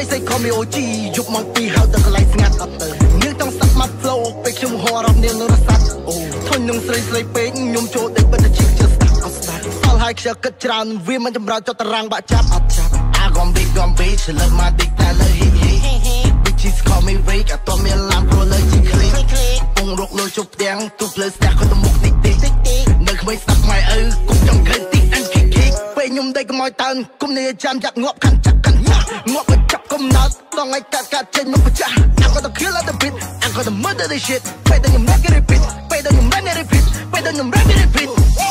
say call me OG ยุបមកពីហៅទៅកន្លែងស្ងាត់អត់ទៅយើងចង់សាត់មក flow ពេលខ្ញុំហៅរំនាងនៅរសាត់អូធុញនឹងស្រីស្រីពេកខ្ញុំចូលដេកបិទតែជិះជិះស្ដាប់អត់ស្ដាប់សល់ហើយខ្ជិលគិតច្រើនវាមិនចម្រើនចុះតារាងបាក់ចាប់អត់ចាប់ I gon' big she love my dick តែលើ bitches call me Rick អត់តមានឡានព្រោះលើជីคลิกពងរកលុយជប់ផ្ទាំងទូផ្លើស្ទះគាត់ទៅមុខតិចតិចនៅក្មេងស្ដាប់ម៉ែឪគុំចង់ឃើញទីអានគិកពេលខ្ញុំដេកខ្មោចតើគុំនេះចាំចាក់ងាប់ខាន់ចាក់កាន់ងាប់បញ្ចប់កំណត់ដល់ថ្ងៃកាត់ចេញមកប្រចាស់ I'm gonna kill at the beat I'm gonna murder this shit ពេលដែលខ្ញុំ make it repeat ពេលដែលខ្ញុំ make it repeat ពេលដែលខ្ញុំ make it repeat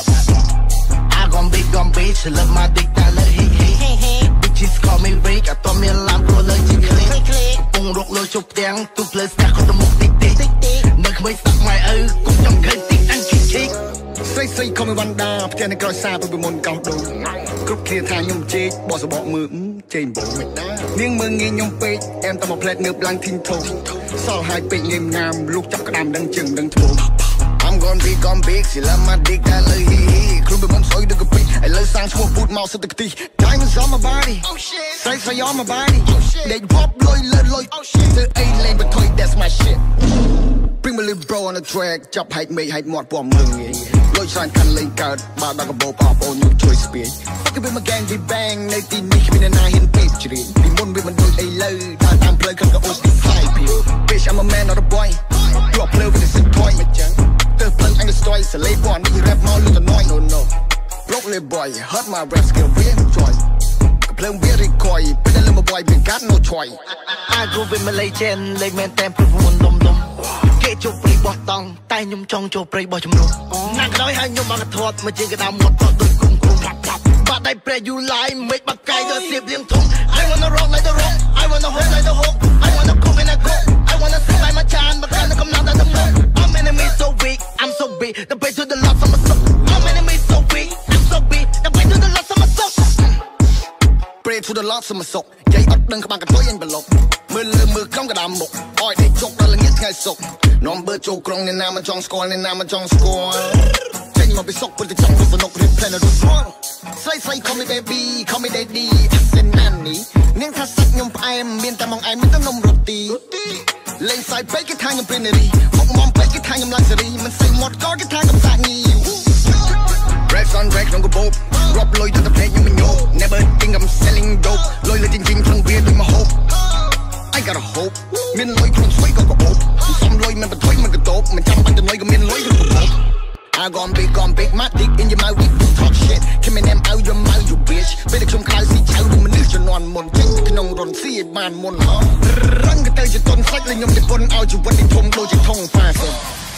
I gon' big she love my dick តែលើ bitches call me Rick អត់តមានឡានព្រោះលើជីคลิกពងរកលុយជប់ផ្ទាំងទូផ្លើស្ទះគាត់ទៅមុខតិចតិចនៅក្មេងស្ដាប់ម៉ែឪគុំចង់ឃើញទីអានគិកស្រីស្រីខំមិនវណ្ដាផ្ទះនៅក្រោយសាទៅពីមុនកោសដូងគ្រប់គ្នាថាខ្ញុំជេកបោះសបកមើលជេងបងមិនដែរនាងមើលងាយខ្ញុំពេកអែមតែមកផ្លែតងើបឡើងធីងធំសល់ហើយពេកងាយងាមលុកចាប់ក្តាមដឹងជើងដឹងធ្ងន់ I'm gonna big she love my dick តែលើហ៊ីខ្លួនពីមុនស្អុយដូចកាពីឥឡូវសាំងឈ្មោះពូតមកសិតតែខ្ទិះ Diamonds on my body ស្រីស្រី on my body ដេកវប់លុយលើលុយធ្វើអីលេងបន្ថយ that's my shit Bring my little bro on the track ចាប់ហែកមេឃហែកមាត់ពណ៌មើងងាយលុយច្រើនខាន់លេងកើតបើដល់កបោប៉បអូនជួយស្ពាយ Fuck with my gang we bang នៅទីនេះគ្មានអ្នកណាហ៊ានពេកជ្រៀងពីមុនវាមិនដូចអីលើដើរតាមផ្លូវខំក៏អូសទីផ្សាយពី Bitch I'm a man not a boy គ្រាប់ភ្លើwith the sick toy មិនចឹងទៅផ្លូវអញទៅស្ទាយសលេបននេះ rap មកលុយទៅ no broke little boy hurt my rap skill វាជួយភ្លើងវារីកយពេលដែលមក boy វាកាត់ no choice I go with my legend លេខមែនតែព្រោះមុនដុំគេចូលព្រៃបោះតង់តែខ្ញុំចង់ចូលព្រៃបោះជំរុំណាស់ក្រោយហើយខ្ញុំមកធាត់មកជាងកណ្ដាលមាត់ដូចគុំបាត់ដៃប្រែ you lie មិនបាក់កាយទៅសៀបលៀងធំ I wanna rock like the rock I wanna hold like the hook I wanna cook and I cook I wanna sit by my chan បើកាន់តែកំណត់តែទៅមុខ I'm enemy so weak I'm so big the way to the lost I'm a suck I'm enemy so weak I'm so big the way to the lost I'm a suck Pray to the lost I'm a suck យាយអត់ដឹងក្បាលកន្ទុយអញប្រឡប់មើលលើមើលក្នុងកណ្ដាលមុខអោយដេកជុកដល់ល្ងាចថ្ងៃសុកនាំបើចូលក្រុងអ្នកណាមិនចង់ស្គាល់អ្នកណាមិនចង់ស្គាល់ចេញមកពីសុកព្រោះតែចង់ទៅសនុករៀបផ្លែនៅរត់ស្គាល់ស្រីស្រី call me baby call me daddy សិនណានីនាងថាសាច់ខ្ញុំផ្អែមមានតែមកឯងមិនទៅនំរ៉ូទីលេងសាយពេកគេថាខ្ញុំព្រីនេរីមកមុំពេកគេថាខ្ញុំឡាក់សេរីមិនសេមាត់កគេថាកំសាញី Racks on racks ក្នុងកបោបរាប់លុយទៅតែភ្នែកខ្ញុំមិនញោម Never think I'm selling dope លុយលើជិញ្ក្នុងវាដូចមកហូបI got a hope មានលុយក្នុងស្វ័យក៏កបោបសំលុយមិនបន្ថយមិនកតោបមិនចាំបាច់ទៅលុយក៏មានលុយក្នុងកបោបI gon' big my dick in your mouth we talk shit ខ្ញុំមាន em out your mouth you bitch ពេលខ្ញុំខ្លាចស៊ីចៅដូចមនុស្សជំនាន់មុនចេញក្នុងរនស៊ីឲ្យបានមុនរឹងក៏ទៅជាទុនសាច់លើខ្ញុំនិពន្ធឲ្យជីវិតនេះធំដូចជាធំហ្វាសិន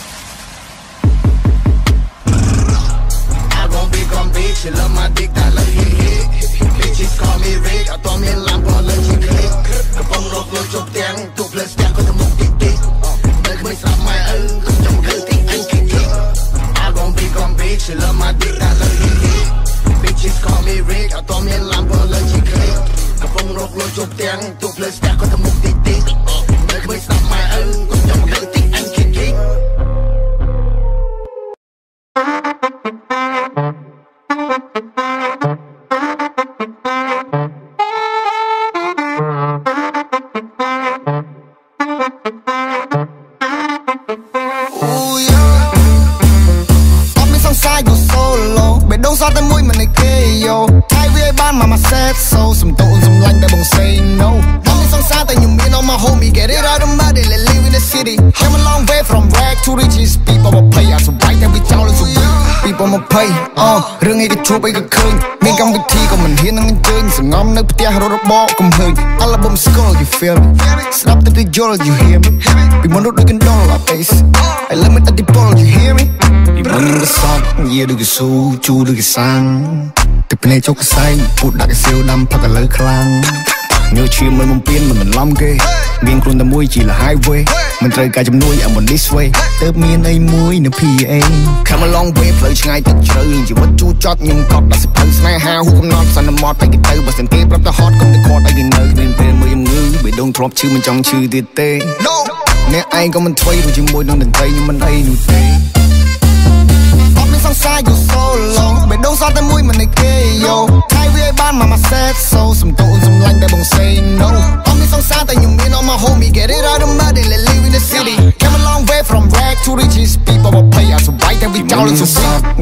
I gon' big she love my dick តែលើ bitches call me Rick អត់តមានឡានព្រោះលើជីคลิกកំពុងរកលុយជប់ទាំងទូផ្លើស្ទះក៏ទៅមុខតិចតិចនៅក្មេងស្ដាប់ម៉ែឪខ្ញុំចង់ឃើញទីអញគិកbig she love my dick តែលើ bitches call me Rick អត់តមានឡានព្រោះលើជីคลิกកំពុងរកលុយជប់ទាំងទូផ្លើស្ទះក៏ទៅមុខតិចតិចនៅក្មេងស្ដាប់ម៉ែឪខ្ញុំចង់ឃើញទីអញគិកSo some tones I'm like that won't say no Mommy song sad that you mean on my homie Get it out of my day, let's live in the city I'm a long way from rag to riches People will pay us so right that we tell us so weak People will pay, រឿងអីក៏ជួបអីក៏ឃើញមានកម្មវិធីក៏មិនហ៊ាននឹងអញ្ជើញសងំនៅផ្ទះរត់របកកំហើញ Album skull you feel me ស្ដាប់ទៅយល់ you hear me ពីមុនរត់ដូចកណ្ដុរ I face I let me at the ball you hear me ពីមុនក៏សតនិយាយដូចកស៊ូជូរដូចកសាំងទឹកភ្នែកចុកខ្សែពូតដាក់កសៀវដាំផឹកឥឡូវខ្លាំងញើឈាមមិនបំពេញមិនបន្លំគេមានខ្លួនតែមួយជាល highway មិនត្រូវការជំនួយ I'm on this way ទៅមានអីមួយនៅ PA Come a long way ផ្លូវឆ្ងាយទឹកជ្រៅជីវិតជូរចត់ខ្ញុំកត់ដល់សិភៅស្នេហាហូបកំណត់សន្មត់តែគេទៅបើសិនគេប្រាប់ទៅហត់កុំទៅគាត់ឲ្យគេនៅមានពេលមួយជំងឺបេះដូងធ្លាប់ឈឺមិនចង់ឈឺទៀតទេ No អ្នកឯងក៏មិនថ្មីដូចជាមួយនឹងតន្ត្រីខ្ញុំមិនអីនោះទេអត់មានសង្សារ you so long បេះដូងសតតែមួយមិនឯគេ yo ថៃវាឲ្យបានមក set so សំតូនសំឡាញ់ដែលបង say no អត់មានស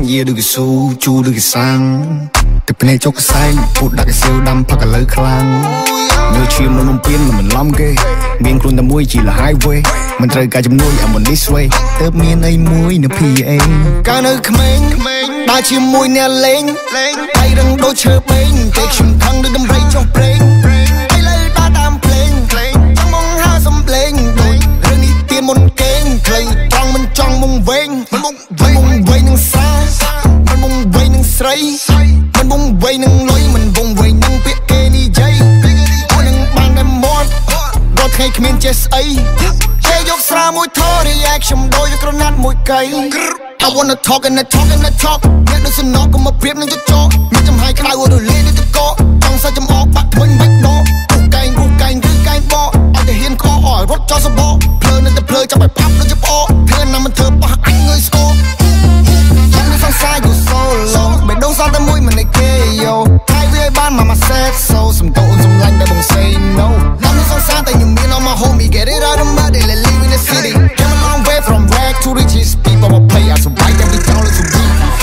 យាដូចកស៊ូជូដូចកសាំងទឹកភ្នែកចុកកសែងពូតដាក់កសៀវដាំផឹកឥឡូវខ្លាំងនៅឈាមនំពៀនមិនឡំគេមានខ្លួនតែមួយជាល highway មិនត្រូវការជំនួយ I'm on this way ទៅមានអីមួយនៅ PA កាលនៅក្មេងដើរជាមួយអ្នកលេងដៃរឹងដូចឈើបេងតែខ្ញុំខឹងដូចដំរីចុះប្រេងឥឡូវដើរតាមភ្លេងចង់មកហៅសំឡេងដូចរឿងនេះទៀនមុនគេងខ្លីត្រង់មិនចង់មុំវែងមិនមុំវែងនឹងសាមិនមុំវែងនឹងស្រីមិនមុំវែងនឹងលុយមិនមុំវែងនឹងពាក្យគេនិយាយអូននឹងបានតែមាត់រត់ថ្ងៃគ្មានចេះស្អីចេះយកស្រាមួយធររីឯខ្ញុំដូចក្រណាត់មួយកៃI wanna talk and I talk and I talk អ្នកដូចសំណកុំមកព្រៀបនឹងចចកមានចំហាយក្តៅរលាយដូចតកចង់សាច់ចំអកបាក់ធ្មេញបាច់ដកគូកែងឬកែងបកឲ្យតែហ៊ានខអរត់ចោលសបកភ្លើនៅតែភ្លើចាប់ឲ្យផាប់ដូចច្បអធ្វើណាមិនធ្វើប៉ះអញងើយស្គរចង់នឹងសង្សារយូសូឡូបេះដូងសល់តែមួយមិនឯគេយោហើយវាឲ្យបានមក set so សំតូនសំឡាញ់តែបង say no ដល់នឹងសង្សារតែខ្ញុំមាន all my homie get it out of mud they live in the city came a long way from rag to riches people will play as a white every town is a beat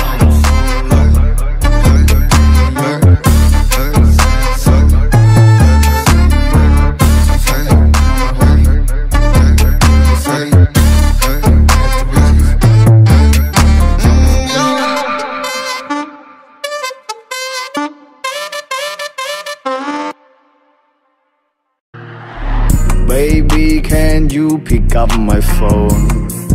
Baby, can you pick up my phone?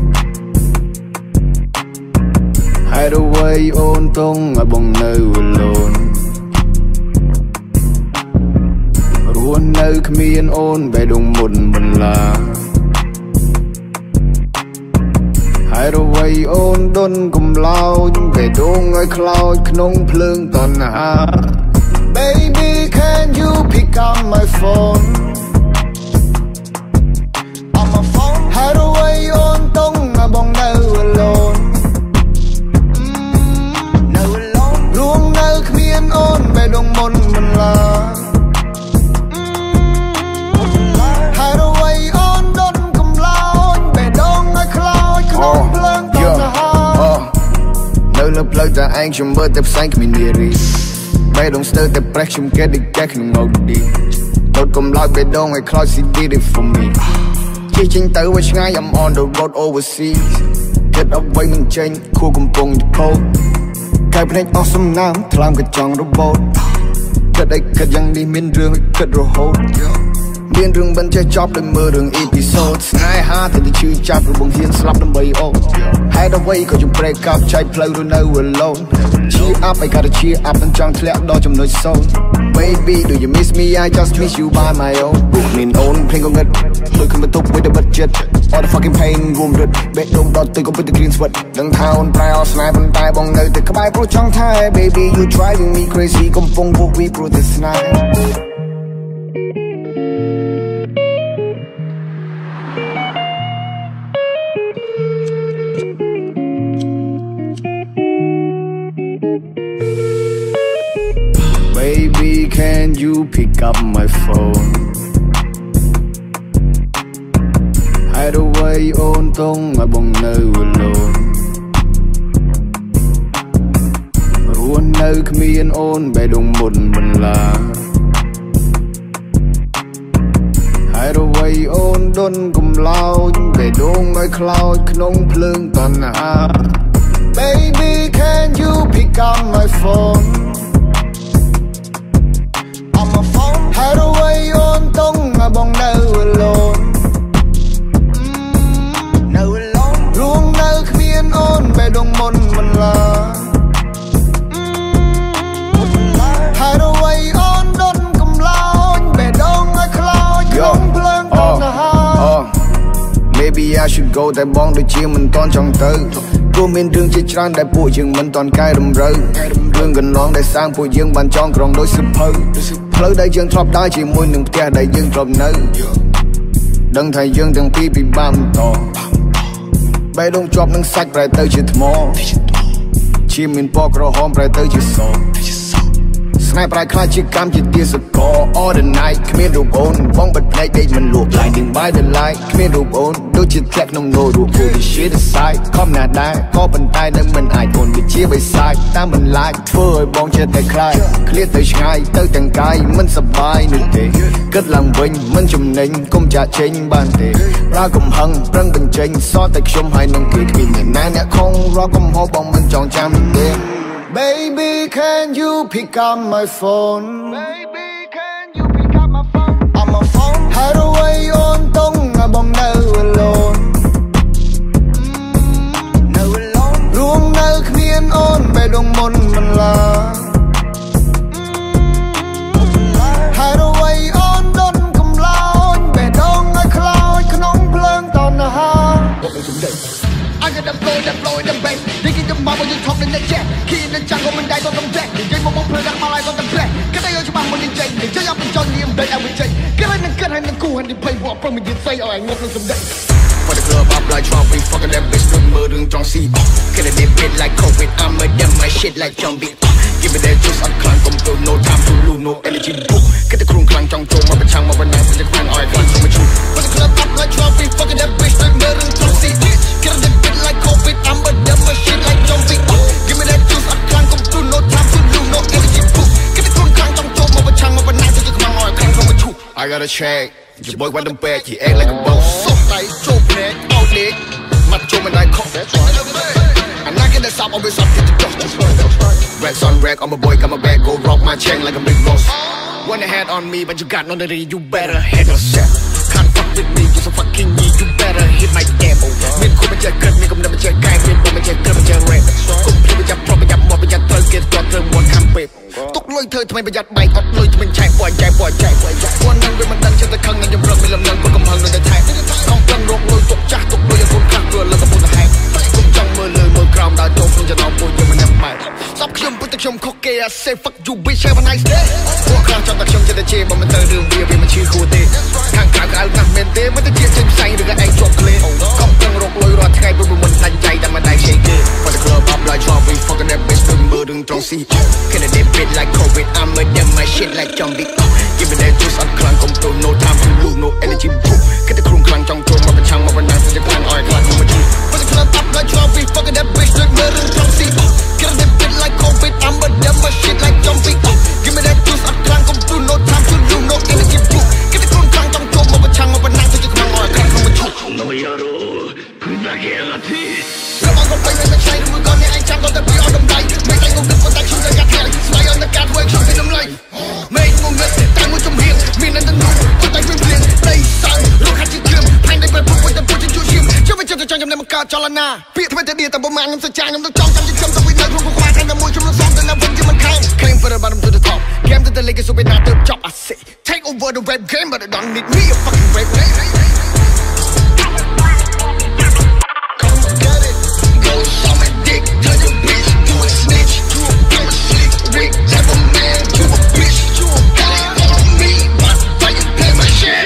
Hide away on tông ở bóng nơi alone. Ruộng nơi khmiên ôn về đông một là. Hide away on đôn cùng lao về đông ở cloud knong plương toàn hà. Baby, can you pick up my phone? Hide away on tông ở bóng nơi alone. Ruộng nơi khmiên ôn về đông một là. Hide away on đôn cùng lao về đông ở cloud knong plương toàn hà. Nơi lập lời ta anh chùm bơ tập xanh khmiên địa rì. Bay đông stir tập prek chùm kết đi cách khăn ngọc đi. Đột cùng lao về đông ở cloud she did it for me. Chinh tới với ngay I'm on the road overseas. Kết up với mình trên khu cầm bông như cold. Cái bên anh awesome nam làm cái chong robot. Kết đây kết dăng đi miền rương kết rồi hold. Miền rương bên chơi chop để mơ đường episodes. Ngay ha thì chữ chap rồi bông hiên slap đâm bay ô. Hide away cause you break up chạy play rồi no alone. Cheer up I gotta cheer up and chong lẹ đo trong nơi sâu. Baby, do you miss me? I just miss you by my own. Book me own, playing on it. Look at me top with the budget. All the fucking pain, room red. Bedroom dot, take up with the clean sweat. Đằng thao, proud, snipe and tie bong nơi. Take a bite, bro, chong thai. Baby, you driving me crazy. Come phone, book we bro this night. Baby, can you pick up my phone? Hide away on tông ở bóng nơi alone. Ruộng nơi khmiên ôn về đông một là. Hide away on đôn cùng lao về đông ở cloud knong plương toàn hà. Baby, can you pick up my phone? Hide away on tông ở bóng nơi alone. Ruộng nơi khmiên ôn về đông một là. Hide away on đôn cùng lao về đông ở cloud knong plương toàn hà. Maybe I should go tại bóng đôi chia mình toàn trong tư. Cô miền rương chia tràn đại bụi dương mình toàn cay đầm rơi. Rương gần nón đại sang bụi dương bàn tròn còn đôi sụp hơi. Lời đây dương trọc đai chỉ môi nâng kè đại dương trọc nơi. Đừng thầy dương thằng tí bị bám to. Bay đông trọc nâng sạch lại tới chỉ thmó. Chỉ mình bọc rồi hôm lại tới chỉ sổ. Sniper ខ្លាចជាកម្មជាទាសកល all the night គ្មានរូបអូនបងបិទភ្នែកដេកមិនលក់ blinding by the light គ្មានរូបអូនដូចជាធ្លាក់ក្នុងនោរូប Put the shit aside ខំណាស់ដែរក៏ប៉ុន្តែនៅមិនអាចអូនវាជាបិសាចតាមបន្លាចធ្វើឲ្យបងចិត្តតែខ្លាចឃ្លាតទៅឆ្ងាយទៅទាំងកាយមិនសប្បាយនោះទេគិតឡើងវិញមិនចំណេញកុំចាក់ចេញបានទេប្រើកំហឹងប្រឹងបញ្ចេញសតតែខ្ញុំហើយនឹងគេគ្មានអ្នកណាអ្នកខំរកកំហុសបងមិនចងចាំទេ Baby can you pick up my phone Baby can you pick up my phone I'm a phone ហើយរវៃអូនតុងបងនៅ alone នៅ alone រួមនៅគ្មានអូនបេះដូងមុនមិនឡាហើយរវៃអូនដុនកំឡោញបេះដូងឲ្យខ្លោចក្នុងភ្លើងតណ្ហា I got the flow, the bass. Digging the marble, you talk in the jet. Key in the jungle, when I go from jack. The game of my play, my life on the black. Get the urge, my money, Jay. The jay up and Johnny and Bay, I will take. Get in the cool, and the play walk from me, you say, oh, I want some day. For the club, I'm like Trumpy, fucking that bitch, no murder, don't see. Get a bit like COVID, I'm a damn my shit like Jumpy. Give me that juice, I'm climb from through, no time to lose, no energy. Get the crew clang, Jong, Jong, my chang, my night, the clang, all I climb from a tree. For the club, I'm like Trumpy, fucking that bitch, no murder, don't see. Get a bit like COVID, I'm a damn my shit like Jumpy. Give me that juice, I'm climb from through, no time to lose, no energy. Get the crew clang, Jong, Jong, my chang, my night, the clang, all I climb from a tree. I got a check. Your boy got them back, he act like a boss. So tight, so bad, all day. My job and I call that. I'm knocking the south, always up to the dust. Racks on rack, I'm a boy, got my back, go rock my chain like a big boss. Want a hat on me, but you got none of it, you better hit yourself. Can't fuck with me, you so fucking me, you better hit my demo. Me cool, but you cut me, come never check, guy, me, but you cut me, you rap. Come play with your proper, your mob, your thug, get got them one campaign. ទុកលុយធ្វើថ្មីប្រយ័ត្នបែកអត់លុយថ្មីឆែកបងចែកបងចែកបងនឹងវាមិនដឹងចិត្តតែខឹងនឹងខ្ញុំរឹងមានលំនឹងពុកកំហឹងនៅតែថែខំប្រឹងរកលុយទុកចាស់ទុកលុយឲ្យខ្លួនខ្លះព្រោះលើកកំពុងតែហែកគុំចង់មើលលើមើលក្រោមដើរចូលក្នុងចំណោមពួកយើងមិនចាំបែកសពខ្ញុំពុតតែខ្ញុំខុសគេ I say fuck you bitch have a nice day ពួកខ្លះចង់តែខ្ញុំចិត្តតែជេរបើមិនទៅរឿងវាមិនឈឺគួរទេខាងក្រៅក្អៅណាស់មែនទេមិនទៅជាចេញផ្សាយឬក៏ឯងជាប់ក្លេខំប្រឹងរកលុយរាល់ថ្ងៃព្រោះមិនដាច់ចៃតែមិនដៃឆេកទេ For the club up like Trumpy fucking that bitch នឹងមើលរឿងត្រង់ស៊ី Can it bit like COVID I'm a damn my shit like Jumpy. Give me that juice, I'm clang, come through, no time to lose, no energy. Get the crew clang, Jong, Jong, my chang, my night, the clang, all I clang, my tree. For the club up like Trumpy, fucking that bitch, like murder, don't see. Get a bit like COVID, I'm a damn my shit like Jumpy. Give me that juice, I'm clang, come through, no time to lose, no energy. Get the crew clang, Jong, Jong, my chang, my night, the clang, all I clang, my tree. No yaro, put that girl at it. Come on, go play with my chain, we're gonna ain't time, got the beat on them light. Make I go good for that shit, I got hell. Slay on the cat, wake up in them light. Make một người tay muốn trong hiền miền Nam tân nụ con tay quyền liền đây sang lúc hát chỉ kiếm anh đây về phục vụ tập trung trên chu chim chưa phải chơi trong này một ca cho là na biết thay đi tầm bom mang năm sẽ trang năm trong trăm trong vì nơi không khoa thay năm môi trong nó xong từ năm vẫn chỉ mình khang claim for the bottom to the top game to the league so we not the job I say take over the rap game but I don't need me a fucking rap game come get it go some dick turn your bitch to a snitch to a bitch slick Rick type of man to a bitch to a guy on me but why you play my shit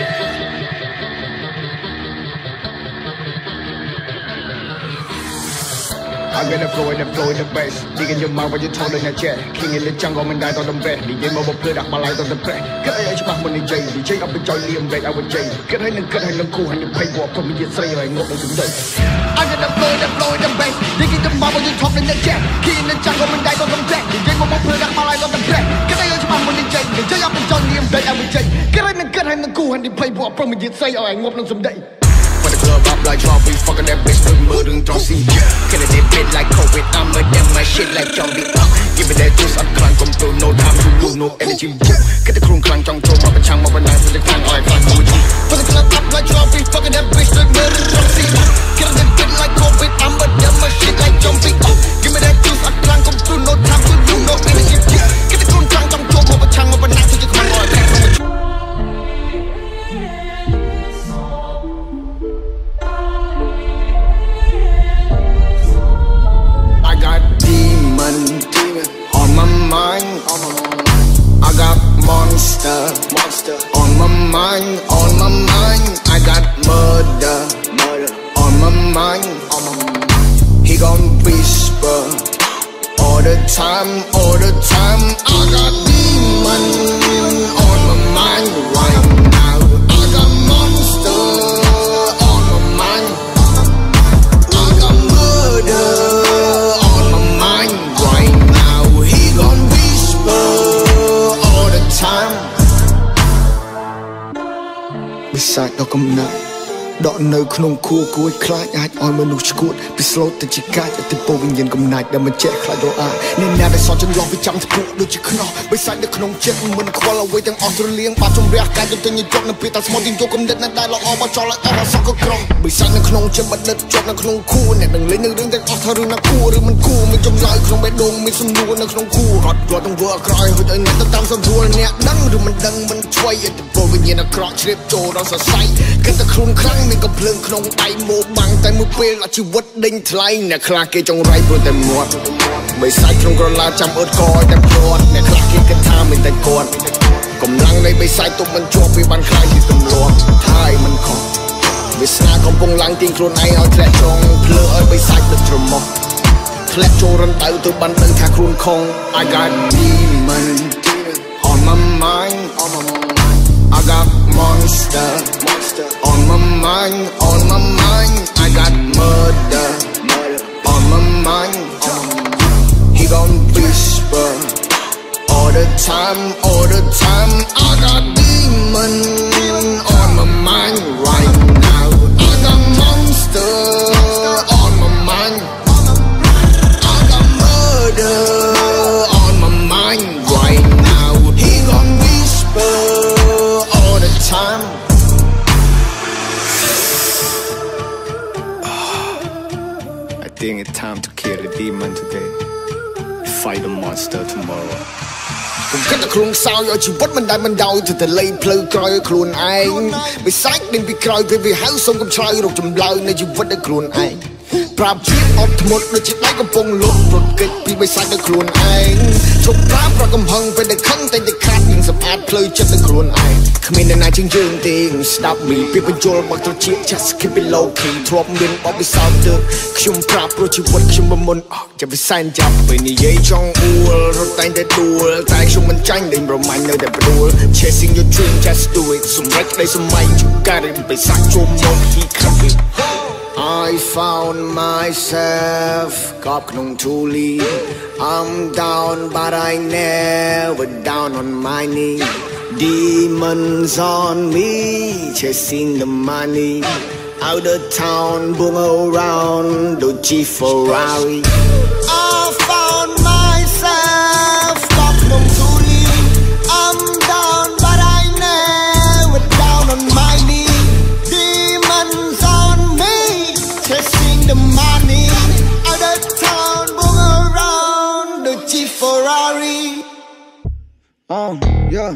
I get the flow in the bass. Digging your mouth when you told in the jet. King in the jungle, man died on the bed. DJ mobile play up my light on the bed. Get a chip money J. DJ up and join Liam Ray, I would J. Get a cool and you pay walk from me, you say I ain't nothing to do. I get the flow in the bass. Digging the mouth when you told in the jet. King in the jungle, man died on the bed. DJ mobile play up my light on the bed. Get a chip money J. DJ up and join Liam Ray, I would J. Get a cool and you pay walk from me, you say I ain't nothing to do. For the club up like Trumpy, fucking that bitch, no murder, don't see. Can it bit like COVID, I'm a damn my shit like Jumpy. Give me that juice, I'm clang, come through, no time to lose, no energy. Get the crew clang, Jong, Jong, my chang, my night, the clang, all I clang, my tree. For the club up like Trumpy, fucking that bitch, no murder, don't see. Can it bit like COVID, I'm a damn my shit like Jumpy. Give me that juice, I'm clang, come through, no time to lose, no energy. Get the crew clang, Jong, Jong, my chang, my night, the clang, all I clang, my tree. On my mind, I got monster on my mind, I got murder on my mind, he gon' whisper all the time, got demon on my mind right now. I got monster on my mind. I got murder on my mind right now. He gon' whisper all the time. Beside the community ដកនៅក្នុងខួរគួយខ្លាចអាចឲ្យមនុស្សឈួតពីស្លូតទៅជាកាចអតិពលវិញ្ញាណកំណាចដែលមិនចេះខ្លាចរអាអ្នកណាដែលសន់ចន្លោះវាចាំស្ពុះដូចជាខ្នោះបិសាចនៅក្នុងចិត្តមិនខ្វល់អ្វីទាំងអស់ទ្រលៀងបាត់ជំរះកាយទៅញយប់នៅពេលតែស្មោះទីយកគំនិតនៅដែលល្អមកចោលឲ្យអស់សក់ក៏ក្រំបិសាចនៅក្នុងចិត្តបណ្ឌិតជាប់នៅក្នុងខួរអ្នកនឹងលេងនៅរឿងទាំងអស់ថារឿងណាគួរឬមិនគួរមានចម្លើយក្នុងបេះដូងមានសំណួរនៅក្នុងខួររត់គាត់នឹងធ្វើអាក្រក់ឲ្យអ្នកទៅតាមសម្រួលអ្នកដឹងឬមិនដឹងមិនឆ្វៃអតិពលវិញ្ញាណអាក្រក់ជ្រាបចូលដល់សរសៃគិតតែខ្លួនខ្លាំងមានកំភ្លើងក្នុងដៃមកបាំងតែមួយពេលអជីវិតដេញថ្លៃអ្នកខ្លះគេចង្រៃព្រោះតែមាត់បីសាច់ក្នុងក្រឡាចាំអឺតកឲ្យតែព្រាត់អ្នកខ្លះគេគិតថាមានតែគាត់កម្លាំងនៃបីសាច់ទុកមិនជាប់វាបានខ្លាយជាទម្លាប់ថាយមិនខុសវាស្នាកំពុងឡើងទាញខ្លួនឯងឲ្យធ្លាក់ចុងភ្លើឲ្យបីសាច់ទឹកច្រមុះធ្លាក់ចូលរំដៅទៅបានដឹងថាខ្លួនខំ I got demon on my mind I got monster on my mind I got murder on my mind he gon' whisper all the time I got demon on my mind right now I got monster on my mind I got murder on my mind right now he gon' whisper all the time I think it's time to kill the demon today fight the monster tomorrow ผมគិតតែខ្លួនសោយឲ្យជីវិតមិនដែលមិនដោយទៅតែលេងផ្លូវក្រោយឲ្យខ្លួនឯងវាសាច់ដេញពីក្រោយពេលវាហៅសុំកំឆ្លើយរកចម្លើយនៃជីវិតឲ្យខ្លួនឯងប្រាប់ជាតិអត់ធ្មត់ដូចជាដៃកំពុងលុបរត់គេចពីបិសាចឲ្យខ្លួនឯងជប់ប្រាប់ប្រកំហឹងពេលតែខឹងតែខាត់យើងសម្អាតផ្លូវចិត្តឲ្យខ្លួនឯងគ្មានអ្នកណាជាងយើងទេស្ដាប់មីពីបញ្ចូលមកត្រជា just keep it low key ធ្លាប់មានបបិសោតទៅខ្ញុំប្រាប់ព្រោះជីវិតខ្ញុំមិនមុនអស់ចាំវាសែនចាប់ពេលនិយាយចង់អួលរត់តែងតែដួលតែខ្ញុំមិនចាញ់ដេញប្រមាញ់នៅតែព្រួល chasing your dream just do it សម្រេចក្តីសម័យជួបការបិសាចជុំមក he cut it I found myself caughtក្នុងទូលី I'm down but I never down on my knee Demons on me chasing the money out of town boom around Dodgy Ferrari I found myself caughtក្នុងទូលី I'm down but I never down on my knee Demons on me chasing the money out of town boom around Dodgy Ferrari yeah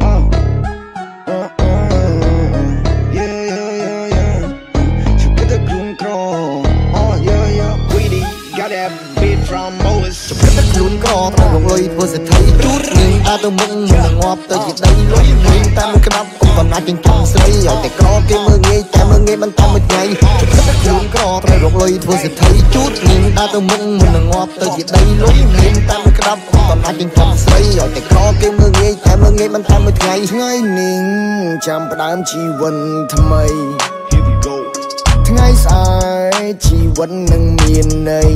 from Moses ជំរាបខ្លួនក្រត្រូវរងលុយធ្វើសេដ្ឋីជូតនឹងដើរទៅមុខមិនងាប់ទៅជាដីលុយវិញតែមួយក្តាប់ក៏ណាជាងចំស្រីឲ្យតែក្រគេមើលងាយតែមើលងាយបន្តមួយថ្ងៃជំរាបខ្លួនក្រត្រូវរងលុយធ្វើសេដ្ឋីជូតនឹងដើរទៅមុខមិនងាប់ទៅជាដីលុយវិញតែមួយក្តាប់ក៏ណាជាងចំស្រីឲ្យតែក្រគេមើលងាយតែមើលងាយបន្តមួយថ្ងៃថ្ងៃនេះចាំផ្ដើមជីវិតថ្មី Here we go ថ្ងៃស្អែកជីវិតនឹងមានន័យ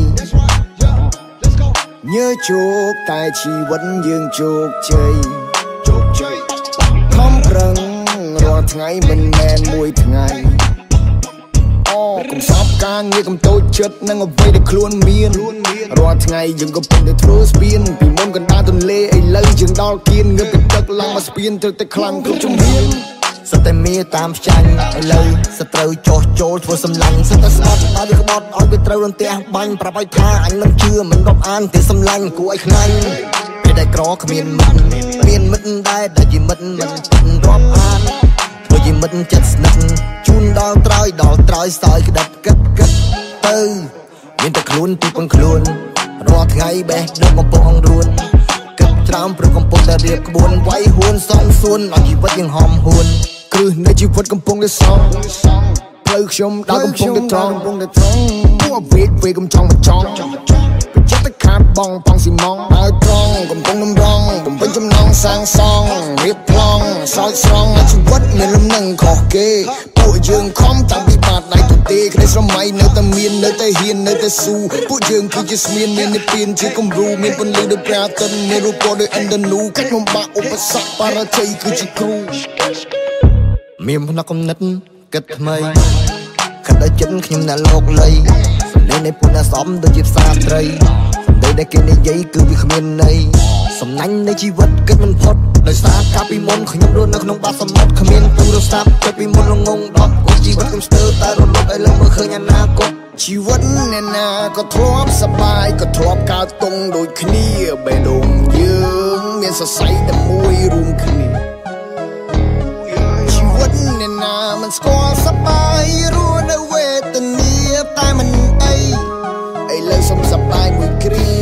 ញើជោគតែជីវិតយើងជោគជ័យខំប្រឹងរាល់ថ្ងៃមិនមែនមួយថ្ងៃអូកុំសពការងារកុំតូចចិត្តនឹងអ្វីដែលខ្លួនមានរាល់ថ្ងៃយើងក៏ពុំតែធ្វើស្ពានពីមុនកណ្ដាលទន្លេឥឡូវយើងដល់គៀនងើបពីទឹកឡើងមកស្ពានត្រូវតែខ្លាំងគ្រប់ជំហានសតែមាតាមផ្ចាញ់ឥឡូវសត្រូវចោះចូលធ្វើសម្លាញ់សតែស្ដាប់ឲ្យវាក្បត់ឲ្យវាត្រូវរន្ទះបាញ់ប្រាប់ឲ្យថាអញមិនជឿមិនរាប់អានទេសម្លាញ់គួរឲ្យខ្លាញ់ពេលដែលក្រគ្មានមិត្តមានមិត្តដែរដែលជាមិត្តមិនរាប់អានធ្វើជាមិត្តចិត្តស្និទ្ធជូនដល់ត្រើយសើយក្តិតគិតទៅមានតែខ្លួនទីពឹងខ្លួនរាល់ថ្ងៃបេះដូងកំពុងអង្រួនគិតច្រាមព្រឹកកំពុងតែរៀបក្បួនវាយហួនសំសួនឲ្យជីវិតយើងហំហួនគ្រឹះនៃជីវិតកំពុងតែសងផ្លូវខ្ញុំដើរកំពុងតែត្រង់ពួកវេកកំចង់មកចង់ប្រចិត្តទៅខាតបងប៉ងស៊ីម៉ងដើរត្រង់កំពុងនំរងបំពេញចំណងសាងសង់រៀបប្លង់សោយស្រង់ជីវិតមានលំនឹងខុសគេពួកយើងខំតាំងពីបាតដៃទៅទេក្តីស្រមៃនៅតែមាននៅតែហ៊ាននៅតែស៊ូពួកយើងគឺជាស្មៀនមាននិព្វានជាគំរូមានពន្លឺដោយព្រះអាទិត្យមានរូបពណ៌ដោយអិនដនូកាច់លំបាកឧបសគ្គបរាជ័យគឺជាគ្រូមានផ្នែកគំនិតគិតថ្មីខិតដល់ចិត្តខ្ញុំអ្នកលោកលៃសម្លេងនៃពួកអ្នកសំដូចជាផ្សារត្រីសម្ដីដែលគេនិយាយគឺវាគ្មានន័យសំណាញ់នៃជីវិតគិតមិនផុតដោយសារកាលពីមុនខ្ញុំរស់នៅក្នុងបាតសមុទ្រគ្មានទូរស័ព្ទចិត្តពីមុនងងដប់គូជីវិតខ្ញុំស្ទើរតែរលត់ឲ្យលើមើលឃើញអនាគតជីវិតអ្នកណាក៏ធ្លាប់សប្បាយក៏ធ្លាប់កើតទុំដូចគ្នាបេះដូងយើងមានសរសៃតែមួយរួមគ្នាជីវិតអ្នកណាមិនស្គាល់សប្បាយរស់នៅវេទនាតែមិនអីឥឡូវសុំសប្បាយមួយគ្រា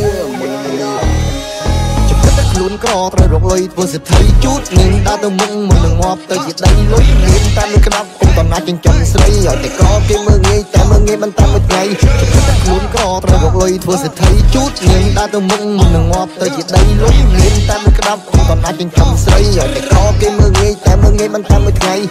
ខ្លួនក្រត្រូវរកលុយធ្វើសេដ្ឋីជូតនឹងដើរទៅមុខមុននឹងងាប់ទៅជាដីលុយមានតែមួយក្តាប់គុំតណាចិញ្ចឹមស្រីឲ្យតែក្រគេមើលងាយតែមើលងាយមិនតាមមួយថ្ងៃខ្លួនក្រត្រូវរកលុយធ្វើសេដ្ឋីជូតនឹងដើរទៅមុខមុននឹងងាប់ទៅជាដីលុយមានតែមួយក្តាប់គុំតណាចិញ្ចឹមស្រីឲ្យតែក្រគេមើលងាយតែមើលងាយមិនតាមមួយថ្ងៃ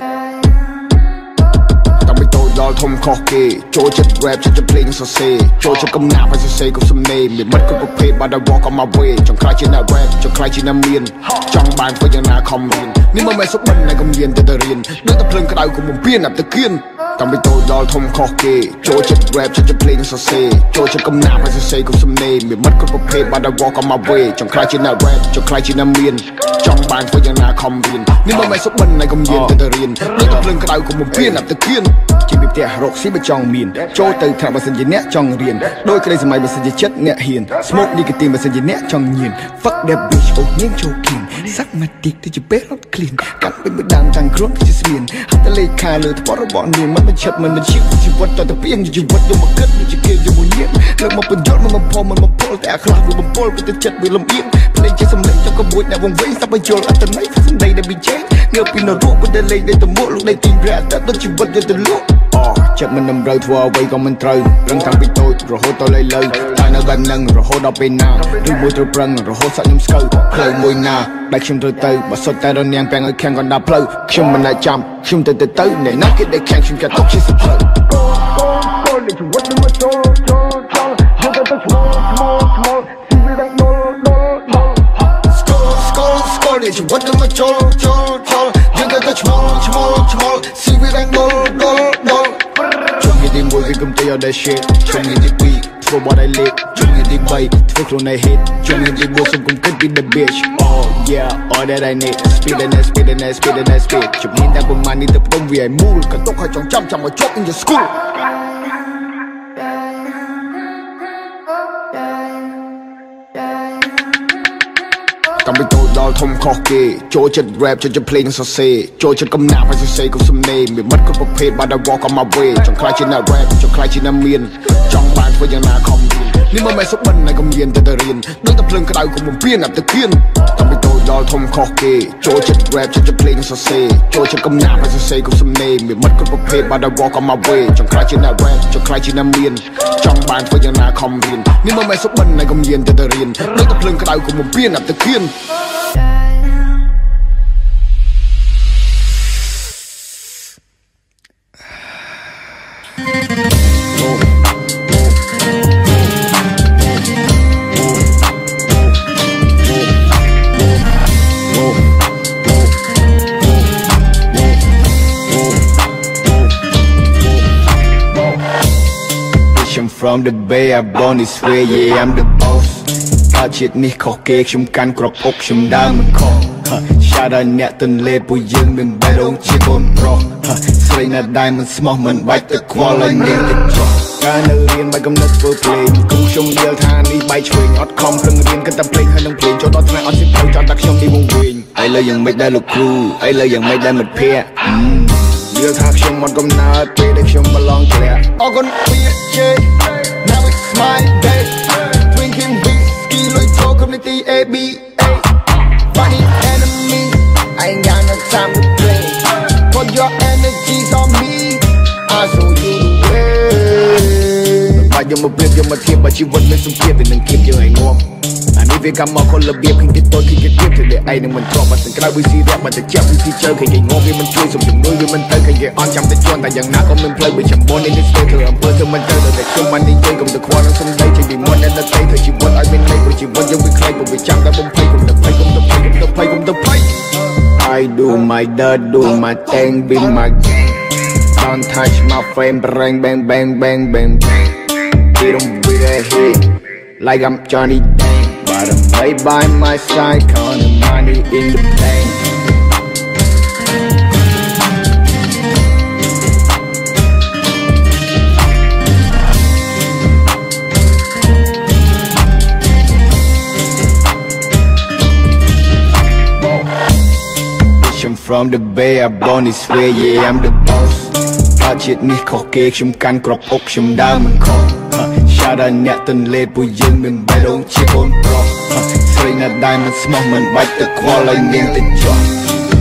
ដល់ធំខុសគេចូលចិត្ត rap ចិត្តភ្លេងសរសេរចូលចិត្តកំណាប់ឲ្យសរសេរគ្រប់សំណេរមានមិត្តគ្រប់ប្រភេទ but I walk on my way ចង់ខ្លាចជាអ្នក rap ចង់ខ្លាចជាអ្នកមានចង់បានធ្វើយ៉ាងណាខំរៀននេះមិនមែនសុបិនតែកំញៀនទៅរៀនដូចតែភ្លើងក្តៅគុំបំពេញអាប់ទៅគៀនតាំងពីតូចដល់ធំខុសគេចូលចិត្ត rap ចិត្តភ្លេងសរសេរចូលចិត្តកំណាប់ឲ្យសរសេរគ្រប់សំណេរមានមិត្តគ្រប់ប្រភេទ but I walk on my way ចង់ខ្លាចជាអ្នក rap ចង់ខ្លាចជាអ្នកមានចង់បានធ្វើយ៉ាងណាខំរៀននេះមិនមែនសុបិនតែកំញៀនទៅរៀនដូចតែភ្លើងក្តៅគុំបំពេញអាប់ទៅគៀនជាពីផ្ទះរកស៊ីបើចង់មានចូលទៅថាបើសិនជាអ្នកចង់រៀនដោយក្តីសម័យបើសិនជាចិត្តអ្នកហ៊ាន smoke nicotine បើសិនជាអ្នកចង់ញៀន fuck that bitch អូញៀងចូលគៀនសាក់ម៉ាទីកទៅជាពេលរត់ clean កាត់ពេញមួយដើមតាំងខ្លួនគឺជាស្មៀនហត់តែលេខខាលើថ្មរបស់នាងមិនបញ្ឈិតមិនឈៀបជីវិតទៅតែពីងជីវិតយកមកគិតជាគេជាមួយញៀនលើកមកបញ្យល់មិនបំផុសមិនបំពុលតែអាខ្លះវាបំពុលទៅចិត្តវាលំអៀងភ្លេងជាសំឡេងចុកកបួចអ្នកវងវែងសាប់បញ្យល់អត្តន័យសំដីដែលវាចេញងើបពីនរកមិនដែលលេងដែលទៅមកលោកនៃទីព្រះតែដូចជីវិតយកទៅលក់ចិត្តមិនតម្រូវធ្វើអ្វីក៏មិនត្រូវរឹងតាំងពីតូចរហូតដល់ឥឡូវតែនៅបែបហ្នឹងរហូតដល់ពេលណាឬមួយត្រូវប្រឹងរហូតសាក់ខ្ញុំស្កើផ្លូវមួយណាដែលខ្ញុំត្រូវទៅបើសុទ្ធតែរនាងពាំងឲ្យខាំងកណ្ដាលផ្លូវខ្ញុំមិនអាចចាំខ្ញុំទៅអ្នកណាគេដែលខាំងខ្ញុំចាត់ទុកជាសត្រូវនេះជីវិតមិនចូលយកទៅឈ្មោះជីវិតដែលដុលស្គាល់នេះជីវិតមិនចូលយកទៅឈ្មោះជីវិតដែលដុលជួយនិយាយមួយវាកុំទៅយកតែ shit ជួយនិយាយពីរធ្វើបត់ឲ្យលេខជួយនិយាយបីធ្វើខ្លួនឲ្យ hit ជួយនិយាយបួកសុំកុំគិតពី the bitch oh yeah all that I need speed and speed ជំនាញតែប្រមាណនេះទៅផ្ដុំវាឲ្យមូលក៏ទុកឲ្យចង់ចាំឲ្យជាប់ in your schoolតាំងពីតូចដល់ធំខុសគេចូលចិត្ត rap ចូលចិត្តភ្លេងសរសេរចូលចិត្តកំណាប់ឲ្យសរសេរគ្រប់សំណេរមានមិត្តគ្រប់ប្រភេទ but I walk on my way ចង់ខ្លាចជាអ្នក rap ចង់ខ្លាចជាអ្នកមានចង់បានធ្វើយ៉ាងណាខំរៀននេះមិនមែនសុបិនតែកំញៀនទៅរៀនដូចតែភ្លើងក្តៅគុំបំពេញអាប់ទៅគៀនតាំងពីតូចដល់ធំខុសគេចូលចិត្ត rap ចូលចិត្តភ្លេងសរសេរចូលចិត្តកំណាប់ឲ្យសរសេរគ្រប់សំណេរមានមិត្តគ្រប់ប្រភេទ but I walk on my way ចង់ខ្លាចជាអ្នក rap ចង់ខ្លាចជាអ្នកមានចង់បានធ្វើយ៉ាងណាខំរៀននេះមិនមែនសុបិនតែកំញៀនទៅរៀនដូចតែភ្លើងក្តៅគុំបំពេញអាប់ទៅគៀនFrom the bay I born this way yeah I'm the boss អាជាតិនេះខុសគេខ្ញុំកាន់ក្របអុកខ្ញុំដើរមិនខុស Shout out អ្នកទន្លេពួកយើងមានបេះដូងជាកូនប្រុសស្រីណាស់ដែរមិនស្មោះមិនបាច់ទៅខ្វល់ឲ្យនាងទៅចុះការនៅរៀនបែបកំណត់ធ្វើភ្លេងគ្រូខ្ញុំនិយាយថានេះបែកឆ្វេងអត់ខំប្រឹងរៀនគិតតែភ្លេងហើយនឹងភ្លេងចូលដល់ថ្នាក់អត់សិទៅចង់តែខ្ញុំនេះវងវែងឥឡូវយ៉ាងម៉េចដែរលោកគ្រូឥឡូវយ៉ាងម៉េចដែរមិត្តភក្តិនិយាយថាខ្ញុំអត់កំណត់ពេលដែលខ្ញុំប្រឡងធ្លាក់អរគុណពីជេ Now it's my day drinking whiskey លុយចូល community ABA funny enemy I ain't got no time to play put your energies on me I show you the way បាច់យក một việc cho mà thiệp và chỉ vẫn bên xung kia thì đừng kiếm chưa hãy ngon anh đi về cam mò con lập biệt khi cái tôi khi cái tiếp thì để ai đừng mình chọn mà từng cái vui rap mà từng chép vui chơi khi cái ngon vì mình chơi dùng dùng nuôi vì mình tới khi cái on trong cái chuồn tại dạng nào có mình play bị chậm born in this day thường âm bơ thường mình chơi rồi để chung mình đi chơi cùng được khoan trong đây chỉ vì muốn nên là tay thôi chỉ muốn ai bên đây của chỉ muốn giống với clay cùng với chạm đã bông play cùng được play cùng được play cùng được play cùng được play I do my dirt do my thing be my game don't touch my frame bang bang bang bang bang we don't be that hit like I'm Johnny Dang but I'm right by my side counting money in the bank I'm from the Bay, I'm born this way, yeah, I'm the boss. Touch it, me cock cake, some can crop up, some diamond call. Shout out, net and late, boy, young, and bed on chip on prop. String a diamond, small man, bite the quality, in the job.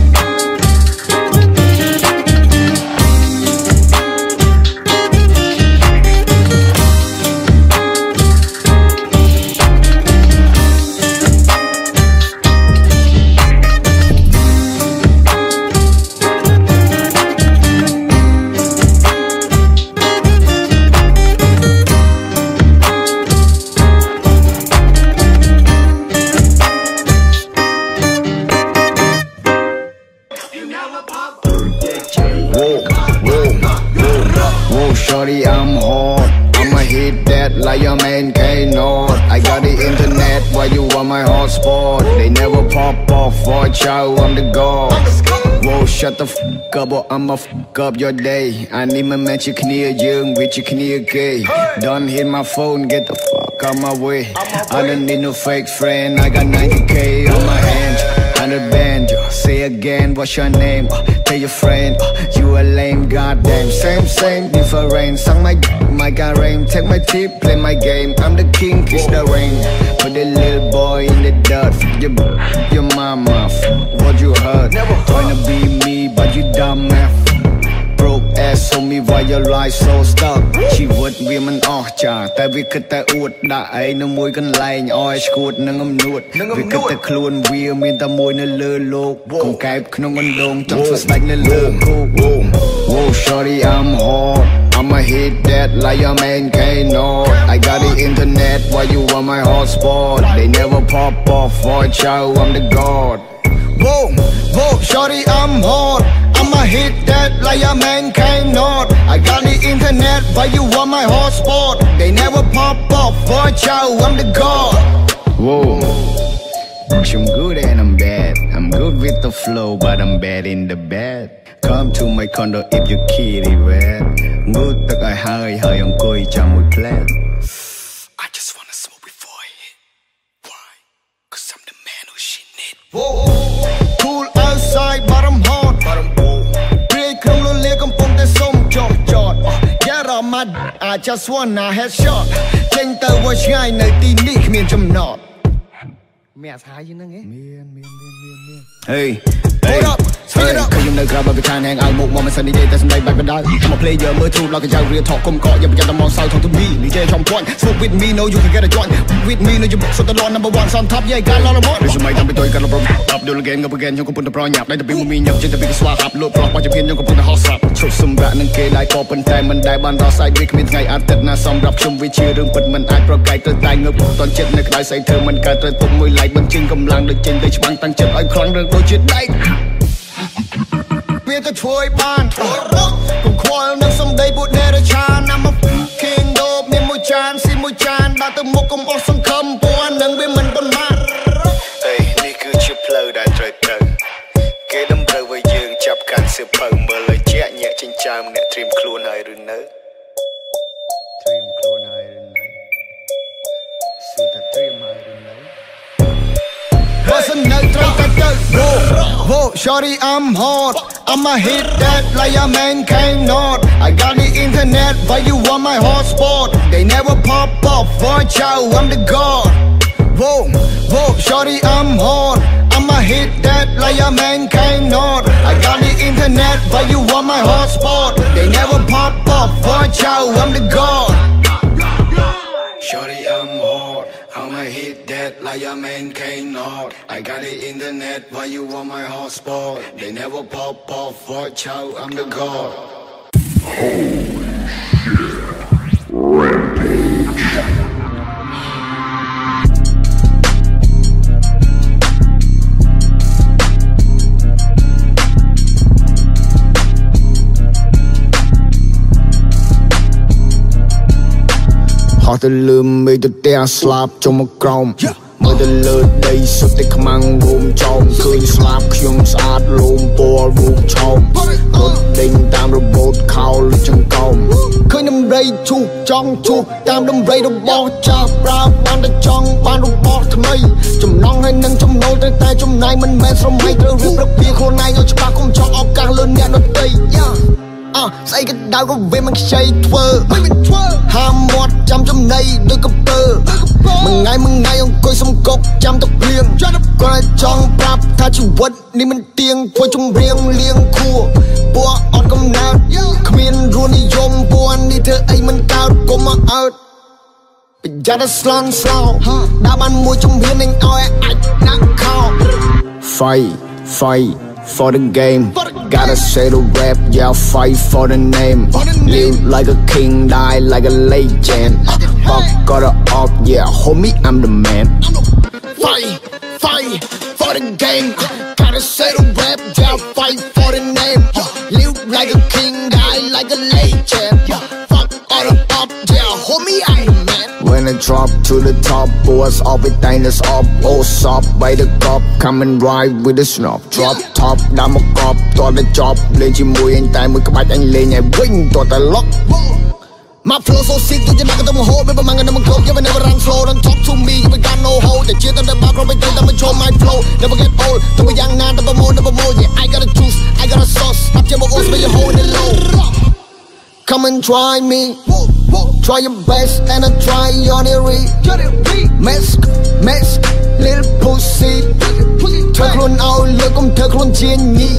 Whoa, shorty, I'm hot. I'ma hit that like your man K-Nord. I got the internet while you on my hotspot. They never pop off for a child, I'm the god. Whoa, shut the fuck up or I'ma fuck up your day. I need my man, you clear young, with you clear gay. Don't hit my phone, get the fuck out my way. I don't need no fake friend, I got 90K on my hands. 100 band, say again, what's your name? Tell your friend, you a lame, goddamn. Same, different. Sung my got rain. Take my tip, play my game. I'm the king, kiss the rain. Put the little boy in the dirt. Your mama, what you heard? Trying to be me, but you dumb man. Broke ass on me while your life so stuck. She would be man off cha. Tại vì cứ ta uất đã ấy nó môi con lạnh oi scoot nó ngâm nuốt. Vì cứ ta khuôn vi miền ta môi nó lơ lô. Còn cái không con đông trong first like nó lơ cô. Whoa, shorty, I'm hot. I'ma hit that like your man K-Nord. I got the internet while you on my hotspot. They never pop off for a child, I'm the god. Whoa, shorty, I'm hot. I'ma hit that like your man K-Nord. I got the internet while you on my hotspot. They never pop off for a child, I'm the god. Whoa, I'm good and I'm bad. I'm good with the flow, but I'm bad in the bed. Come to my condo if you kitty red. Ngút tất ai hơi ông coi cho một plan. I just wanna smoke before I hit. Why? Cause I'm the man who she need. Whoa, cool outside but I'm hot. Break không luôn liaកំពុងតែសុំចត Yeah, I'm mad. I just wanna headshot. ចេញទៅវាឆ្ងាយនៅទីនេះគ្មានចំណត់ មានអាសាយហ្នឹងហ៎មាន Hey Hold up Speak it up ខ្ញុំនៅក្រៅបើវាខានហែងឲ្យមុខមកមិនសិននិយាយតែសម្ដីបែបបណ្ដោយ I'm a player មើលទូដល់កញ្ចៅរៀលថតគុំកកយកប្រយ័ត្នតែមកសៅថងទៅ me DJ ចំពាន់ Smoke with me no you can get a joint with me no you book so the law number 1 on top yeah ការឡរមកវាសម័យតាមពីទុយកាន់លប្រប់ ដល់ again ក៏ again ខ្ញុំកំពុងតែប្រញាប់ដៃតែពីមួយញ៉ាប់ចិត្តតែពីស្វាហាប់លូតប្រោះបច្ចុប្បន្នខ្ញុំកំពុងតែហោះស្រាប់ឈប់សម្រាប់នឹងគេដែរក៏ប៉ុន្តែមិនដែលបានរស់សាយវាគ្មានថ្ងៃអាទិត្យណាសម្រាប់ខ្ញុំវាជារឿងពិតមិនអាចប្រកែកទៅតែងើបតន់ចិត្តនៅក្តៅស្អីធ្វើមិនកើតត្រូវទុកមួយ like បញ្ចេញកម្លាំងដូចចេញទៅច្បាំងតាំងចិត្តឲ្យខ្លាំងរឿងដូចជាដែកវាទៅធ្វើឲ្យបានកុំខ្វល់នឹងសំដីពួកដេរឆាន I'm a king dope មានមួយចានស៊ីមួយចានដល់ទៅមុខកុំអស់សង្ឃឹមព្រោះអានឹងវាមិនប៉ុន្មាននេះគឺជាផ្លូវដែលត្រូវទៅគេតម្រូវឲ្យយើងចាប់កាន់សៀវភៅមើលឲ្យជាក់ញាក់ចិញ្ចើមអ្នកត្រៀមខ្លួនហើយឬនៅសួរថាត្រៀមហើយឬនៅWasn't no drunk at the Whoa, shorty, I'm hot. I'ma hit that like your man K-Nord. I got the internet, but you want my hotspot. They never pop off for a child, I'm the god. Whoa, shorty, I'm hot. I'ma hit that like your man K-Nord. I got the internet, but you want my hotspot. They never pop off for a child, I'm the god. I am main king not. I got the internet while you want my hotspot. They never pop off, watch out, I'm the god. Holy shit. Rampage. Họ từ lườm mê từ tea slap trong một còng mới từ lơ đây sắp tới khám ăn rùm trong khơi slap khiêm sát lùm bò rùm trong rốt đinh tam rồi bột khao lên chân còng khơi nằm đây chu trong chu tam đâm rây đâu bò cha ra ban đã trong ban đâu bò thầm mây chùm non hay nâng trong nôi tay tay trong này mình men xong mây từ rùm rất bia khô này rồi cho ba không cho ọc càng lên nghe nó tây say cái đau có về mang say thơ ham mót chăm trong này đôi cặp tơ mừng ngày ông coi xong cốc chăm tóc riêng còn ai trong rap tha chỉ vật ni mình tiếng phôi trong riêng liêng khua bùa ọt công nào khmiên ruột đi yom bùa đi thơ ấy mình cao có mà ớt bây giờ đã slan sao đã ban mùi trong hiên anh oi ảnh nặng khao fight for the game, gotta say the rap, yeah, I'll fight for the name. Live like a king, die like a legend. Fuck got her up, yeah, homie, I'm the man. Fight for the game, gotta say the rap, yeah, I'll fight for the name. Live like a king, die like a legend. Fuck got her up, yeah, homie, I'm the man. When I drop to the top, boys all with diners up, all soft by the cup, come and ride with the snob. Drop top, đã một cọp, toàn là job, lên chỉ mùi anh tay mùi các bạch anh lên nhảy vinh, toàn là lock. My flow so sick, tôi chỉ nói cái tâm hồn, bên mang cái tâm hồn, you never run slow, don't talk to me, you got no hold. They cheer on the back, rồi tôi mới show my flow, never get old, tôi mới young now, never more, yeah, I got a juice, I got a sauce, stop trên bộ oats, but you hold it low. Come and try me. Try your best and I try on it Mask, little pussy Thơ luôn ao lửa cũng thơ luôn chiên nhị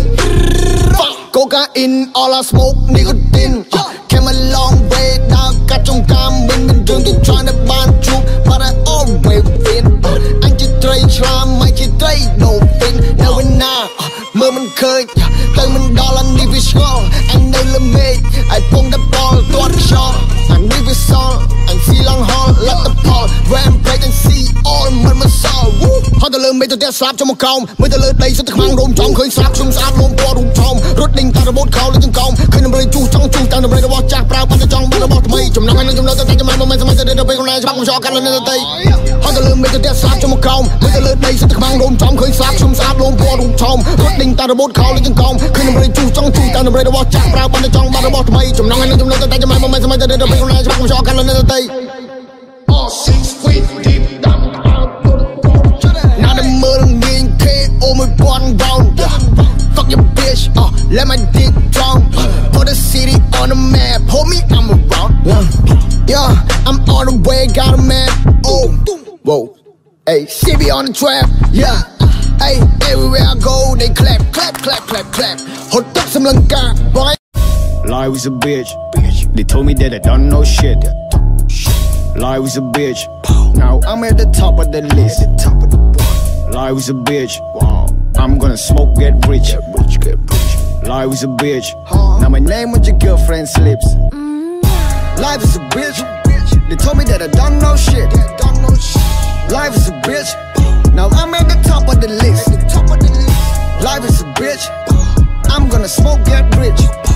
Cocaine, all I smoke, nicotine Came a long way, đã cắt trong cam mình đường tôi try to ban chú But I always win Anh chỉ trade slam, mày chỉ trade đồ fin Now and now, mơ mình khơi Tay mình đo là đi vì score Anh đây là mê, ai phong đập ball, toát shot anh đi với sol, anh xì lăng hall, let the ball Rampage and see all mình mà sao Họ ta lơ mê tôi tè slap cho một còng mới ta lơ đây sẽ thức mang rôm trong khơi slap xung sát luôn bò rụm trong rốt đinh ta ra bốt khao lên chân còng khơi nằm rơi chu trong chu ta nằm rơi bó chạc brao bắt ta trong bắt ta bó mây chùm nắng anh trong đó ta tay cho mày mà mày sẽ đến đâu bên con này bắt con cho cắn lên lên tay họ ta lơ mê tôi tè slap cho một còng mới ta lơ đây sẽ thức mang rôm trong khơi slap xung sát luôn bò rụm trong rốt đinh ta ra bốt khao lên chân còng khơi nằm rơi chu trong chu ta nằm rơi bó chạc brao bắt ta trong bắt ta bó mây chùm nắng anh trong đó ta tay cho mày mà mày sẽ đến đâu bên con này bắt con cho cắn lên lên tay all 6 feet deep down now the murder mean KO my one round fuck your bitch let my dick drown put the city on the map homie I'm around yeah I'm on the way got a man whoa hey CB on the trap yeah hey everywhere I go they clap hold up some lanka boy Lie was a bitch. They told me that I don't know shit. Lie was a bitch. Now I'm at the top of the list. Lie was a bitch. I'm gonna smoke, get rich. Lie was a bitch. Now my name on your girlfriend's lips. Life is a bitch. They told me that I don't know shit. Life is a bitch. Now I'm at the top of the list. Life is a bitch. I'm gonna smoke, get rich.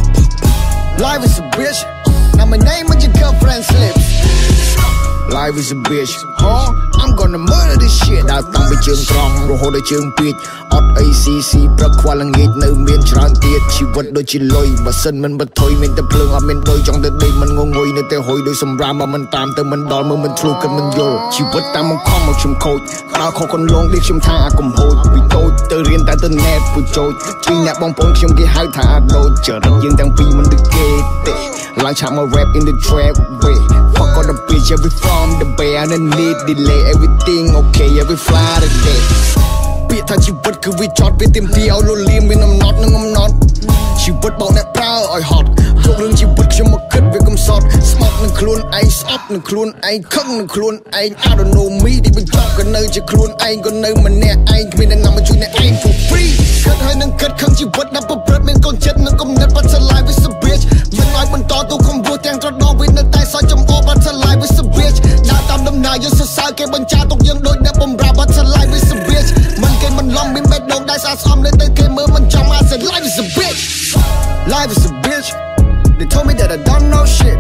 Life is a bitch. Now my name on your girlfriend's lips. Life is a bitch. I'm gonna murder this shit. Đã tăng về trường tròn rồi hồi đời trường piệt. Ọt ACC bật qua là nghịch nơi miền tràn tiết. Chỉ vật đôi chỉ lôi mà sân mình bật thôi mình tập lương ở miền đôi trong đời đây mình ngồi ngồi nơi tê hồi đôi sầm ra mà mình tam tới mình đòi mà mình true cần mình vô. Chỉ vật ta mong không một chùm khôi. Tao không còn long đi chùm tha cùng hồi. Vì tôi từ riêng ta từ nét bụi trôi. Khi nạp bong bóng trong cái hai thả đôi. Chờ rằng dương đang vì mình được kê tệ. Lại chạm mà rap in the trap way. Fuck all the bitch every from the bay I don't need delay everything okay every fly today. Biết tha chỉ vật cứ vì chót biết tìm tiêu luôn liêm vì nằm nót chỉ vật bảo nét prao ỏi hot. Rộng lưng chỉ vật cho một cất về cầm sọt. Smoke នឹងខ្លួនឯងស្អប់នឹងខ្លួនឯងខឹងនឹងខ្លួនឯង I don't know me ទីបញ្ចប់ក៏នៅជាខ្លួនឯងក៏នៅម្នាក់ឯងគ្មានអ្នកណាមកជួយអ្នកឯង for free គិតហើយនឹងគិតខឹងជីវិតដល់ប្រព្រឹត្តមានកូនចិត្តនឹងគំនិតបាត់ឆ្លាយ with a bitch មិនឲ្យបន្តទូខំរស់ទាំងត្រដោវិញនៅតែសោះចំអកបាត់ឆ្លាយ with a bitch ដើរតាមដំណើរយកសរសើរគេបញ្ចាទុកយើងដូចអ្នកបំរើបាត់ឆ្លាយ with a bitch មិនគេមិនឡំមានបេះដូងដែលស្អាតស្អំនៅតែគេមើលមិនចំ I said life is a bitch life is a bitch they told me that I don't know shit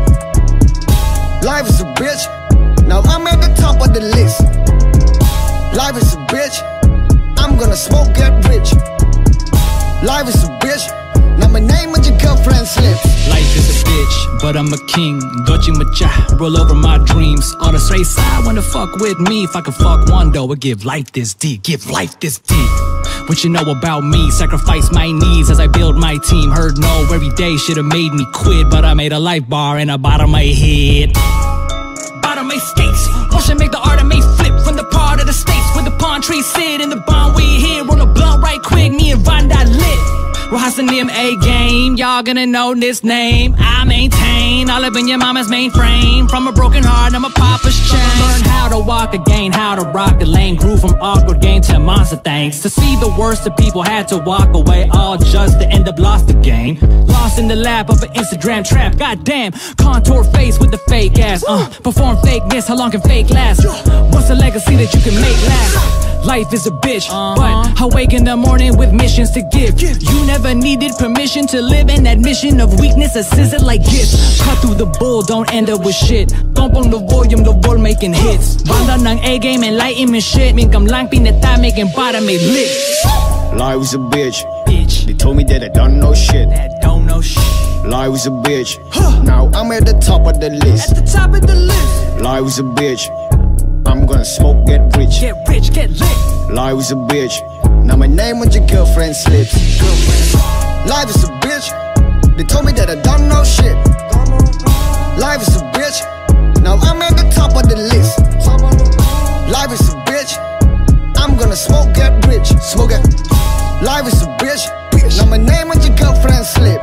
life is a bitch now I'm at the top of the list life is a bitch I'm gonna smoke get rich life is a bitch now my name on your girlfriend's lips life is a bitch but I'm a king Doji Macha roll over my dreams on the straight side wanna fuck with me if I can fuck one though I give life this deep give life this deep what you know about me sacrifice my needs as I build my team heard no every day should've made me quit but I made a life bar in the bottom of my head bottom of my skates watch it make the art I may flip from the part of the states where the palm trees sit in the barn we here roll a blunt right quick me and Vonda lit Rohasanim A game, y'all gonna know this name. I maintain all up in your mama's mainframe. From a broken heart, I'm a papa's chain. Learn how to walk again, how to rock the lane. Grew from awkward game to monster things. To see the worst of people had to walk away, all just to end up lost the game. Lost in the lap of an Instagram trap. Goddamn, contour face with the fake ass. Perform fakeness, how long can fake last? What's the legacy that you can make last? Life is a bitch, but I wake in the morning with missions to give. You never needed permission to live, an admission of weakness, a scissor like this. Cut through the bull, don't end up with shit. Don't on the volume, the ball making hits. Vonda nang A game and lighting me shit. Min kam lang pinata making bottom me lit. Life is a bitch. They told me that I don't know shit. Life is a bitch. Now I'm at the top of the list. Life is a bitch. I'm gonna smoke, get rich, get lit. Life is a bitch. Now my name on your girlfriend's lips. Life is a bitch. They told me that I don't know shit. Life is a bitch. Now I'm at the top of the list. Life is a bitch. I'm gonna smoke, get rich, smoke it. Life is a bitch. Now my name on your girlfriend's lip.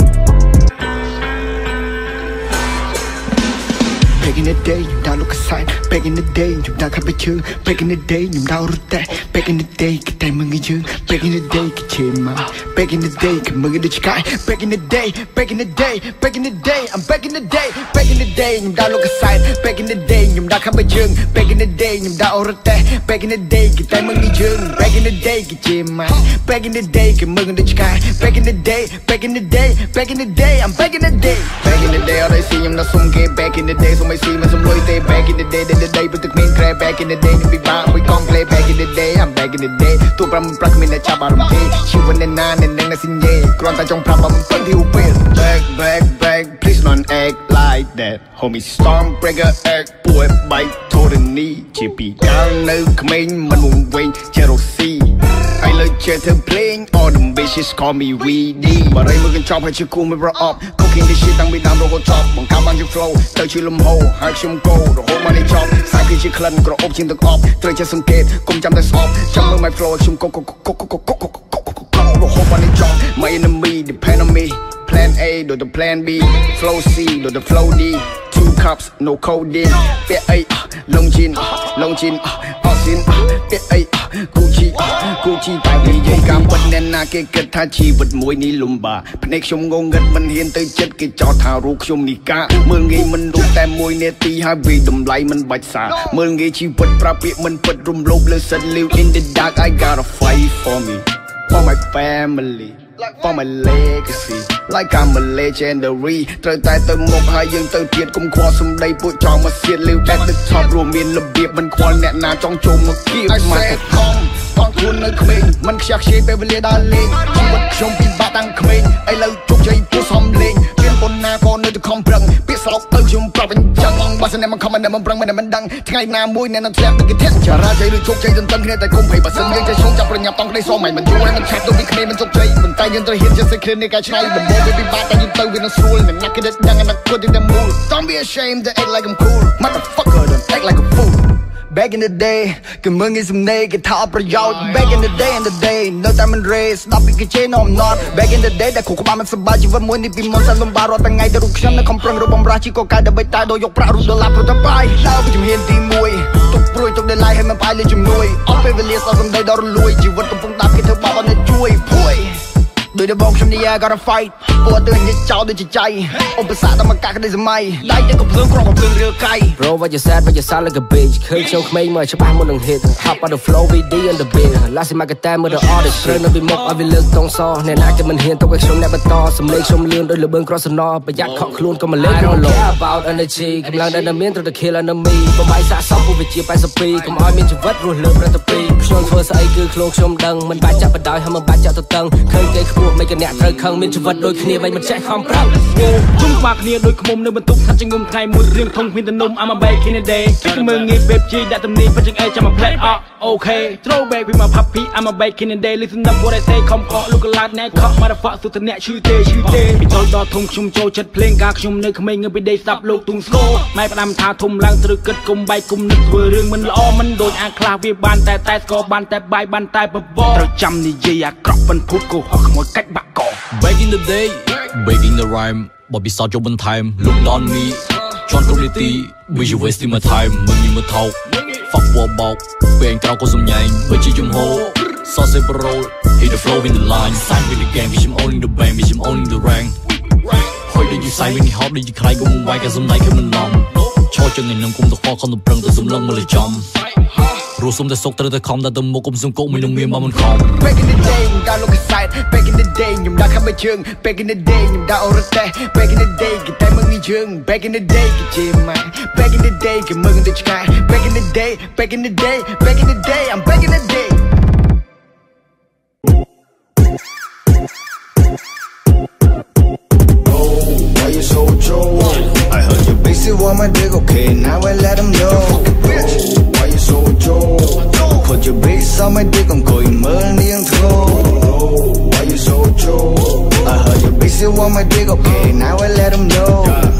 Back in the day, you don't look aside. Back in the day, you don't come back. Back in the day, you don't root. Back in the day, get time on you. Back in the day, get chima. Back in the day, get mug in the sky. Back in the day, back in the day, back in the day. I'm back in the day, back in the day, you don't look aside. Back in the day, you don't come back. Back in the day, you don't root. Back in the day, get time on you. Back in the day, get chima. Back in the day, get mug in the sky. Back in the day, back in the day, back in the day. I'm back in the day. Back in the day, all I see him not some gay. Back in the day, so my see me some loyalty. Back in the day, but the main crab. Back in the day, we bang, we can't play. Back in the day, I'm back in the day. To pram plug me in the chap out of day. She went in nine and then I sing yeah. Granta jong pram, I'm plenty of pain. Back, please don't act like that. Homie Stormbreaker act, boy, bite to the knee. Chippy, down no coming, man won't wait, Cherokee. I like chatter playing, all them bitches call me weedy. But I look and chop at you cool me bro up. Cooking this shit and we down the whole chop. Bong come on your flow, touch you hole, hard you go, the whole money chop. Side you club, grow up in the up. Try just some kid, come jump the stop. Jump on my floor, shum go, the whole money chop. My enemy depend on me. Plan A to the plan B, flow C to the flow D. 2 cups, no codeine. Bit A, long chin, Austin. Bit A, Gucci. តែនិយាយកម្មពិតអ្នកណាគេគិតថាជីវិតមួយនេះលំបាកភ្នែកខ្ញុំងងឹតមិនហ៊ានទៅចិត្តគេចោទថារូបខ្ញុំនេះកាមើលងាយមិនរូបតែមួយនាទីហើយវាតម្លៃមិនបាច់សារមើលងាយជីវិតប្រាប់ពាក្យមិនពិតរំលោភលើសិន live in the dark I gotta fight for me for my family for my legacy like I'm a legendary ត្រូវតែទៅមុខហើយយើងទៅទៀតគុំខ្វល់សម្ដីពួកចង់មកសៀត live at the top រួមមានរបៀបមិនខ្វល់អ្នកណាចង់ចូលមកគៀប I said come បងខ្លួននៅក្មេងមិនខ្ជះខ្ជាយពេលវេលាដើរលេងជីវិតខ្ញុំពិបាកតាំងក្មេងឥឡូវជោគជ័យពោះសំលេងមានប៉ុណ្ណាក៏នៅតែខំប្រឹងពាក្យស្លោកទៅខ្ញុំប្រាប់អញ្ចឹងបើសិនតែមិនខំមិនប្រឹងមិនដឹងថ្ងៃណាមួយអ្នកនឹងធ្លាក់ទៅគេធាក់ចារាជ័យឬជោគជ័យទន្ទឹងគ្នាតែគុំភ័យបើសិនយើងចេះឈប់ចាប់ប្រញាប់តង់ក្តីសមមិនយូរហើយមិនឆាប់ទៅពីគ្នាមិនជោគជ័យមិនតែយើងត្រូវហ៊ានចេះសេះគ្នានៃការឆ្នៃដំបូងវាពិបាកតែយើងទៅវានឹងស្រួលអ្នកណាគេដឹងអនាគតទីតែមូល Don't be ashamed to act like I'm cool motherfucker don't act like a fool Back in the day គឺមើងងាយសំណេរគេថាអត់ប្រយោជន៍ Back in the day នៅតែមិន race ស្ដាប់ពីគេជេរ no I'm not Back in the day ដែលគ្រូក្បាលមិនសប្បាយជីវិតមួយនេះពីមុនសិនលំបារាល់ថ្ងៃទៅរូបខ្ញុំនៅខំប្រឹងរកបំរាស់ជីកកាយដើម្បីតែដោយយកប្រាក់រូបដុល្លារព្រោះតែបាយដើរពីជំហានទី1ទុកព្រួយទុកដេឡៃឲ្យមិនផ្អែកលើជំនួយអត់ពេលវេលាសោះសំដីដល់រលួយជីវិតកំពុងដាប់គេធ្វើបាបអត់អ្នកជួយភួយដោយតែបងខ្ញុំនេះ I gotta fight ពួកទៅញិចចោលដូចជាចៃឧបសគ្គតែមកកាក់ក្តីសម័យដៃទៅកំភ្លើងក្រកកំភ្លើងរាលកៃ Bro what you sad like a bitch ឃើញខ្ញុំក្មេងមកច្បាស់មុននឹង hit Hop on the flow VD in the beat ឡាស៊ីមកកតែមើលដល់ artist ត្រូវនៅពីមុខឲ្យវាលើកតងសអ្នកណាគេមិនហ៊ានទៅឲ្យខ្ញុំអ្នកបន្តសំឡេងខ្ញុំលឿនដោយលបឿនក្រសណប្រយ័ត្នខកខ្លួនកុំមកលេងក្នុងលោក about energy កម្លាំងដែលមានត្រូវតែ kill enemy បំបីសាកសមពួកវាជា82កុំឲ្យមានជីវិតរស់លើប្រតិពីខ្ញុំធ្វើស្អីគឺខ្លួនខ្ញុំដឹងមិនបាច់ចាប់បដ ாய் ហើយមិនបាច់ចាក់ទៅតឹងឃើញគេខ្ពស់មិនកអ្នកត្រូវខឹងមានជីវិតដូចគ្នាមិនចេះខំប្រឹងជុំក្បាលគ្នាដូចខ្មុំនៅបន្ទប់ថាច់ងុំថ្ងៃមួយរៀងធំគ្មានទំនុំ I'm a back in the day គេមើងងាយ babe G ដាក់ទំនីបិទចង្អេចាំមក play okay throw back with my puppy I'm a back in the day listen up what I say ខំខក look alike ណែខក motherfucker សុទ្ធតែអ្នកឈឺទេពីចូលដល់ធំខ្ញុំចូលចិត្តភ្លេងការខ្ញុំនៅក្មេងងើបពី day ស្ដាប់លោកទុំស្គរម៉ែផ្ដាំថាធំឡើងត្រូវគិតគុំបែកគុំនឹកធ្វើរឿងមិនល្អមិនដូចអាខ្លះវាបានតែស្គរបានតែបាយបានតែបបរត្រូវចាំនិយាយអាក្រក់ប៉ុនភូតកោហកខ្មោចកាច់បាក់ក Back in the day breaking the rhyme បបិសោចយកបន្ថែម look down me ជន់គ្រប់នីតិ we you wasting my time មិនមានមកថោក fuck war បោកពេលក្រៅក៏សំញែងបើជាជំហរ sauce bro hit the flow in the line sign with the game វាខ្ញុំ owning the bang វាខ្ញុំ owning the rank ហើយដូចយីសៃវិញហប់ដូចយីខ្លាយក៏មិនវាយក៏សំដៃគឺមិនឡំឈរជើងឯនឹងគុំទៅខកខំទៅប្រឹងទៅសំឡឹងមកលេចំរស់សុំតែសុកត្រូវតែខំតែទៅមុខគុំសុំគុកមិននឹងមានមកមិនខំ Back in the day ខ្ញុំដើរលោកខ្សែ Back in the day ខ្ញុំដើរខំបីជើង Back in the day ខ្ញុំដើរអរតេ Back in the day គេតែមើងនេះជើង Back in the day គេជេរម៉ែ Back in the day គេមើងដូចឆ្កែ Back in the day Back in the day Back in the day I'm back in the day Why you so Joe? I heard you basically want my dick, okay, now I let them know. Why you so Joe? Put your base on my dick, I'm going money and throw. Why you so Joe? I heard you basically want my dick, okay, now I let them know.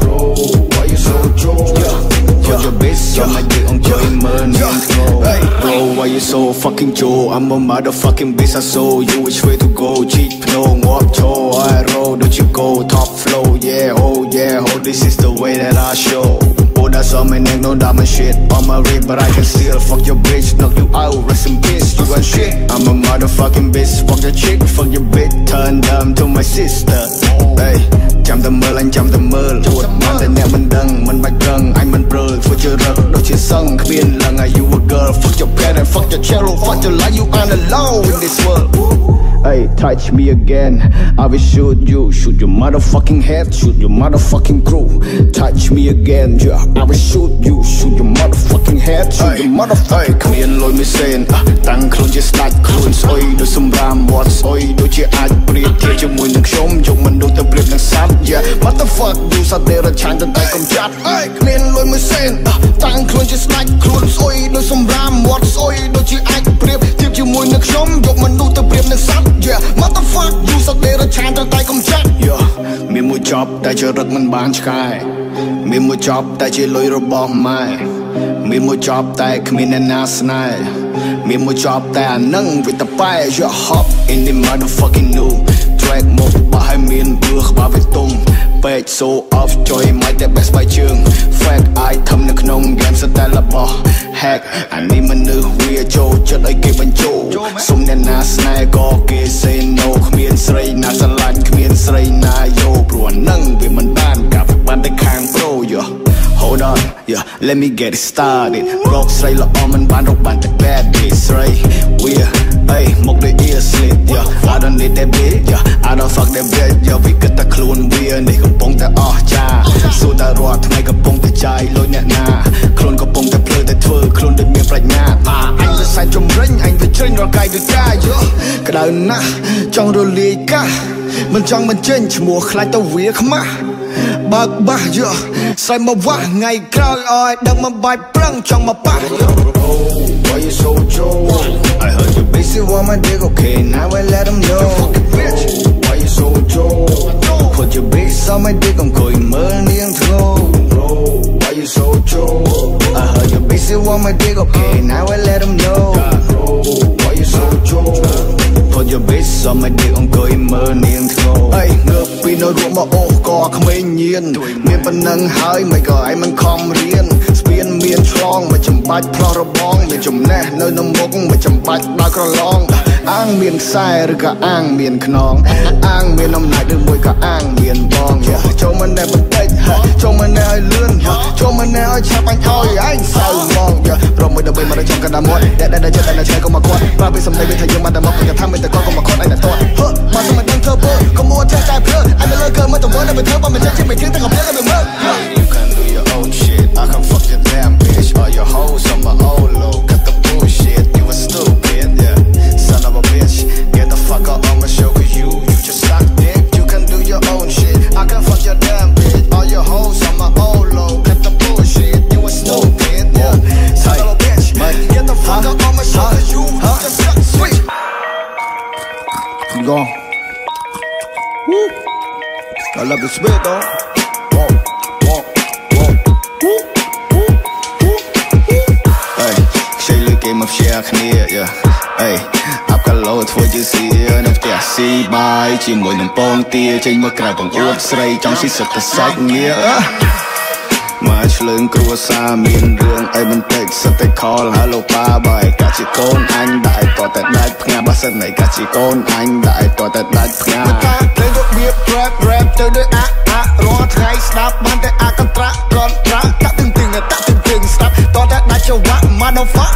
Why you so Joe? Put your base on my dick, I'm going money and throw. Bro, why you so fucking Joe? I'm a motherfucking bitch, I saw you, which way to go? Cheat, no, walk, toe, I roll, don't you go, top flow, yeah, oh, this is the way that I show. Oh, that's all my neck, no diamond shit on my rig, but I can still fuck your bitch, knock you out, rest in peace, you ain't shit. I'm a motherfucking bitch, fuck your chick, fuck your bitch, turn them to my sister. Hey, chăm the merl, anh chăm the merl, chuột man tay nè mình đăng, mình bạch răng, anh mình brơ, fuck your rug, đôi chia sân, khuyên lần are you a girl, fuck your parent, fuck your cello, fuck your life, you aren't alone in this world. Hey, touch me again, I will shoot you, shoot your motherfucking head, shoot your motherfucking crew. Touch me again, yeah, I will shoot you, shoot your motherfucking head, shoot your motherfucking crew. Khmiên lối mới sen, tăng khôn chia start khôn soi, đôi sum ram, what soi, đôi chia ai, breed, thiệt cho mùi nước xóm, dùng mình đôi tập breed nước sáp, yeah. What the fuck, you sa để ra chan chân tay cầm chặt. Hey, khmiên lối mới sen, tăng khôn chia start khôn soi, đôi sum ram, what soi, đôi chia ai, breed, thiệt cho mùi nước xóm, dùng mình đôi tập breed nước sáp. Yeah, motherfucker, you suck there a chance to take 'em chat. Yeah, me mua job តែជារឹកមិនបានឆ្កែ me mua job តែជាលុយរបស់ម៉ែ me mua job តែគ្មានអ្នកណាស្នេហ៍ me mua job តែអានឹងវាតប៉ែ you hop in the motherfucking new track មកបើឲ្យមានព្រោះក្បាលវាទុំពេក so off joy មកតែ best បាយជើង fact I ធំនៅក្នុង game ស្តែលរបស់ hack អានេះមនុស្សវាចូលចិត្តឲ្យគេបញ្ចូលសុំអ្នកណាស្នេហ៍ក៏គេ say no គ្មានស្រីណាស្រឡាញ់គ្មានស្រីណាយោព្រោះអានឹងវាមិនបានកាប់បានតែខាង pro yo hold on yeah let me get it started រកស្រីល្អមិនបានរកបានតែ bad bitch ស្រី we hey មកដូច ear slit yeah I don't need that bitch yeah I don't fuck that bitch yeah វាគិតតែខ្លួនវានេះកំពុងតែអស់ចាសួរតែរាល់ថ្ងៃកំពុងតែចាយលុយអ្នកណាខ្លួនកំពុងតែភ្លើតែធ្វើខ្លួនដូចមានប្រាជ្ញាអញវាសែនជំរិញអញវាជ្រិញរកកាយដូចកាយក្តៅណាស់ចង់រលាយកាសមិនចង់បញ្ចេញឈ្មោះខ្លាចទៅវាខ្មាស់បើកបាសយោស្រីមកវាស់ថ្ងៃក្រោយឲ្យដឹងមកបាយប្រឹងចង់មកប៉ះ Why you so Joe? I heard you basically want my dick, okay, now I let them know. Why you so Joe? Put your base on my dick, I'm going money and throw. Why you so Joe? I heard you basically want my my dick okay now I let them know why you so true put your bitch on my dick on cười mơ niềng thô hey ngược vì nó ruộng mà ô cò không mấy nhiên miền bên nâng hơi mày gọi mình không riêng spiên miền tròn mà chấm bạch pro rồi bong mày chấm nè nơi nông bốc mày chấm bạch đào cỏ long ang miền sai rồi cả ang miền khnon ang miền nông này được mùi cả ang miền bong cho mình đẹp bật tết cho mình đẹp lươn cho mình đẹp chắp anh thôi anh sao mong rồi mới đầu bên mà đang trong cả đám muộn để chết đây là chơi không mà quên và bây giờ đây bên thầy nhưng mà đã móc cả tham bên tay con không mà con anh là tôi mà sao mình đang thơ bơ không mua chơi trai phơ anh đã lơ cơ mới tổng vốn để mình thơ bao mình chơi mình thiếu ta không biết là mình mơ you can do your own shit I can fuck your damn bitch all your hoes on my old low cut the bullshit you were stupid yeah son of a bitch get the fuck out of my show cause you just suck dick you can do your own shit I can fuck your damn bitch all your hoes on my old low cut the bullshit you were stupid yeah son of a bitch get the fuck out of my show cause you just suck sweet keep going woo I love the spit though mà shareគ្នាអេអាប់កាឡូធ្វើជាសៀនៅផ្ទះស៊ីបាយជាមួយនឹងពងទាចេញមកក្រៅបង្អួតស្រីចង់ស៊ីសិតតែសាច់ងារមកឆ្លើងគ្រួសារមានរឿងអីបន្តិចសិតតែខលហៅលោកប៉ាបើឯកាជាកូនអញដែរតតែដាច់ផ្ងាបើសិនឯកាជាកូនអញដែរតតែដាច់ផ្ងាតែរបៀប rap ទៅដូចអារាល់ថ្ងៃស្ដាប់បានតែអាកន្ត្រាក់ត្រន់ត្រាក់តាក់ទឹងស្ដាប់តតែដាច់ចង្វាក់ motherfuck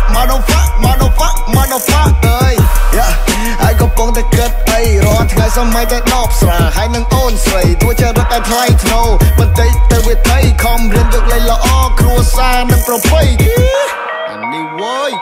អើយហើយកំពុងតែគិតអីរាល់ថ្ងៃសម័យតែដប់ស្រាហើយនឹងអូនស្រីទោះជារត់តែថ្លៃធ្នូបន្តិចទៅវាថៃខំរៀនយកលេខល្អគ្រួសារនិងប្រពៃអានេះវ៉យ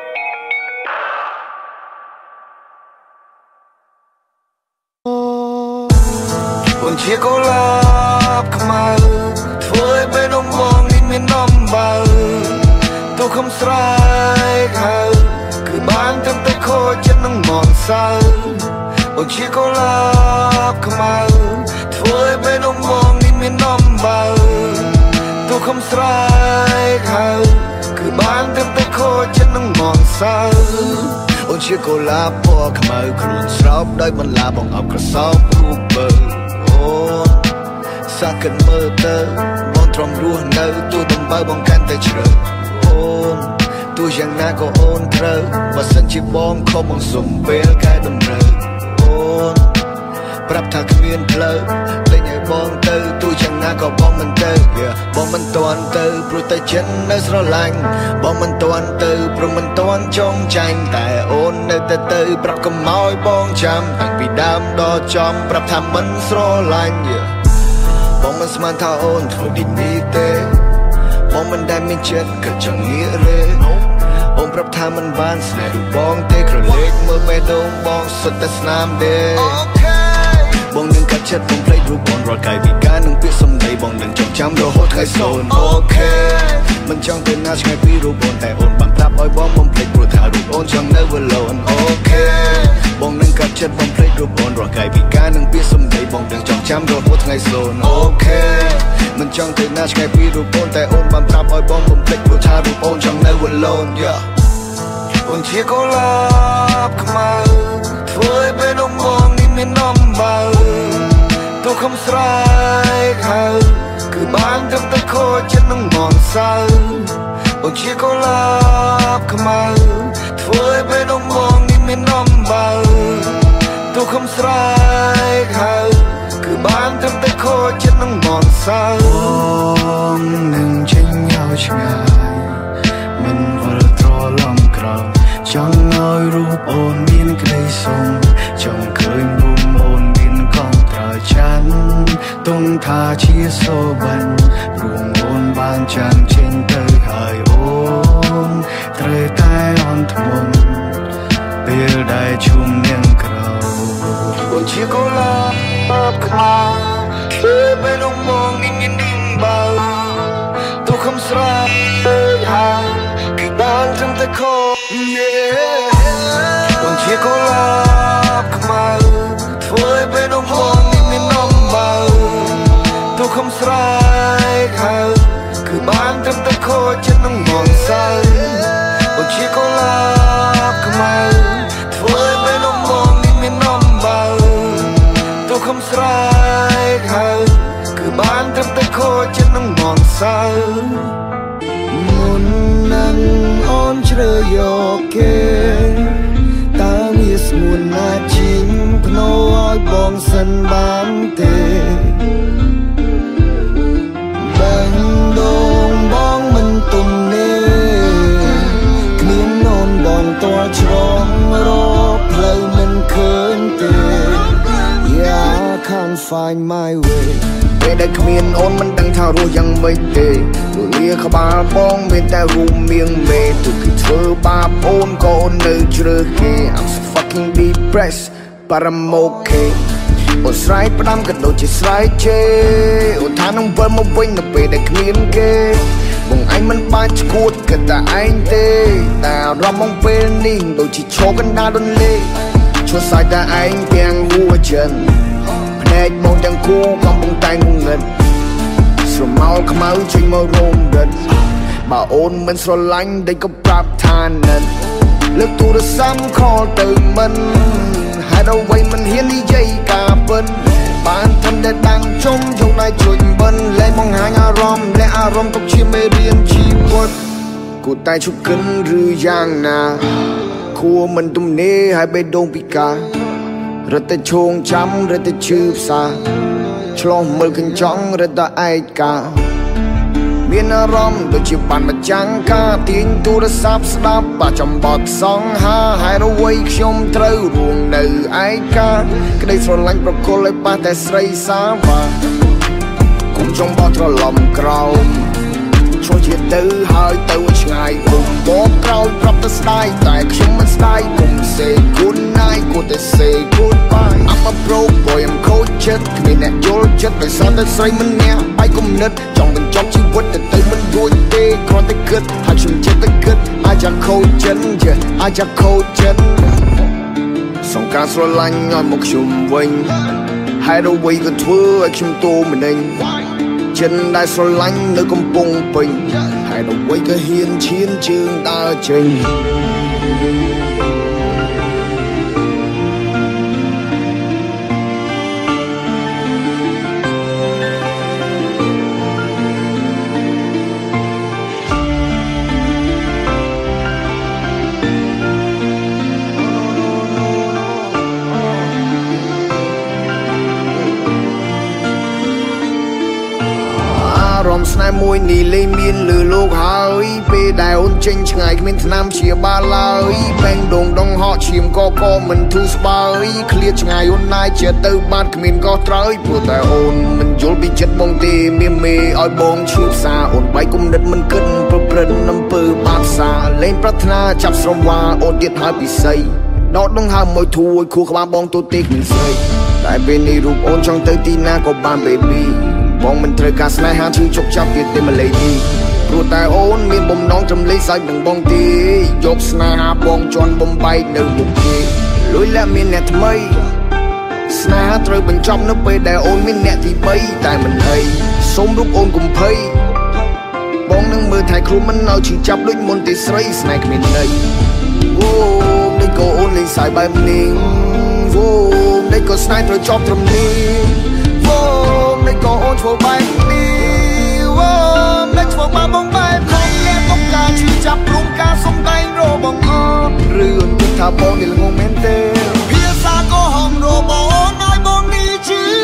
អូនជាកូឡាបខ្មៅធ្វើឲ្យពេលនំបងនេះមាននំបើទូខំស្រែកហៅគឺបានត្រឹមតែខូចចិត្តនឹងមន់សៅអូនជាកូឡាបខ្មៅធ្វើឲ្យពេលនំបងនេះមាននំបើទូខំស្រែកហៅគឺបានត្រឹមតែខូចចិត្តនឹងមន់សៅអូនជាកូឡាបពណ៌ខ្មៅខ្លួនស្រោបដោយបន្លាបងអបក្រសោបរូបបើអូនសាកិនមើលទៅបងទ្រាំរស់នៅទូដំបៅបងកាន់តែជ្រៅអូនទោះយ៉ាងណាក៏អូនត្រូវបើសិនជាបងខំបងសុំពេលកែតម្រូវអូនប្រាប់ថាគ្មានផ្លូវលេងឲ្យបងទៅទោះយ៉ាងណាក៏បងមិនទៅបងមិនទាន់ទៅព្រោះតែចិត្តនៅស្រឡាញ់បងមិនទាន់ទៅព្រោះមិនទាន់ចងចាញ់តែអូននៅតែទៅប្រាប់កុំឲ្យបងចាំតាំងពីដើមដល់ចំប្រាប់ថាមិនស្រឡាញ់បងមិនស្មានថាអូនធ្វើដូចនេះទេបងមិនដែលមានចិត្តគិតចង់ងាករេអូនប្រាប់ថាមិនបានស្នេហ៍រូបបងទេក្រឡេកមើលបេះដូងបងសុទ្ធតែស្នាមទេបងនឹងកាត់ចិត្តបងភ្លេចរូបបងរាល់កាយវិការនឹងពាក្យសម្ដីបងនឹងចងចាំរហូតថ្ងៃសូន្យអូខេមិនចង់ទៅណាឆ្ងាយពីរូបបងតែអូនបានប្រាប់ឲ្យបងបំភ្លេចព្រោះថារូបអូនចង់នៅaloneអូខេបងនឹងកាត់ចិត្តបងភ្លេចរូបបងរាល់កាយវិការនឹងពាក្យសម្ដីបងនឹងចងចាំរហូតថ្ងៃសូន្យអូខេមិនចង់ទៅណាឆ្ងាយពីរូបអូនតែអូនបានប្រាប់ឲ្យបងបំភ្លេចព្រោះថារូបអូនចង់នៅ alone អូនជាកូឡាបខ្មៅធ្វើឲ្យពេលនំបងនេះមាននំបើទូខំស្រែកហៅគឺបានត្រឹមតែខូចចិត្តនឹងមន់សៅអូនជាកូឡាបខ្មៅធ្វើឲ្យពេលនំបងនេះមាននំបើទូខំស្រែកហៅគឺបានត្រឹមតែខូចចិត្តនឹងមន់សៅបងនឹងចេញឲ្យឆ្ងាយមិនវិលត្រឡំក្រោយចង់ឲ្យរូបអូនមានក្តីសុខចង់ឃើញរូបអូនមានកងត្រច័ន្ទទង់ថាជាសូបាញ់រួមអូនបានចាំងចេញទៅហើយអូនត្រូវតែអន់ធ្មត់ពេលដែលជុំនាងក្រោអូនជាកូឡាបខ្មៅធ្វើពេលនំបងនេះមាននំបើទូខំស្រែកហៅគឺបានត្រឹមតែខូចអូនជាកូឡាបខ្មៅធ្វើឲ្យពេលនំបងនេះមាននំបើទូខំស្រែកហៅគឺបានត្រឹមតែខូចចិត្តនឹងមន់សៅ không sai hay cứ bán thấp tới khô chân nó ngọn sao muốn nâng ôn chơi kê ta biết muốn là chính nói bong sân bán tê bang đông bong mình tùng nê miếng non bong to trong rộp lời mình khơi tê yeah I can't find my way ពេលដែលគ្មានអូនមិនដឹងថារស់យ៉ាងម៉េចទេទូលាក្បាលបងមានតែរូបមៀងមេទូគេធ្វើបាបអូនក៏អូននៅជ្រើសគេ I'm so fucking depressed but I'm okay អូនស្រែកផ្ដាំក៏ដូចជាស្រែកជេអូនថានឹងវិលមកវិញនៅពេលដែលគ្មានគេបងឯងមិនបានឈួតគិតតែឯងទេតែអារម្មណ៍បងពេលនេះដូចជាឈោកកណ្ដាលដុនលេឈួតសាយតែឯងទាំងហួចិនភ្នែកបងទាំងគូកំពុងតែងងឹតស្រមោលខ្មៅចេញមករោមរឹតបើអូនមិនស្រឡាញ់ដេកក៏ប្រាប់ថានិនលើកទូរស័ព្ទ call ទៅមិនហេតុអ្វីមិនហ៊ាននិយាយការពិតបានធំតែដាំងជុំយកដៃជួយបិនលែងបង្ហាញអារម្មណ៍លែងអារម្មណ៍ទុកជាមេរៀនជីវិតគូតែជុកកិនឬយ៉ាងណាគួរមិនទំនេរឲ្យបេះដូងពិការរត់តែឈោងចាំរត់តែឈឺផ្សាឆ្លោះមើលកញ្ចក់រត់តែឯកាមានអារម្មណ៍ដូចជាបានមកចាំងការទាញទូរស័ព្ទស្ដាប់បាចំបត់សង្ហាហេតុអ្វីខ្ញុំត្រូវរួមនៅឯកាក្តីស្រឡាញ់ប្រគល់ឲ្យប៉ះតែស្រីសាវ៉ាគុំចង់បោះត្រឡំក្រោមឈួរជាទៅហើយទៅឆ្ងាយគុំបកក្រោយប្រាប់ទៅស្ដាយតែខ្ញុំមិនស្ដាយគុំ say good night គួរតែ say goodbye I'm a broke boy I'm cold ចិត្តគ្មានអ្នកយល់ចិត្តដោយសារតែស្រីម្នាក់បែកគំនិតចង់បញ្ចប់ជីវិតទៅមិនរួចទេគ្រាន់តែគិតហើយខ្ញុំចិត្តតែគិតអាចจะខូចចិត្តអាចจะខូចចិត្តសង្ការស្រឡាញ់ឲ្យមកខ្ញុំវិញហើយអ្វីក៏ធ្វើឲ្យខ្ញុំតូមម្នេញចិនដែលស្រឡាញ់នៅកំពង់ពេញហើយអ្វីក៏ហ៊ានឈានជើងដើរចេញរំស្នេហ៍មួយនេះលេងមានលើលោកហើយពេលដែលអូនចេញឆ្ងាយគ្មានថ្នាំព្យាបាលឡើយបែងដងដងហក់ឈាមកកមិនធូរស្បើយឃ្លាតឆ្ងាយអូនណាយជាទៅបានគ្មានកោះត្រើយព្រោះតែអូនមិនយល់ពីចិត្តបងទេមានមេឲ្យបងឈឺផ្សាអូនបែកគុំនិតមិនគិតប្រព្រឹត្តអំពើបាបសាលេងប្រាថ្នាចាប់ស្រមវ៉ាអូនទៀតហើយពិសីដកដងហើមមួយធួយខួរក្បាលបងទូទេគ្មានស្រីតែពេលនេះរូបអូនចង់ទៅទីណាក៏បាន babyបងមិនត្រូវការស្នេហាឈឺជប់ចាប់ទៀតទេ Lady ព្រោះតែអូនមានបំណងចំលេចសាច់នឹងបងទេយកស្នេហាបងជន់បំបែកនៅមុខគេលួយលាក់មានអ្នកថ្មីស្នេហាត្រូវបញ្ចប់នៅពេលដែលអូនមានអ្នកទី3តែមិនអីសូមរូបអូនកុំភ័យបងនឹងមើលថែខ្លួនមិនឲ្យឈឺចាប់ដូចមុនទេស្រីស្នេហ៍គ្មានន័យអូដូចក៏អូនលេងសាយបែបនេះអូដូចក៏ស្នេហ៍ត្រូវចប់ត្រឹមនេះไม่ก็โอนทั่วไปนี่ว่าไม่ทั่วมาบงไปพงแย่ต้องการชื่อจับรุมการสมใจโรบองอ้อเรื่องที่ถ้าบองนี่ละงงเมนเตเพียซาก็ห้องโรบองน้อยบองนี่ชื่อ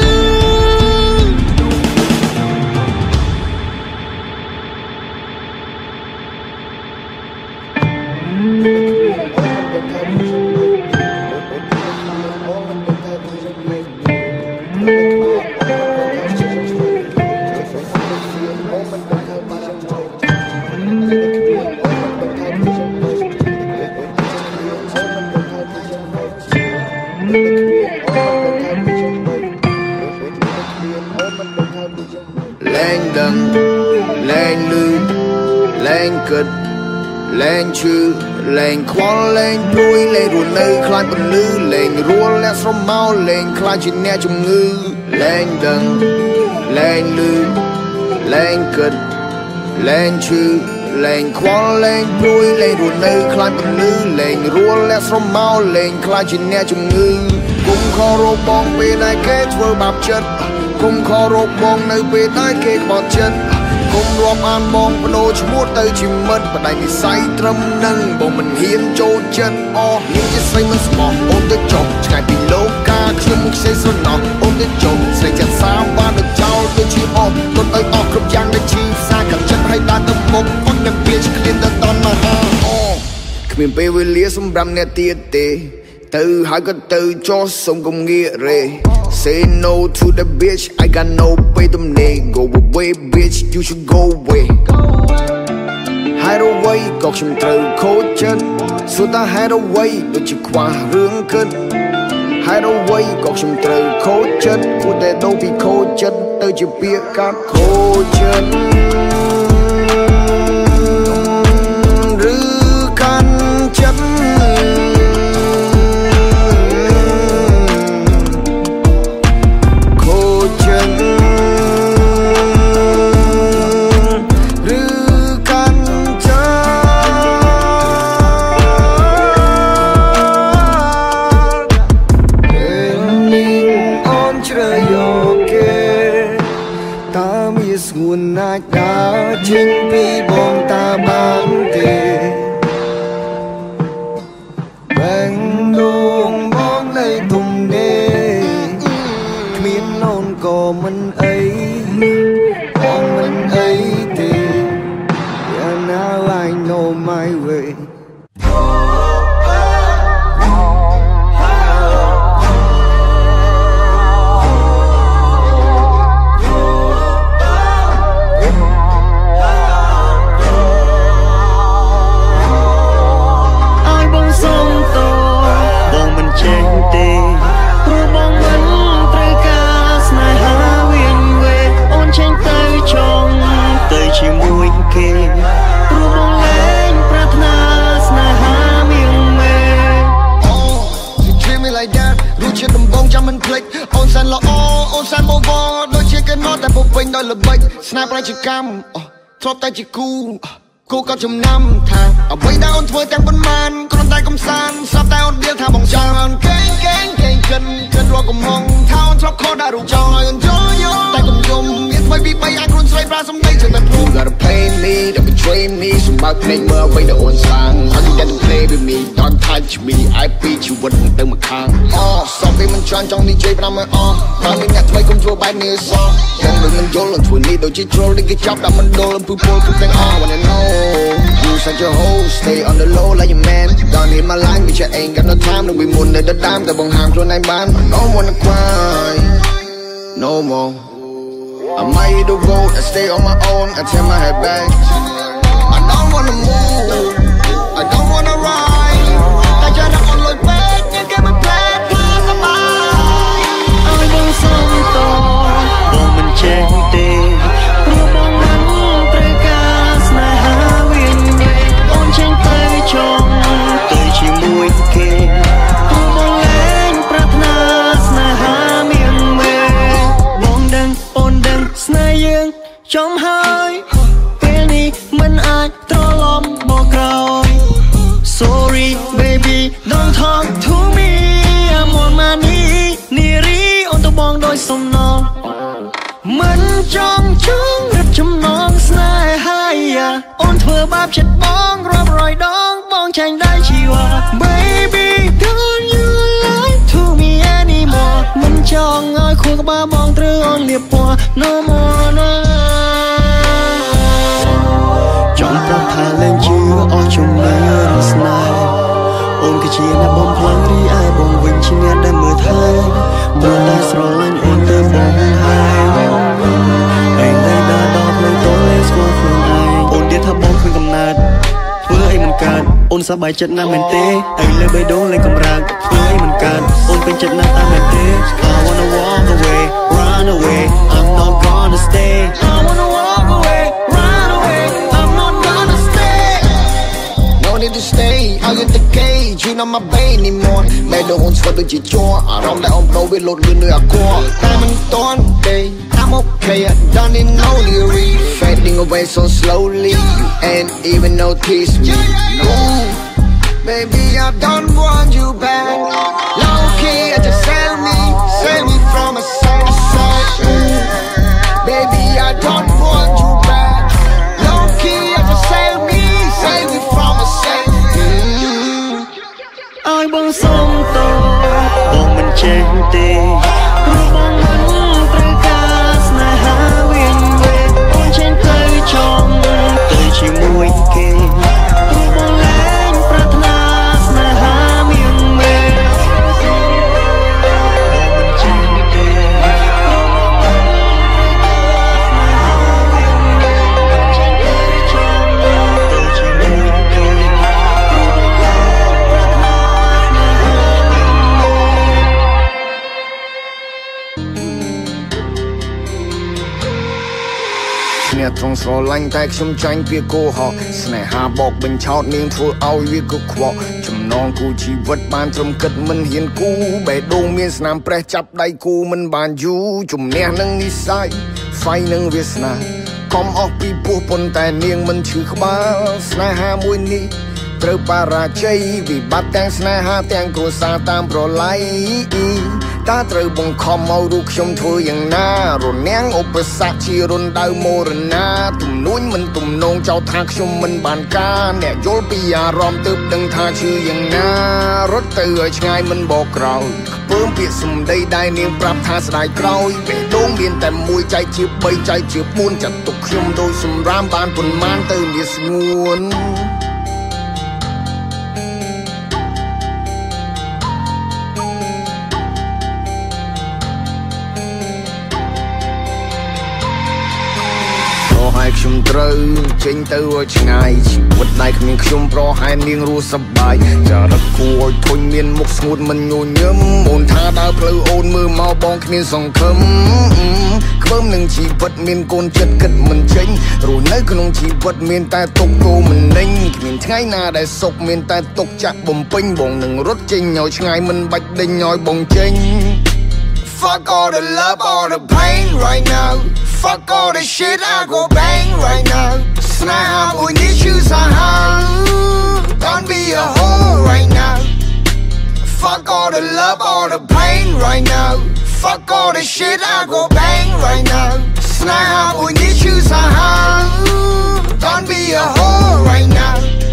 លែងឈឺលែងខ្វល់លែងព្រួយលែងរស់នៅខ្លាចពលឺលែងរួលអ្នកស្រមោលលែងខ្លាចជាអ្នកជំងឺលែងដឹងលែងលឺលែងគិតលែងឈឺលែងខ្វល់លែងព្រួយលែងរស់នៅខ្លាចពលឺលែងរួលអ្នកស្រមោលលែងខ្លាចជាអ្នកជំងឺគុំខរោបងពេលដែលគេធ្វើបាបចិត្តគុំខរោបងនៅពេលដែលគេបត់ចិត្តគុំរាប់អានបងបដូរឈ្មោះទៅជាមិត្តបដៃនិស័យត្រឹមនឹងបងមិនហ៊ានចូលចិត្តអស់នាងជាស្រីមិនស្មោះអូនទៅចុះឆ្ងាយពីលោកកាខ្ញុំខ្ចីស្រណោះអូនទៅចុះស្រីចិត្តសាបានទៅចោលទៅជាអស់ទុនឲ្យអស់គ្រប់យ៉ាងដែលជីផ្សាកាត់ចិត្តឲ្យដើរទៅមុខអត់នឹងពេលឆ្លៀនទៅដល់មហាអូគ្មានពេលវេលាសម្រាប់អ្នកទៀតទេទៅហើយក៏ទៅចោះសុំកុំងាករេ Say no to the bitch I got no pay them they go away bitch you should go away ហើយអ្វីក៏ខ្ញុំត្រូវខូចចិត្តសួរថាហេតុអ្វីដូចជាខ្វះរឿងគិតហេតុអ្វីក៏ខ្ញុំត្រូវខូចចិត្តគួរតែដូរពីខូចចិត្តទៅជាពាក្យកាត់ខូចចិត្តឬកាន់ចិត្តចេញពីបងតាបានទេបែងដងបងនៅទុំទេគ្មានអូនក៏មិនអីបងមិនអីទេ Yeah now I know my wayអូនសានល្អអូនសានមកវដូចជាគេណត់តែពុពេញដោយល្បិចស្នាប្រតិកម្មធ្លាប់តែជាគូក៏ចំណាំថាអ្វីដែលអូនធ្វើទាំងប៉ុន្មានគ្រាន់តែកំសាន្តស្រាប់តែអូនដៀលថាបងចង់កេងគិនរកកំហងថាអូនធ្លាប់ខុសដាក់រូបចង់ឲ្យអូនយកតែកុំយំមានថ្មីពី3អាចខ្លួនស្រីប្រាសំដីចឹងតែព្រោះ gotta pay me to betray me សម្បើភ្នែកមើលអ្វីដែលអូនសាង How you get to play with me don't touch me I beat you វត្តទៅមកខាងសពពេលមិនច្រើនចង់និយាយ5ឲ្យបើមានអ្នកថ្មីគុំធ្វើបែបនេះសោះបងនឹងមិនយល់នឹងធ្វើនេះដូចជា troll នេះគេចាប់ដាក់មិនដុលអំពើពលគ្រប់ទាំងwanna know you such a hoe stay on the low like a man don't hit my line but you ain't got no time to be មុននៅដតាមតែបងហាមខ្លួនឯងបាន no wanna cry no more I might hit the road I stay on my own I turn my head back I don't wanna move I don't wanna ride តែចាំតែអូនលុយពេកញ៉ាំគេមិនផ្លែតពីសប្បាយឲ្យបងសុំតបងមិនចេះទេព្រោះបងមិនត្រូវការស្នេហាវិញអូនចេញទៅចង់ទៅជាមួយគេព្រោះបងលែងប្រាថ្នាស្នេហាមានមេបងដឹងអូនដឹងស្នេហ៍យើងចំហើយពេលនេះមិនអាចត្រឡប់មកក្រោយ Sorry baby don't talk to me I'm on my knee នារីអូនទៅបងដោយសំណងមិនចង់ជងរត់ចំណងស្នេហាអូនធ្វើបាបចិត្តបងរាប់រយដងបងចាញ់ដៃជីវ៉ា Baby don't you lie to me anymore មិនចង់ឲ្យខួរក្បាលបងត្រូវអូនលៀបពណ៌ No more no ចង់ប្រាប់ថាលែងជឿអស់ចំណេះរស្នេហ៍អូនគឺជាអ្នកបំផ្លាញរីឯបងវិញជាអ្នកដែលមើលថែព្រោះតែស្រឡាញ់អូនទៅបងហើយឯងតែដល់ភ្លេងតលេស្គាល់ខ្លួនឯងអូនទៀតថាបងគ្មានកំណើតធ្វើអីមិនកើតអូនសប្បាយចិត្តណាស់មែនទេឥឡូវបេះដូងលែងកំរើកធ្វើអីមិនកើតអូនពេញចិត្តណាស់តាមមែនទេ I wanna walk away run away I'm not gonna stay I wanna walk away run away I'm not gonna stay No need to stay out in the cage you not my baby anymore បែរដូងអូនស្គាល់ដូចជាជ័រអារម្មណ៍ដែលអូនប្រូវាលោតលឿនដូចអាគ័រតែមិនទាន់ទេ I'm okay I don't need no theory fading away so slowly you ain't even notice me no Baby, I don't want you back. Low key, just save me from a sad side. Baby, I don't want you back. Low key, just save me from a sad. I bong song to, bong mình chen tê, rồi bong nắng trời ca sna ha viên về, bong chen cây trong, cây chỉ mùi kê, rồi bong lên pratna sna ha miên về, bong mình chen tê, អ្នកត្រង់ស្រឡាញ់តែខ្ញុំចាញ់ពីកោហោស្នេហាបោកបញ្ឆោតនាងធ្វើឲ្យវាកខ្វក់ចំណងគូជីវិតបានត្រឹមគិតមិនហ៊ានគូបេះដូងមានស្នាមប្រេះចាប់ដៃគូមិនបានយូរជំនះនឹងនិស័យហ្វៃនឹងវាសនាកុំអស់ពីពោះប៉ុន្តែនាងមិនឈឺក្បាលស្នេហាមួយនេះត្រូវបរាជ័យវិបត្តិទាំងស្នេហាទាំងគ្រួសារតាមប្រឡ័យតើត្រូវបង្ខំមករូបខ្ញុំធ្វើយ៉ាងណារនាំងឧបសគ្គជារុនដៅមរណាទំនួញមិនទំនងចោទថាខ្ញុំមិនបានការអ្នកយល់ពីអារម្មណ៍ទើបដឹងថាឈឺយ៉ាងណារត់ទៅឲ្យឆ្ងាយមិនបកក្រោយខ្ពើមពាក្យសម្ដីដែលនាងប្រាប់ថាស្ដាយក្រោយបេះដូងមានតែមួយចែកជា3ចែកជា4ចាត់ទុកខ្ញុំដូចសម្រាមបានប៉ុន្មានទៅវាស្ងួនហើយខ្ញុំត្រូវចេញទៅឲ្យឆ្ងាយជីវិតដែលគ្មានខ្ញុំប្រហែលនាងរស់សប្បាយចារឹកគួរឲ្យធុញមានមុខស្ងួតមិនញញឹមអូនថាដើរផ្លូវអូនមើលមកបងគ្មានសង្ឃឹមខ្ពើមនឹងជីវិតមានកូនចិត្តគិតមិនចេញរស់នៅក្នុងជីវិតមានតែទុកគោមិនដេញគ្មានថ្ងៃណាដែលសុខមានតែទុកចាក់បំពេញបងនឹងរត់ចេញឲ្យឆ្ងាយមិនបាច់ដេញឲ្យបងចេញ Fuck all the love, all the pain right now. Fuck all the shit, I go bang right now. Snaha when you choose a hoe. Don't be a hoe right now. Fuck all the love, all the pain right now. Fuck all the shit, I go bang right now. Snaha when you choose a hoe. Don't be a hoe right now.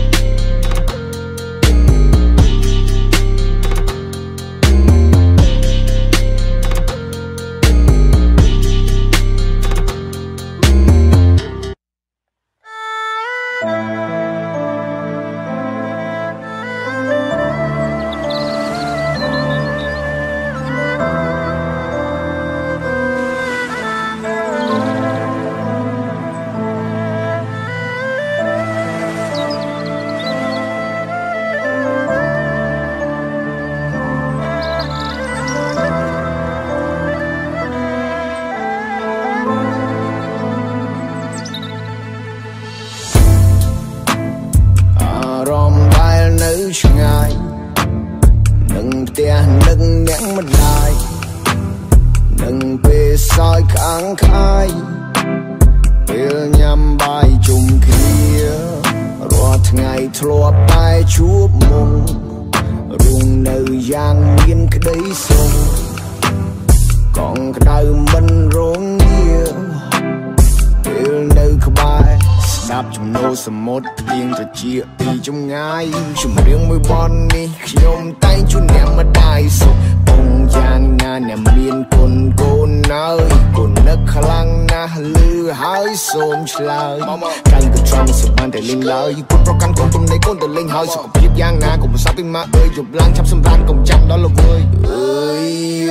ឆ្ងាយនឹងផ្ទះនឹងអ្នកម្ដាយនឹងពេលសោយក្អាំងក្អាយពេលញ៉ាំបាយជុំគ្នារាល់ថ្ងៃធ្លាប់តែជួបមុខរុងនៅយ៉ាងមានក្តីសុខកងក្តៅមិនរងាពេលនៅក្បែរស្ដាប់ចំណូលសមុទ្រទៀងត្រចៀកពីចម្ងាយចម្រៀងមួយបននេះខ្ញុំតែងជូនអ្នកម្ដាយសុខបងយ៉ាងណាអ្នកមានកូនកូនហើយកូននឹកខ្លាំងណាស់លឺហើយសូមឆ្លើយកាយក៏ត្រង់សុខបានតែលេងឡើយគូប្រកាន់កូនទំនេរកូនទៅលេងហើយសុខភាពយ៉ាងណាកុំសាប់ពីម៉ាក់អើយយប់ឡើងចាប់សម្រានកុំចាំដល់ល្វើយអើយ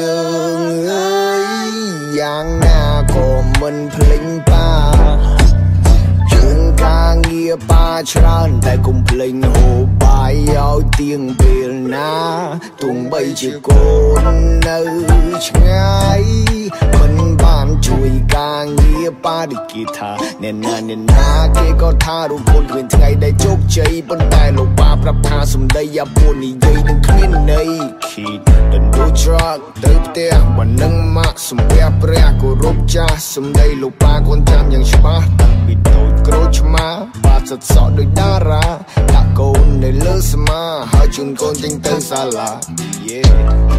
យ៉ាងណាក៏មិនភ្លេចបាការងារប៉ាច្រើនតែកុំភ្លេចហូបបាយឲ្យទៀងពេលណាទោះបីជាកូននៅឆ្ងាយមិនបានជួយការងារប៉ាឌីគីថាអ្នកណាគេក៏ថារូបខ្លួនឃើញថ្ងៃដែលជោគជ័យប៉ុន្តែលោកប៉ាប្រាប់ថាសម្ដីអាពួកនិយាយនឹងគ្មានន័យ Keep the new truck ទៅផ្ទះបើនឹងមកសំពះព្រះគោរពចាស់សម្ដីលោកប៉ាកូនចាំយ៉ាងច្បាស់តាំងពីតូចក្រូចឆ្មាប៉ាសិតសក់ដូចតារាដាក់កូននៅលើស្មាហើយជូនកូនចេញទៅសាលា Yeah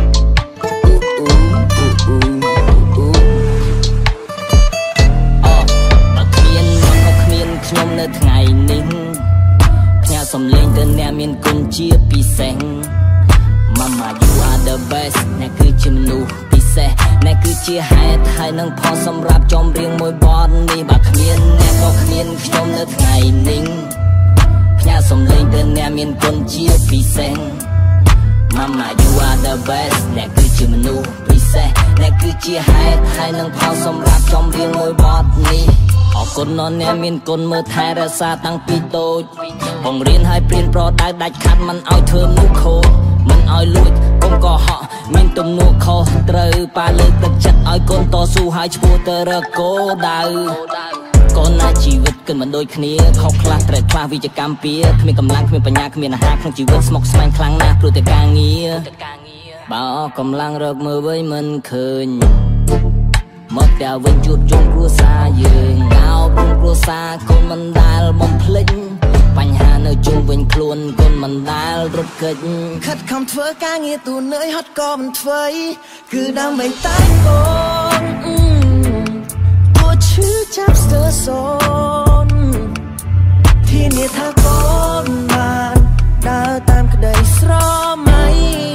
ខ្ញុំនៅថ្ងៃនេះផ្ញើសំឡេងទៅអ្នកមានគុណជាពិសេស Mama you are the best អ្នកគឺជាមនុស្សពិសេសអ្នកគឺជាហេតុហើយនឹងផលសម្រាប់ចំរៀងមួយបទនេះបើគ្មានអ្នកក៏គ្មានខ្ញុំនៅថ្ងៃនេះផ្ញើសំឡេងទៅអ្នកមានគុណជាពិសេស Mama you are the best អ្នកគឺជាមនុស្សពិសេសអ្នកគឺជាហេតុហើយនឹងផលសម្រាប់ចំរៀងមួយបទនេះអរគុណដល់អ្នកមានគុណមើលថែរក្សាតាំងពីតូចបង្រៀនឲ្យព្រៀនប្រដៅដាច់ខាត់មិនឲ្យធ្វើមុខខូចមិនឲ្យលួចកុំកុហកមានទំនួលខុសត្រូវប៉ាលើកទឹកចិត្តឲ្យកូនតស៊ូឲ្យឈ្មោះទៅរកគោលដៅកូនណាជីវិតគិតមិនដូចគ្នាខុសខ្លះត្រូវខ្លះវិជ្ជកម្មពៀគ្មានកម្លាំងគ្មានបញ្ញាគ្មានអាហារក្នុងជីវិតស្មុគស្មាញខ្លាំងណាស់ព្រោះតែការងារបើអស់កម្លាំងរកមើលវិញមិនឃើញមកតែវិញជួបជុំគ្រួសារយើងកោបគ្រួសារកូនមិនដែលបំភ្លេចបញ្ហានៅជុំវិញខ្លួនកូនមិនដែលរត់គេចខិតខំធ្វើការងារទូនឿយហត់ក៏មិនធ្វើគឺដើម្បីតែកូនពូឈឺចាប់ស្ទើរសូនធានាថាកូនបានដើរតាមក្តីស្រមៃ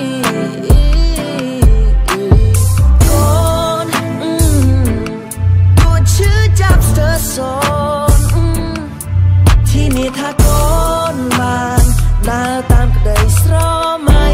ที่นี่ถ้าโกนบานดาวตามกระไดស្រមៃ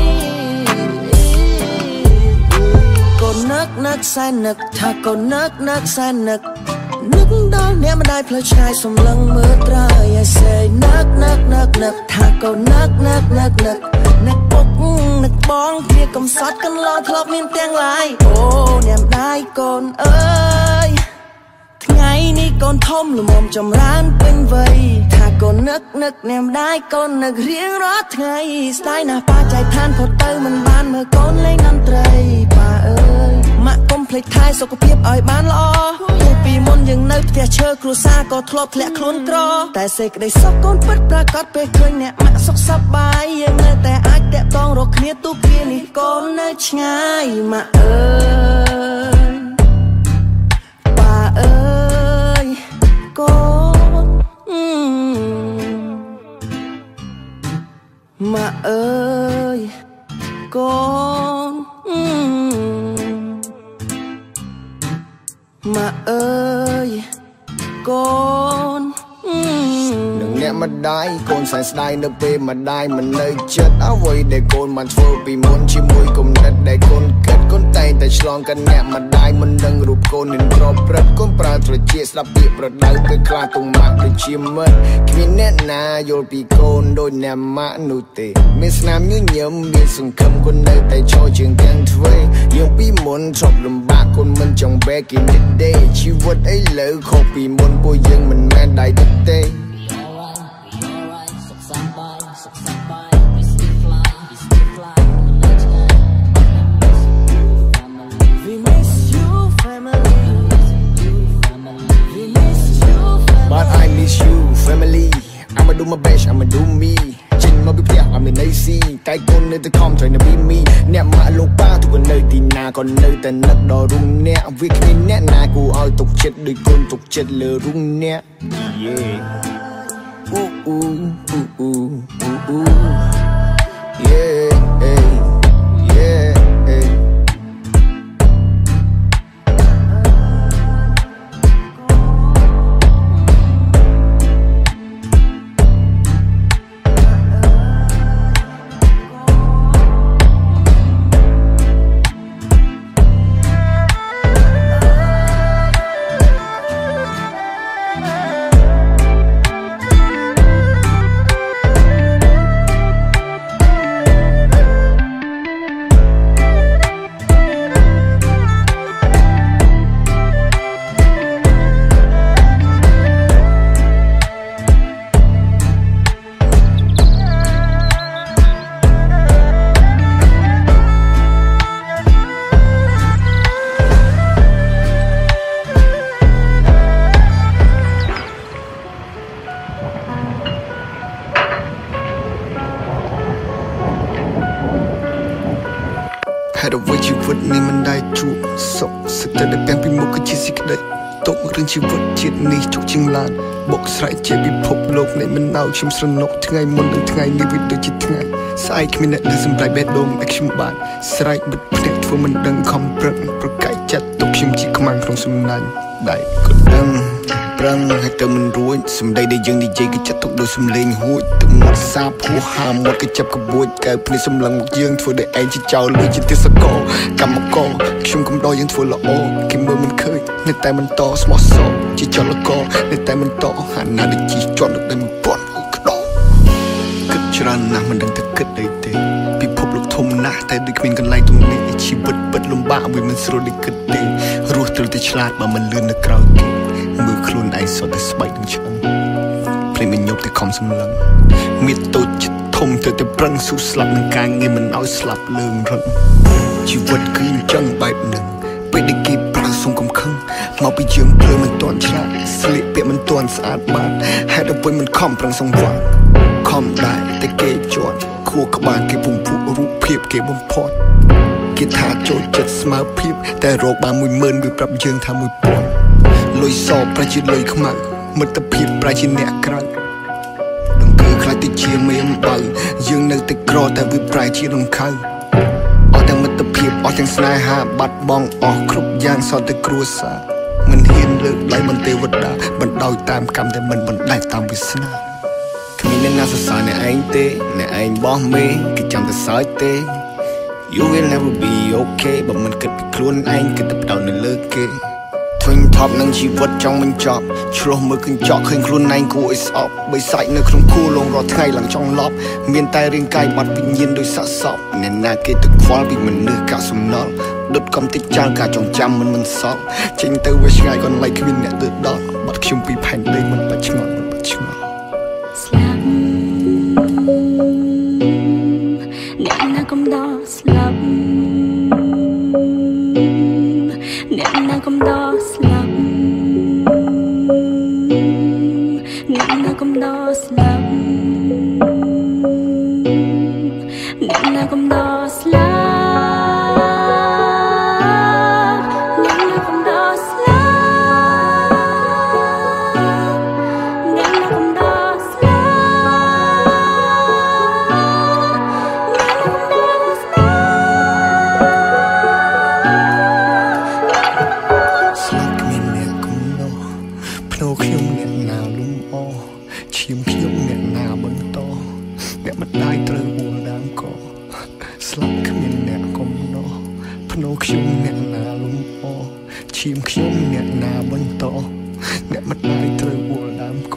កូននឹកសែននឹកថាកូននឹកសែននឹកដល់អ្នកមិនได้ផ្លូវឆ្ងាយសំឡឹងមើលត្រើយឲ្យសេនឹកថាកូននឹកពុកនឹកបងគ្នាកំសត់កន្លងធ្លាប់មានទាំងឡាយអូអ្នកមិនได้កូនអើយថ្ងៃនេះកូនធំល្មមចម្រើនពេញវ័យថាកូននឹកអ្នកម្ដាយកូននឹករៀងរាល់ថ្ងៃស្ដាយណាស់ប៉ាចែកឋានផុតទៅមិនបានមើលកូនលេងតន្ត្រីប៉ាអើយម៉ាក់កុំភ្លេចថែសុខភាពឲ្យបានល្អព្រោះពីមុនយើងនៅផ្ទះឈើគ្រួសារក៏ធ្លាប់ធ្លាក់ខ្លួនក្រតែសេចក្តីសុខកូនពិតប្រាកដពេលឃើញអ្នកម៉ាក់សុខសប្បាយយើងនៅតែអាចតាក់ទងរកគ្នាទូគ្នានេះកូននៅឆ្ងាយម៉ាក់អើយប៉ាអើយកូនម៉ាក់អើយកូនម៉ាក់អើយកូននឹងអ្នកម្ដាយកូនសែនស្ដាយនៅពេលម្ដាយមិននៅចិត្តអ្វីដែលកូនបានធ្វើពីមុនជាមួយគំនិតដែលកូនគិតកូនតែងតែឆ្លងកាន់អ្នកម្ដាយមិនដឹងរូបកូននឹងប្រព្រឹត្តកូនប្រើត្រចៀកស្ដាប់ពាក្យប្រដៅទៅខ្លាចទុំម៉ាក់ដូចជាមិត្តគ្មានអ្នកណាយល់ពីកូនដូចអ្នកម៉ាក់នោះទេមានស្នាមញញឹមមានសង្ឃឹមកូននៅតែឈរជាងទាំងទ្វេយើងពីមុនជប់លំបាកកូនមិនចង់បែកគេនេះទេជីវិតឥឡូវខុសពីមុនពួកយើងមិនមែនដៃទេBut I miss you, family. I'ma do my best, I'ma do me. ចេញមកពីផ្ទះអត់មានន័យស៊ីតែកូននៅតែខំ try to be me អ្នកម៉ាក់លោកប៉ាទុកនៅទីណាក៏នៅតែនឹកដល់រូបអ្នកវាគ្មានអ្នកណាគួរឲ្យទុកចិត្តដូចកូនទុកចិត្តលើរូបអ្នក Yeah. Yeah. តែដែលទាំងពីមុខគឺជាសេចក្តីទុករឿងជីវិតជាតិនេះជោគជាងឡានបកស្រែកជាពិភពលោកនៃមិនណៅខ្ញុំស្រណុកថ្ងៃមុននឹងថ្ងៃនេះវាដូចជាថ្ងៃស្អែកគ្មានអ្នកដែលសម្រេចបេះដូងឲ្យខ្ញុំបានស្រែកបិទភ្នែកធ្វើមិនដឹងខំប្រឹងប្រកែកចិត្តទុកខ្ញុំជាខ្មាំងក្នុងសំណាញ់ដៃក៏ដឹងប្រឹងឲ្យទៅមិនរួចសម្ដីដែលយើងនិយាយគឺចាត់ទុកដោយសំលេងហួចទឹកមាត់សាបហួហាមាត់ក៏ចាប់កបួចកែភ្នែកសម្លឹងមកយើងធ្វើដែលឯងជាចោលលុយជាទេសកលកម្មករខ្ញុំកំដរយើងធ្វើល្អគេមើលមិនឃើញនៅតែបន្តស្មោះសរជាចលករនៅតែបន្តអាណាដែលជីជាប់នៅតែមិនពាន់ក្តោគិតច្រើនណាស់មិនដឹងទៅគិតអីទេពិភពលោកធំណាស់តែដូចគ្មានកន្លែងទំនេរជីវិតពិតលំបាកវាមិនស្រួលដូចគិតទេរស់ត្រូវតែឆ្លាតបើមិនលឿននៅក្រោយគេមើលខ្លួនឯងសុទ្ធតែស្បែកនឹងឆ្អឹងព្រមញប់តែខំសម្លឹងមានតូចចិត្តធំទៅតែប្រឹងស៊ូស្លាប់នឹងការងារមិនឲ្យស្លាប់លើងរត់ជីវិតគឺអញ្ចឹងបែបហ្នឹងពេលដែលគេប្រើសុំកំខឹងមកពីយើងភ្លើមិនទាន់ឆ្លាតស្លៀកពាក់មិនទាន់ស្អាតបាតហេតុអ្វីមិនខំប្រឹងសង្វាក់ខំដែរតែគេជាប់ខួរក្បាលគេពំពុះរូបភាពគេបំផុតគេថាចូលចិត្តស្មើភាពតែរកបាន10000វាប្រាប់យើងថា1000លុយសប្រជាលុយខ្មៅមិត្តភាពប្រជាអ្នកក្រៅដង្កើខ្លាចទៅជាមេអំបៅយើងនៅតែក្រតែវាប្រែជាដង្ខៅអស់ទាំងមិត្តភាពអស់ទាំងស្នេហាបាត់បង់អស់គ្រប់យ៉ាងសល់តែគ្រួសារមិនហ៊ានលើកដៃមិនទេវតាបណ្ដោយតាមកម្មតែមិនបណ្ដែតតាមវាសនាគ្មានអ្នកណាសរសើរអ្នកឯងទេអ្នកឯងបោះមេគេចាំតែសើចទេ You will never be okay បើមិនគិតពីខ្លួនឯងគិតតែផ្ដោតនៅលើគេធុញថប់នឹងជីវិតចង់បញ្ចប់ឆ្លោះមើលកញ្ចក់ឃើញខ្លួនឯងគួរឲ្យស្អប់បីសាច់នៅក្នុងខួរលងរាល់ថ្ងៃឡើងចង់ឡប់មានតែរាងកាយបាត់វិញ្ញាណដោយសាកសពអ្នកណាគេទៅខ្វល់ពីមនុស្សកាក់សំណល់ដុតកំតិចចាលការចងចាំមិនសល់ចេញទៅវាឆ្ងាយកន្លែងគ្មានអ្នកទៅដល់បាត់ខ្ញុំពីផែនដីមិនបាច់ឆ្ងល់មិនបាច់ឆ្ងល់ស្លាប់អ្នកណាកំដរស្លាប់អ្នកណាកំដរស្លាប់អ្នកណាកំដរស្លាប់អ្នកណាកំដរស្លាប់អ្នកណាកំដរស្លាប់អ្នកណាកំដរស្លាប់ខ្ញុំអ្នកណាលំអឈាមខ្ញុំអ្នកណាបន្តអ្នកមិនដាច់ត្រូវអួលដើមកស្លាប់គ្មានអ្នកកំណោភ្នោខ្ញុំអ្នកណាលំអឈាមខ្ញុំអ្នកណាបន្តអ្នកមិនដាច់ត្រូវអួលដើមក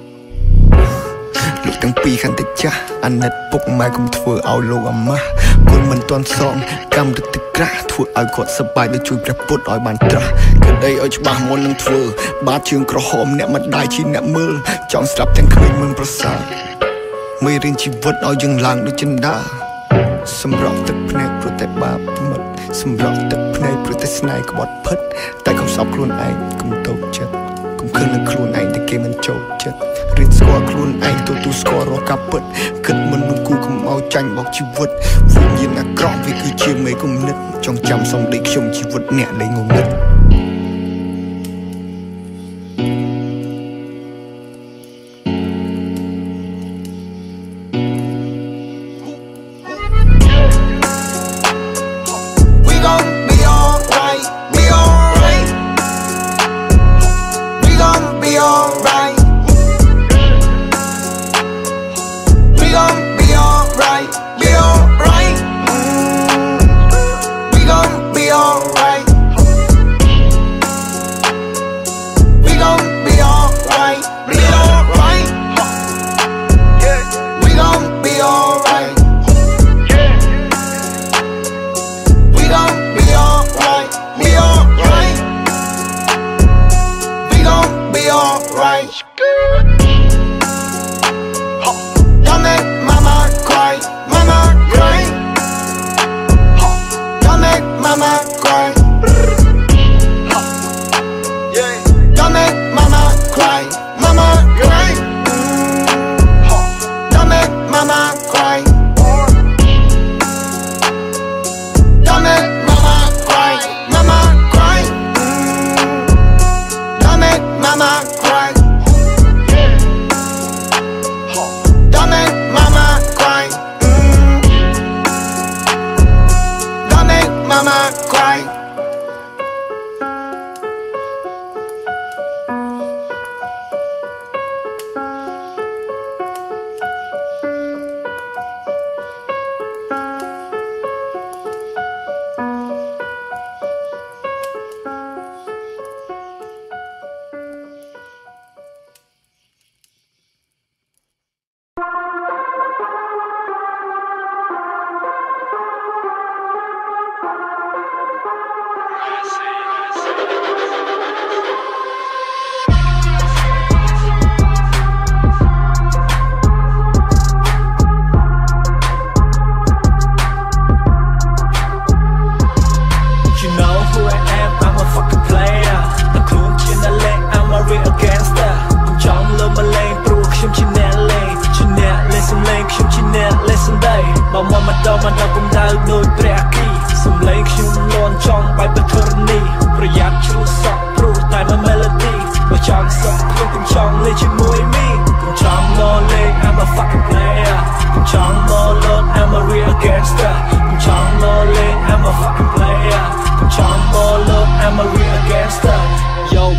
លោកទាំងពីរកាន់តែចាស់អាណិតពុកម៉ែកុំធ្វើឲ្យលោកអាម៉ាស់គុណមិនទាន់សមកម្មរទឹកក្រាស់ធ្វើឲ្យគាត់សប្បាយដូចជួយព្រះពុទ្ធឲ្យបានត្រាស់ក្តីឲ្យច្បាស់មុននឹងធ្វើបាតជើងក្រហមអ្នកមិនដាច់ជាអ្នកមើលចង់ស្ដាប់ទាំងក្មេងមិនប្រសើរមេរៀនជីវិតឲ្យយើងឡើងដូចចិន្តាសម្រាប់ទឹកភ្នែកព្រោះតែបាបមិត្តសម្រាប់ទឹកភ្នែកព្រោះតែស្នេហ៍ក្បត់ផិតតែកុំសោកខ្លួនឯងកុំតូចចិត្តកុំខឹងនឹងខ្លួនឯងតែគេមិនចូលចិត្តរៀនស្គាល់ខ្លួនឯងទូស្គាល់រកការពិតគិតមិននឹងគូកុំឲ្យចាញ់បោកជីវិតវិញ្ញាណអាក្រក់វាគឺជាមេគំនិតចងចាំសំដីខ្ញុំជីវិតអ្នកលែងងងឹត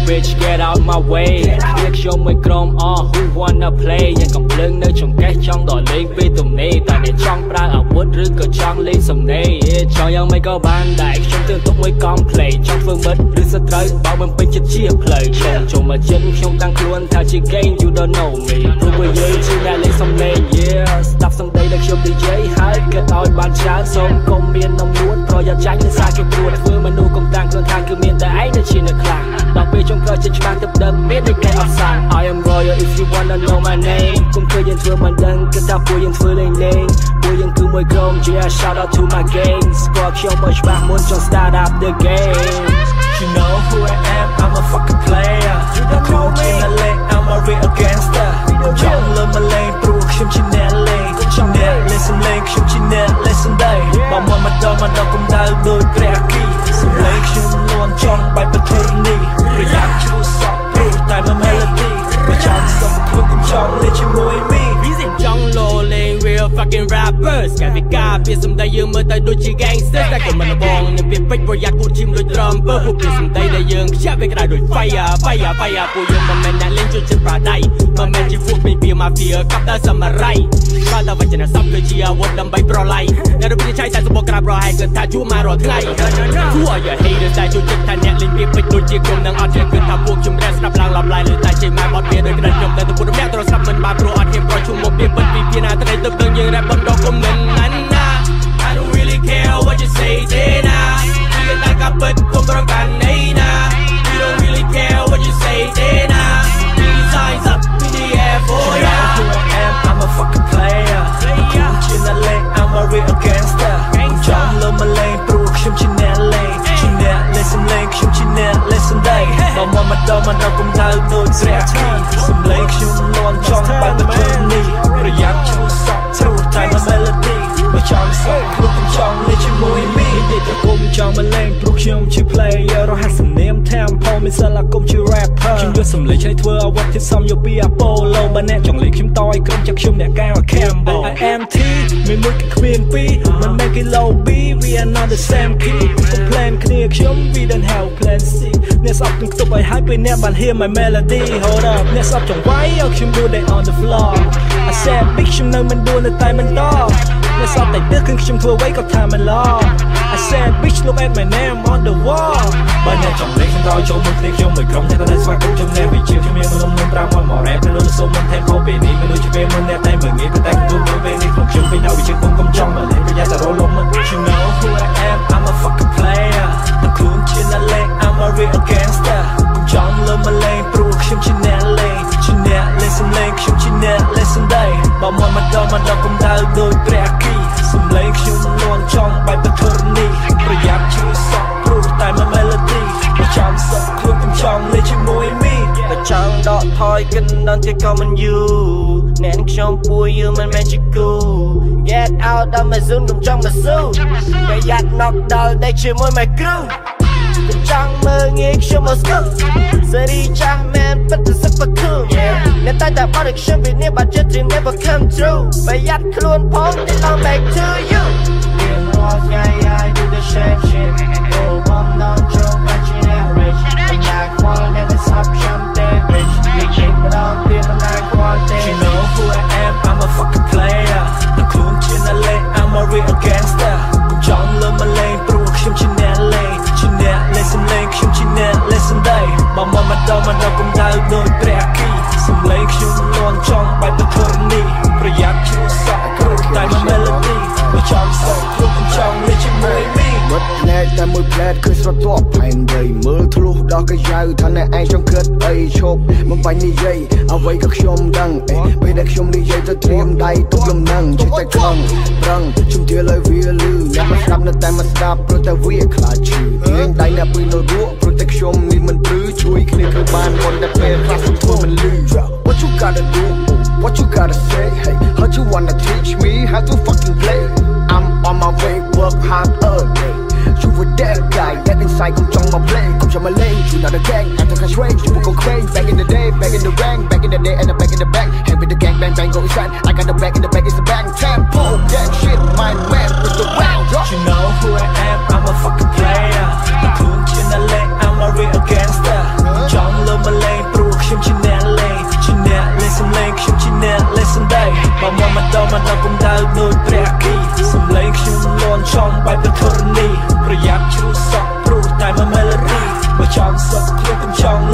bitch get out my way រៀបខ្ញុំមួយក្រុមwho wanna play យ៉ាងកំភ្លើងនៅចង្កេះចង់ដល់លេងពេលទំនេរតែអ្នកចង់ប្រើអាវុធឬក៏ចង់លេងសំណេរចង់យ៉ាងម៉េចក៏បានដែរខ្ញុំទើបទុកមួយកង់ play ចង់ធ្វើមិត្តឬសត្រូវបើមិនពេញចិត្តជាផ្លូវចូលមកចិត្តខ្ញុំតាំងខ្លួនថាជា game you don't know me ព្រោះវាយើងជាអ្នកលេងសំឡេង yeah ស្ដាប់សំដីដែលខ្ញុំ DJ ហើយគិតឲ្យបានច្រើនសូមកុំមាននំនួនប្រយ័ត្នចាញ់នឹងសារគេព្រួតធ្វើមនុស្សកុំតាំងខ្លួនថាគឺមានតែឯងនៅជាអ្នកខ្លាំងដល់ពេលចុងក្រោយចិត្តច្បាស់ទៅដឹងមានតែគេអត់សាំង I am royal if you wanna know my name គុំឃើញយើងធ្វើមិនដឹងគិតថាពួកយើងធ្វើលេងលេងពួកយើងគឺមួយក្រុម yeah shout out to my gang ស្គាល់ខ្ញុំមកច្បាស់មុនចង់ start up the game You know who I am, I'm a fucking player You don't know me, I'm a real gangster ចង់លើមកលេងព្រោះខ្ញុំជាអ្នកលេងខ្ញុំអ្នកលេងសំឡេងខ្ញុំជាអ្នកលេងសំដីបើមកមកដល់កម្ដៅដូចព្រះអគ្គីសំឡេងខ្ញុំលន់ចង់បែបប្រធានីប្រយ័ត្នជ្រុះសក់ព្រោះតែមួយ melody បើចង់សុំខ្លួនខ្ញុំចង់លេងជាមួយ me ចង់លោលេង real fucking rappers កាវិការពាក្យសំដីយើងមើលទៅដូចជា gangster តែក៏មិនបងនឹងពាក្យពេចប្រយ័ត្នគូតឈីមដូច drum ពើពួកពាក្យសំដីដែលយើងខ្ជាប់វាក្តៅដូច fire ពួកយើងមិនមែនអ្នកលេងជួយចិត្តប្រដៃមិនមែនជាពួកពី mafia កាប់តែសមរ័យបើតែវចនស័ព្ទគឺជាអាវុធដើម្បីប្រឡ័យអ្នករបៀបឆៃតែសបកក្រាបរហែកគិតថាជួមករាល់ថ្ងៃ Who are you haters តែជួយចិត្តថាអ្នកលេងពាក្យពេចដូចជាខ្ញុំនឹងអត់ចេះគិតថាពួកខ្ញុំរះស្ដាប់ឡើងឡំឡាយលើតែជ័យម៉ែបត់វាដោយក្រិតខ្ញុំតែពួកអ្នកត្រូវស្ដាប់មិនបានព្រោះអត់ហ៊ានប្រជុំមកពីពិតពីពីណាត្រីទៅដឹងយើងរ៉េបបណ្ដោះគំនិតណាណា I don't really care what you say ទេណាវាតែកាពិតគុំប្រកាន់ណៃណា You don't really care what you say ទេណា These signs up in the air for ya Who I am I'm a fucking player ខ្ញុំជាអ្នកលេង I'm a real gangster ចង់លើមកលេងព្រោះខ្ញុំជាអ្នកលេងជាអ្នកលេងសំឡេងខ្ញុំជាអ្នកលេងសំដីបើមកដល់កម្ដៅដូចព្រះអគ្គីសំឡេងខ្ញុំលន់ចង់បែបប្រធានីប្រយ័ត្នជ្រុះសក់ព្រោះតែមួយ melody បើចង់សក់ព្រោះខ្ញុំចង់លេងជាមួយ me និយាយទៅគុំចង់មកលេងព្រោះខ្ញុំជា player រហ័សសំនៀម tempo មិនសិនគុំជា rapper ខ្ញុំយកសំឡេងឆ្នៃធ្វើអាវុធធាតុសំយកពី Apollo បើអ្នកចង់លេងខ្ញុំតឲ្យក្រុមចាក់ខ្ញុំអ្នកកែវ Cambo I am T មានមួយគឺគ្មានពីរមិនមែនគេ low B we are not the same key កុំ plan គ្នាខ្ញុំ we don't have plan C អ្នកស្អប់នឹងខ្ទប់ឲ្យហើយពេលអ្នកបាន hear my melody hold up អ្នកស្អប់ចង់វាយឲ្យខ្ញុំ do they on the floor I said big ខ្ញុំនៅមិនដួលនៅតែមិនតអ្នកស្អប់តែទឹកគឺខ្ញុំធ្វើអ្វីក៏ថាមិនឡ I said bitch look at my name on the wall បើអ្នកចង់លេងខ្ញុំដល់ចូលមុខគ្នាខ្ញុំមួយក្រុមតែស្វាគមន៍ចំណេះវិជាខ្ញុំមានមនុស្សនឹង5មក rap លើសូមមិន tempo ពេលនេះមនុស្សជាពេលមុនអ្នកតែមើលងាយតែគូពេលនេះខ្ញុំវិញឲ្យវិជាគុំកំចង់មកលេងប្រយ័ត្នតែរលំ You know who I am I'm a fucking player តែខ្លួនជាអ្នកលេង I'm a real gangster ចង់លើមកលេងព្រោះខ្ញុំជាអ្នកលេងជាអ្នកលេងសំឡេងខ្ញុំជាអ្នកលេងសំដីបើមកដល់កម្ដៅដូចព្រះអគ្គីសំឡេងខ្ញុំលន់ចង់បែបប្រធានីប្រយ័ត្នជ្រុះសក់ព្រោះតែមួយ melody បើចង់សក់ខ្លួនខ្ញុំចង់លេងជាមួយ me បើចង់ដកថយគិនដល់ជាក៏មិនយូរអ្នកខ្ញុំពួយយើងមិនមែនជាគូ Get out of my zone ខ្ញុំចង់មកស៊ូប្រយ័ត្ន knock ដល់តែជាមួយ my crew ខ្ញុំចង់មើលងាយខ្ញុំមកស្គូសេរីចាស់មែនពិតទៅសិបបគឺអ្នកតែបាត់ខ្ញុំពីនេះបាត់ចិត្ត dream never come true ប្រយ័ត្នខ្លួនផង they don't back to you You know I do the same shit Oh I'm not drunk but you average I'm not quality that's option they rich You check it out feel I'm not quality You know who I am I'm a fucking player តែខ្លួនជាអ្នកលេង I'm a real gangster ចង់លើមកលេងព្រោះខ្ញុំជាអ្នកលេងជាអ្នកលេងសំឡេងខ្ញុំជាអ្នកលេងសំដីបើមកដល់កម្ដៅដូចព្រះអគ្គីសំឡេងខ្ញុំលន់ចង់បែបប្រធានីប្រយ័ត្នជ្រុះសក់ព្រោះតែមួយ melody បើចង់សក់ព្រោះខ្ញុំចង់លេងជាមួយ me មុតណែតែមួយផ្លែតគឺស្រទាប់ផែនដីមើលធ្លុះដល់កាយៅថាអ្នកឯងចង់គិតអីឈប់មិនបាញ់និយាយអ្វីក៏ខ្ញុំដឹងពេលដែលខ្ញុំនិយាយទៅត្រៀមដៃទុកលំនឹងជិះតែខំប្រឹងជំទាវលើវាលឺអ្នកមិនស្ដាប់នៅតែមិនស្ដាប់ព្រោះតែវាខ្លាចឈឺរៀងដៃអ្នកពីនៅរក់ព្រោះតែខ្ញុំនេះមិនព្រឺជួយគ្នាគឺបានប៉ុន្តែពេលខ្លះខ្ញុំធ្វើមិនលឺ What you gotta do What you gotta say Hey how you wanna teach me how to fucking play I'm on my way work hard all day You were that guy that inside come trong my play come trong my lane you not a gang I'm the cash range you go crazy back in the day back in the rank back in the day and the back in the back head with the gang bang bang go inside I got the back in the back is the bang tempo that shit my man with the wow You know who I am I'm a fucking player the cool in the lane I'm a real gangster John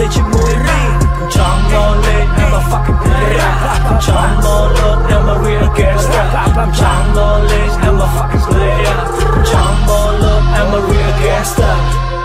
លេជាមួយរីចង់មកលេង I'm a fucking player ចង់មកលើក I'm a real gangster ចង់មកលេង I'm a fucking player ចង់មកលើក I'm a real gangster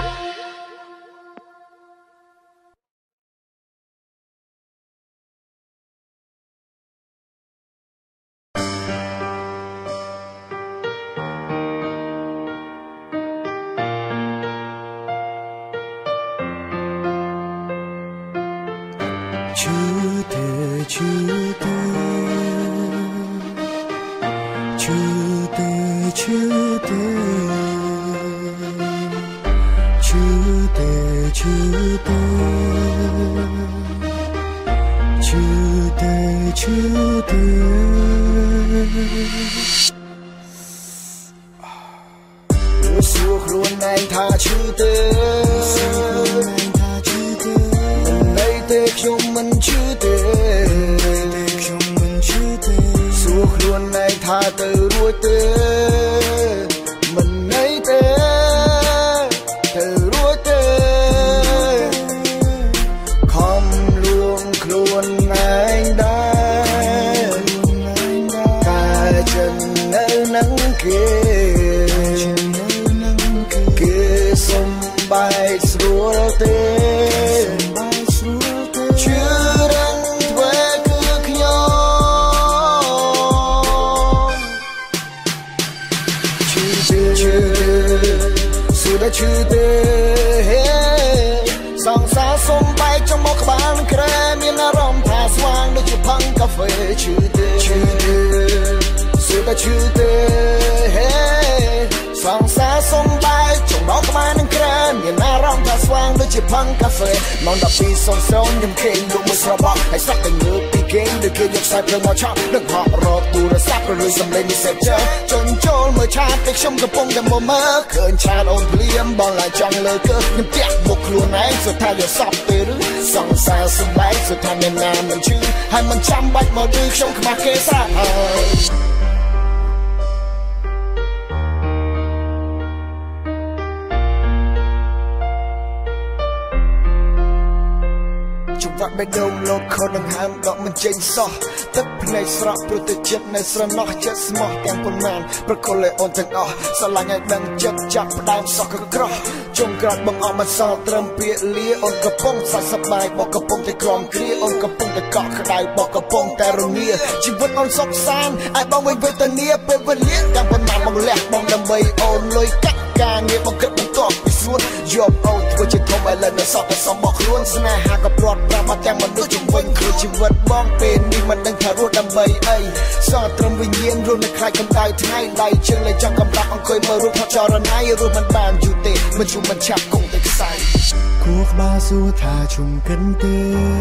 ស្រណោះចិត្តស្មោះទាំងប៉ុន្មានប្រកុលឲ្យអូនទាំងអស់ស្រឡាញ់ឲ្យដឹងចិត្តចាប់ផ្ដើមសក់ក៏ក្រោះជុំក្រោយបងអស់មិនសល់ត្រឹមពាក្យលាអូនកំពុងសោកសប្បាយបងកំពុងតែក្រំគ្រាអូនកំពុងតែកក់ក្ដៅបងកំពុងតែរងាជីវិតអូនសុខសាន្តឲ្យបងវិញវេទនាពេលវេលាទាំងប៉ុន្មានបងលះបងដើម្បីអូនលុយកាក់ការងារបងគិតបន្តពីសួនយកអូនធ្វើជាធំឲ្យលើនៅសក់តែសំបកខ្លួនស្នេហាក៏ព្រាត់ប្រាមកទាំងមនុស្សជំវិញខ្លួនជីវិតបងពេលនេះមិនដឹងថារស់ដើម្បីអីសោះត្រឹមវិញ្ញាណរស់នៅខ្លាចកម្ដៅថ្ងៃដៃជើងលេចចង់កំប្រាប់អង្គុយមើលរូបថតចរណៃរស់មិនបានយូរទេមិនជុំមិនឆាប់គង់តែខ្សែគួរក្បាលសួរថាជុំកិនទេ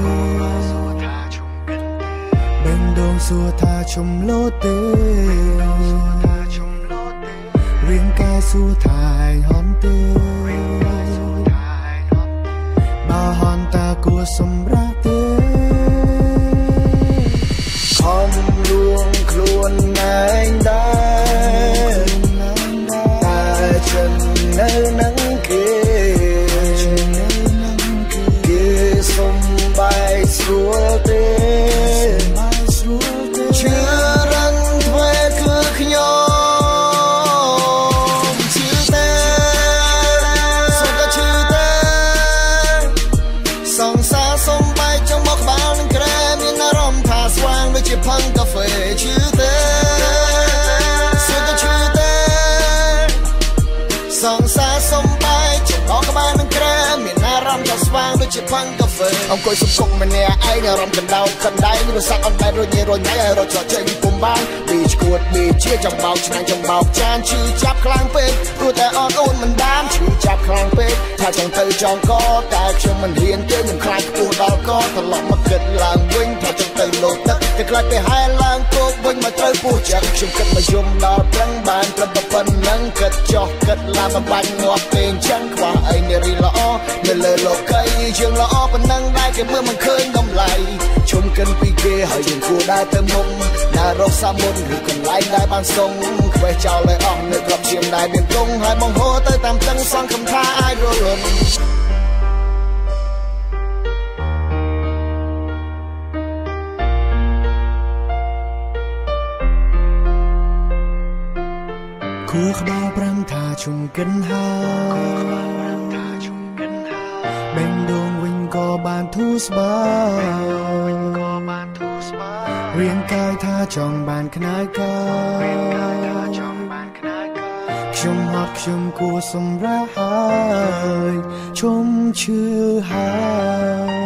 បេងដូងសួរថាជុំលោទេរៀងកាយសួរថាហន់ទេបើហន់តាគួរសម្រាប់ទេខំលួងខ្លួនឯងដែរតែฉันនៅនឹងគេសំបាយស្រួលទេជឿរឹងធ្វើគឺខ្ញុំជាផឹងកាហ្វេឈឺទេសួរទៅឈឺទេសង្សារសំបាយចំអកក្បាលនឹងក្រែមានអារម្មណ៍ថាស្វាងដូចជាផឹងកាហ្វេអង្គុយសុំគុកម្នាក់ឯងអារម្មណ៍កណ្ដោកណ្ដែងរសាក់អនដែនរញ៉ៃឲ្យរត់ចោលចេញពុំបានពីឈួតពីជាចំបោកឆ្នាំងចំបោកចានឈឺចាប់ខ្លាំងពេកព្រោះតែអូនមិនបានឈឺចាប់ខ្លាំងពេកថាចង់ទៅចង់កតែខ្ញុំមិនហ៊ានទេខ្ញុំខ្លាចខ្ពស់ដល់កត្រឡប់មកគិតឡើងវិញថាចង់ទៅលោតទឹកតែខ្លាចទៅហែឡើងគោកវិញមកត្រូវពោះចាក់ខ្ញុំគិតមកយំដល់ប្រឹងបានប្រឹងប៉ុណ្ណឹងគិតចោះគិតឡើងបំបាច់ងាប់ពេកអញ្ចឹងខ្វះអីនារីល្អនៅលើលោកីយើងល្អប៉ុណ្ណឹងដែរគេមើលមិនឃើញតម្លៃជុំកិនពីគេហើយយើងគួរដែរទៅមុខណារកសាមុនឬកន្លែងដែលបានសុងខ្វេះចោលឲ្យអស់នៅក្របឈាមដែលមានទងហើយបងហូរទៅតាមទឹកសងកំថាអាចរលត់ chung kin ha bên đường Vinh có bàn thu spa riêng cai tha trong bàn khái ca chung hot chung cua sum ra hai chung chưa hai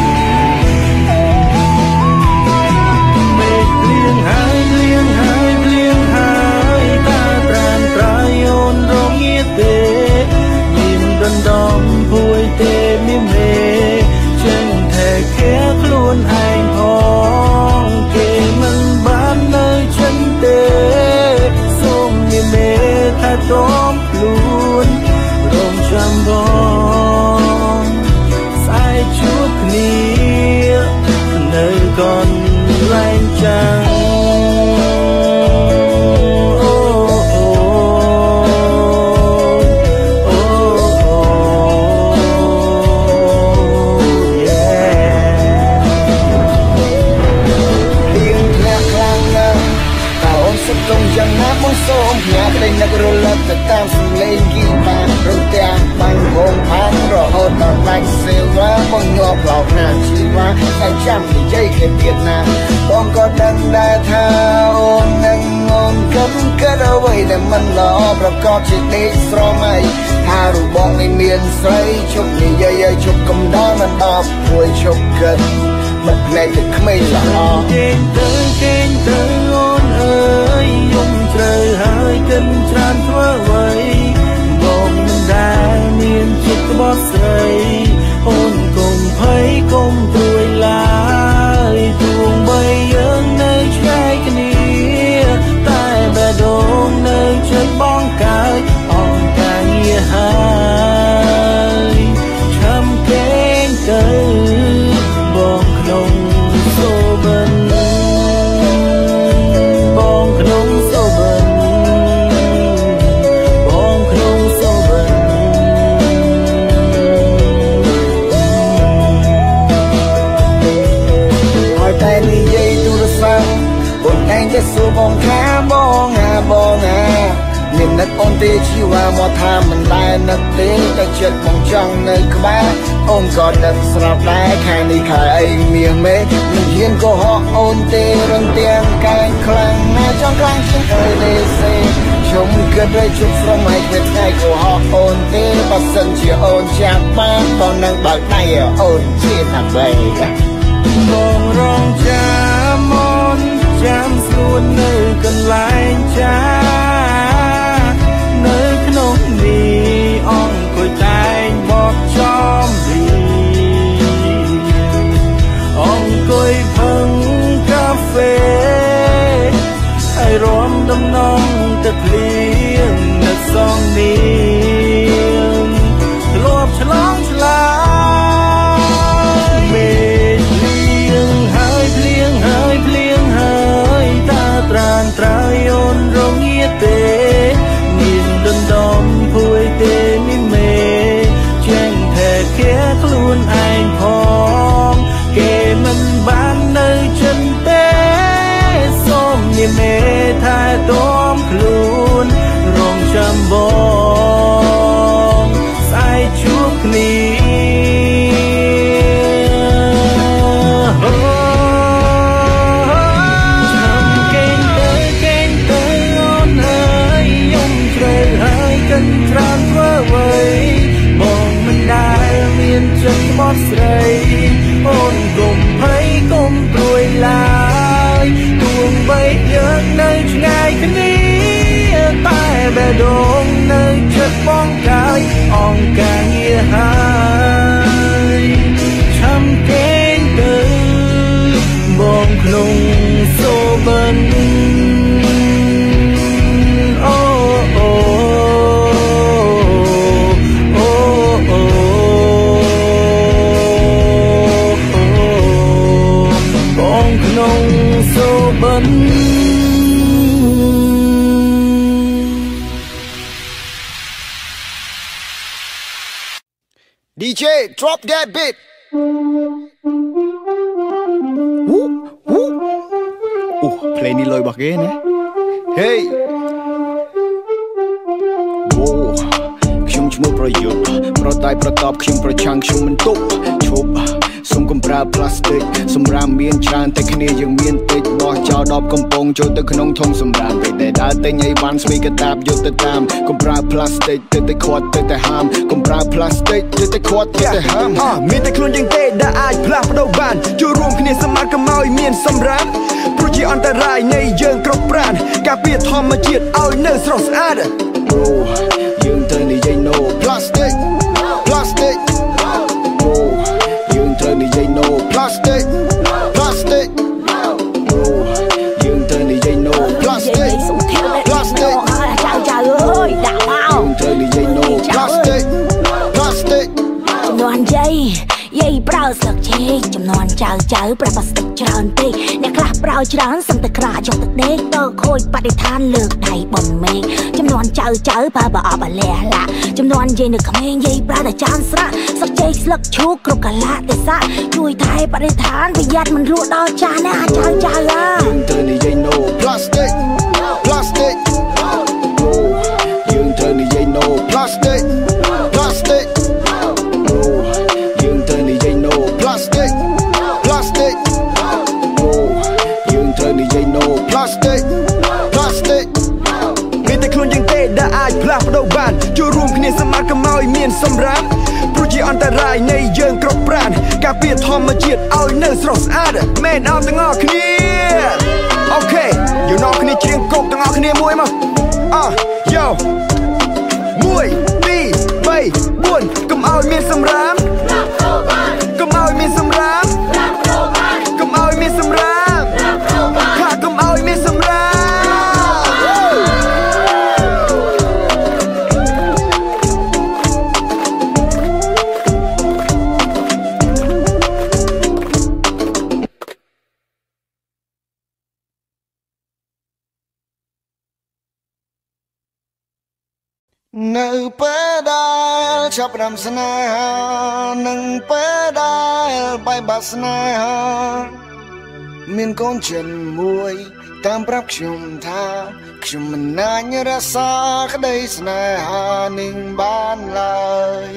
Hãy បាច់សេវាបងញាប់ឡោណាជីវ៉ាតែចាំនិយាយគ្នាទៀតណាបងក៏ដឹងដែរថាអូននឹងអូនគិតអ្វីដែលមិនល្អប្រកបជាដេកស្រមៃថារូបបងនេះមានស្រីជប់និយាយឲ្យជប់កំដរមិនដល់ពួយជប់គិតមិនភ្នែកទៅក្មេងល្អគេទៅអូនអើយយំជ្រៅហើយគិតច្រើនធ្វើអ្វីបងមិនដែលមានចិត្តក្បត់ស្រីអូនកុំភ័យកុំព្រួយឡើយទួងបីយើងនៅឆ្ងាយគ្នាតែបេះដូងនៅចិត្តបងកើយអងការងារហើយឆាំកេងទៅបងក្នុងសូបិនបងក្នុងសូបិនបងក្នុងសូបិនហើយតែនិយាយទូរស័ព្ទបងឯងจะសួរបងថាបងមាននឹកអូនទេជីវ៉ាមកថាមិនដែលនឹកទេតែចិត្តបងចង់នៅក្បែរអូនក៏ដឹងស្រាប់ដែរខែនេះខែអីមាសមេមិនហ៊ានកុហកអូនទេរំទាំងកែងខ្លាំងណាស់ចង់ខ្លាំងជាងអើទេសេជុំគិតឲ្យជប់ស្រមឲ្យពេលថ្ងៃកុហកអូនទេបើសិនជាអូនចាំបានក៏នឹងបើកដៃឲ្យអូនជាណាស់បែបងរងចាំអូនចាំស្រួលនៅកន្លែងចានៅក្នុងនេះអង្គុយតែងបបចំរីអង្គុយផឹងកាហ្វេហើយរំដំណងទឹកភ្លៀងនៅសងនេះធ្លាប់ឆ្លងឆ្លាមេភ្លៀងហើយតាត្រានត្រើយអូនរងាទេមានដណ្ដំភួយទេមីមេចេញថែគេខ្លួនឯងផងគេមិនបាននៅចិនទេសូមមីមេថែទាំខ្លួនរងចាំបងស្អែកជួបគ្នាច្រើនធ្វើអ្វីបងមិនដែលមានចិត្តបត់ស្រីអូនកុំភ័យកុំព្រួយឡើយទួងបីយើងនៅឆ្ងាយគ្នាតែបេះដូងនៅចិត្តបងកើយអងការងារហើយឆាំកេងទៅបងក្នុងសូបិនDJ drop that beat เพลงនេះលុយរបស់គេណា Hey ខ្ញុំឈ្មោះប្រយុទ្ធប្រតែប្រតបខ្ញុំប្រឆាំងខ្ញុំមិនទុកឈប់សូមកុំប្រើផ្លាស្ទិកសម្រាប់មានច្រើនតែគ្នាយើងមានតិចបោះចោលដបកំប៉ុងចូលទៅក្នុងធុងសម្រាប់ពេលដែលដើរទិញអីវ៉ាន់ស្វីកតាបយកទៅតាមកុំប្រើផ្លាស្ទិកទៅខាត់ទៅតែហាមកុំប្រើផ្លាស្ទិកទៅខាត់ទៅតែហាមមានតែខ្លួនយើងទេដែលអាចផ្លាស់ប្ដូរបានចូលរួមគ្នាសម្រាប់កុំឲ្យមានសម្រាប់ព្រោះជាអន្តរាយនៃយើងគ្រប់ប្រាណការពារធម្មជាតិឲ្យនៅស្រស់ស្អាតយើងត្រូវនិយាយ no plastic plastic យើងត្រូវនិយាយ no plastic plastic យើងត្រូវនិយាយ no plastic plastic ចៅអើយដាក់មកយើងត្រូវនិយាយ no plastic plastic ចំនួនយាយប្រើស្លឹកចេកចំនួនចៅប្រើផ្លាស្ទិកច្រើនពេកអ្នកខ្លះប្រើច្រើនសឹងតែក្រាចយកទឹកដេកទៅខូចបរិស្ថានលើកដៃបនមេឃចំនួនចៅប្រើបើអបលះឡាចំនួនយាយនៅក្មេងយាយប្រើតែចានស្រាក់ស្លឹកចេកស្លឹកឈូកគ្រប់កាលៈទេសៈជួយថែបរិស្ថានប្រយ័ត្នមិនរស់ដល់ចាស់ណាចៅយើងត្រូវនិយាយ no plastic plastic យើងត្រូវនិយាយ no plastic plastic មានសម្រាប់ព្រោះជាអន្តរាយនៃយើងគ្រប់ប្រានការពារធម្មជាតិឲ្យនៅស្រស់ស្អាតមែនអត់ទាំងអស់គ្នាអូខេយើងនាំគ្នាច្រៀងគប់ទាំងអស់គ្នាមួយមកយោ1 2 3 4កុំឲ្យមានសម្រាមកុំឲ្យមានសម្រាមកុំឲ្យមានសម្រាមថាកុំឲ្យមានសម្រាមនៅពេលដែលចាប់ផ្ដើមស្នេហានឹងពេលដែលបាយបាត់ស្នេហាមានកូនចិនមួយតាមប្រាប់ខ្ញុំថាខ្ញុំមិនអាចរក្សាក្តីស្នេហានឹងបានឡើយ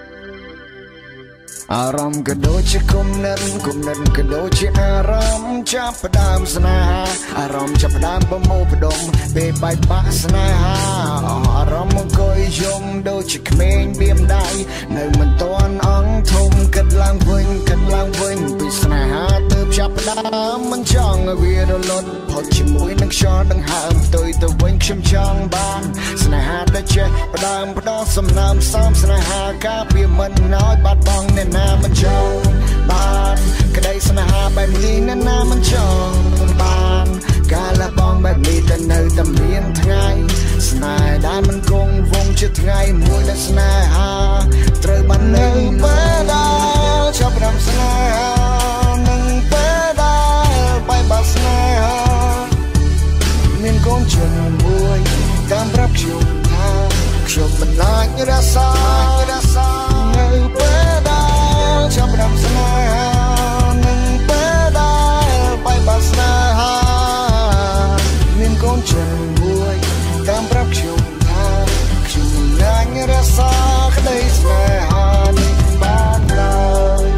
អារម្មណ៍ក៏ដូចជាគំនិតក៏ដូចជាអារម្មណ៍ចាប់ផ្ដើមស្នេហាអារម្មណ៍ចាប់ផ្ដើមប្រមូលផ្ដុំពេលបែកបាក់ស្នេហាអារម្មណ៍អង្គុយយំដូចជាក្មេងបៀមដៃនៅមិនទាន់អង្គធំគិតឡើងវិញពីស្នេហាទើបចាប់ផ្ដើមមិនចង់ឲ្យវារលត់ផុតជាមួយនឹងខ្យល់ដង្ហើមផ្ទុយទៅវិញខ្ញុំចង់បានស្នេហាដែលចេះផ្ដើមផ្ដោសំណើមសំស្នេហាការពារមិនឲ្យបាត់បង់អ្នកណាមិនចង់បានក្តីស្នេហាបែបនេះអ្នកណាមិនចង់បានការលះបង់បែបនេះតែនៅតែមានថ្ងៃស្នេហ៍ដែលមិនគង់វង្សជាថ្ងៃមួយដែលស្នេហាត្រូវបាននៅពេលដែលចាប់ផ្ដើមស្នេហានឹងពេលដែលបែកបាក់ស្នេហាមានកូនចិនមួយតាមប្រាប់ខ្ញុំថាខ្ញុំមិនអាចរក្សានៅពេលដែលចាប់ផ្ដើមស្នេហានឹងពេលដែលបែកបាក់ស្នេហាមានកូនចិនមួយតាមប្រាប់ខ្ញុំថាខ្ញុំមិនអាចរក្សាក្តីស្នេហានេះបានឡើយ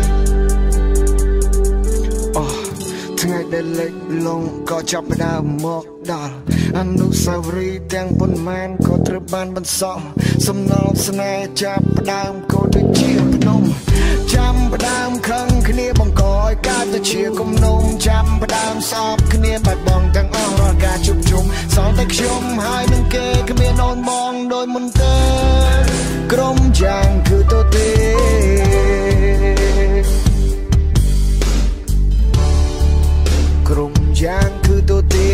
ថ្ងៃដែលលេចលងក៏ចាប់ផ្ដើមមកដល់អនុស្សាវរីយ៍ទាំងប៉ុន្មានក៏ត្រូវបានបន្សល់សំណល់ស្នេហ៍ចាប់ផ្ដើមក៏ដូចជាភ្នំចាំផ្ដើមខឹងគ្នាបង្កឲ្យកើតទៅជាគំនុំចាំផ្ដើមសោកគ្នាបាត់បង់ទាំងអស់រាល់ការជួបជុំសល់តែខ្ញុំហើយនឹងគេគ្មានអូនបងដោយមុនទេក្រុមយ៉ាងគឺទៅទេក្រុមយ៉ាងគឺទៅទេ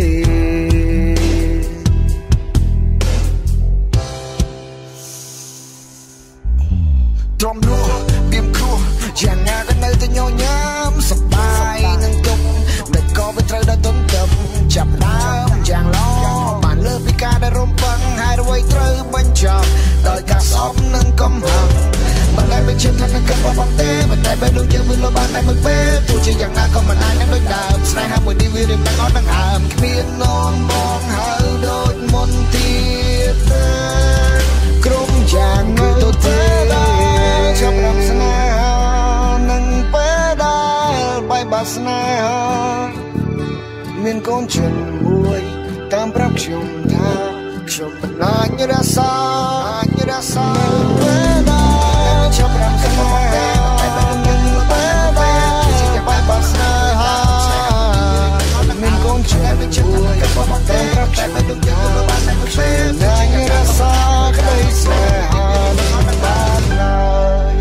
ទ្រាំនោះបៀមគ្រោះយ៉ាងណាក៏នៅតែញញឹមសប្បាយនឹងទុកមិនក៏វាត្រូវដល់ទុនទៅចាប់ដើមយ៉ាងឡបានលើពីការដែលរំពឹងហើយអ្វីត្រូវបញ្ចប់ដោយការសពនឹងកំហឹងមិនដែលមិនជឿថានឹងកឹកបងទេមិនដែលបែរដូចយើងមិនលបានតែមួយពេលទោះជាយ៉ាងណាក៏មិនអាចនឹងដូចដើមស្នេហាមួយនេះវារៀងតែអត់នឹងហើមគ្មាននំបងហើយដូចមុនទៀតទេក្រុមយ៉ាងគឺទៅទេចាប់ផ្ដើមស្នេហានឹងពេលដែលបែកបាក់ស្នេហាមានកូនចិនមួយតាមប្រាប់ខ្ញុំថាខ្ញុំមិនអាចរក្សាពេលដែលចាប់ផ្ដើមស្នេហានឹងពេលដែលបែកបាក់ស្នេហាមានកូនចិនមួយតាមប្រាប់ខ្ញុំថាខ្ញុំមិនអាចរក្សាក្តីស្នេហានឹងបានឡើយ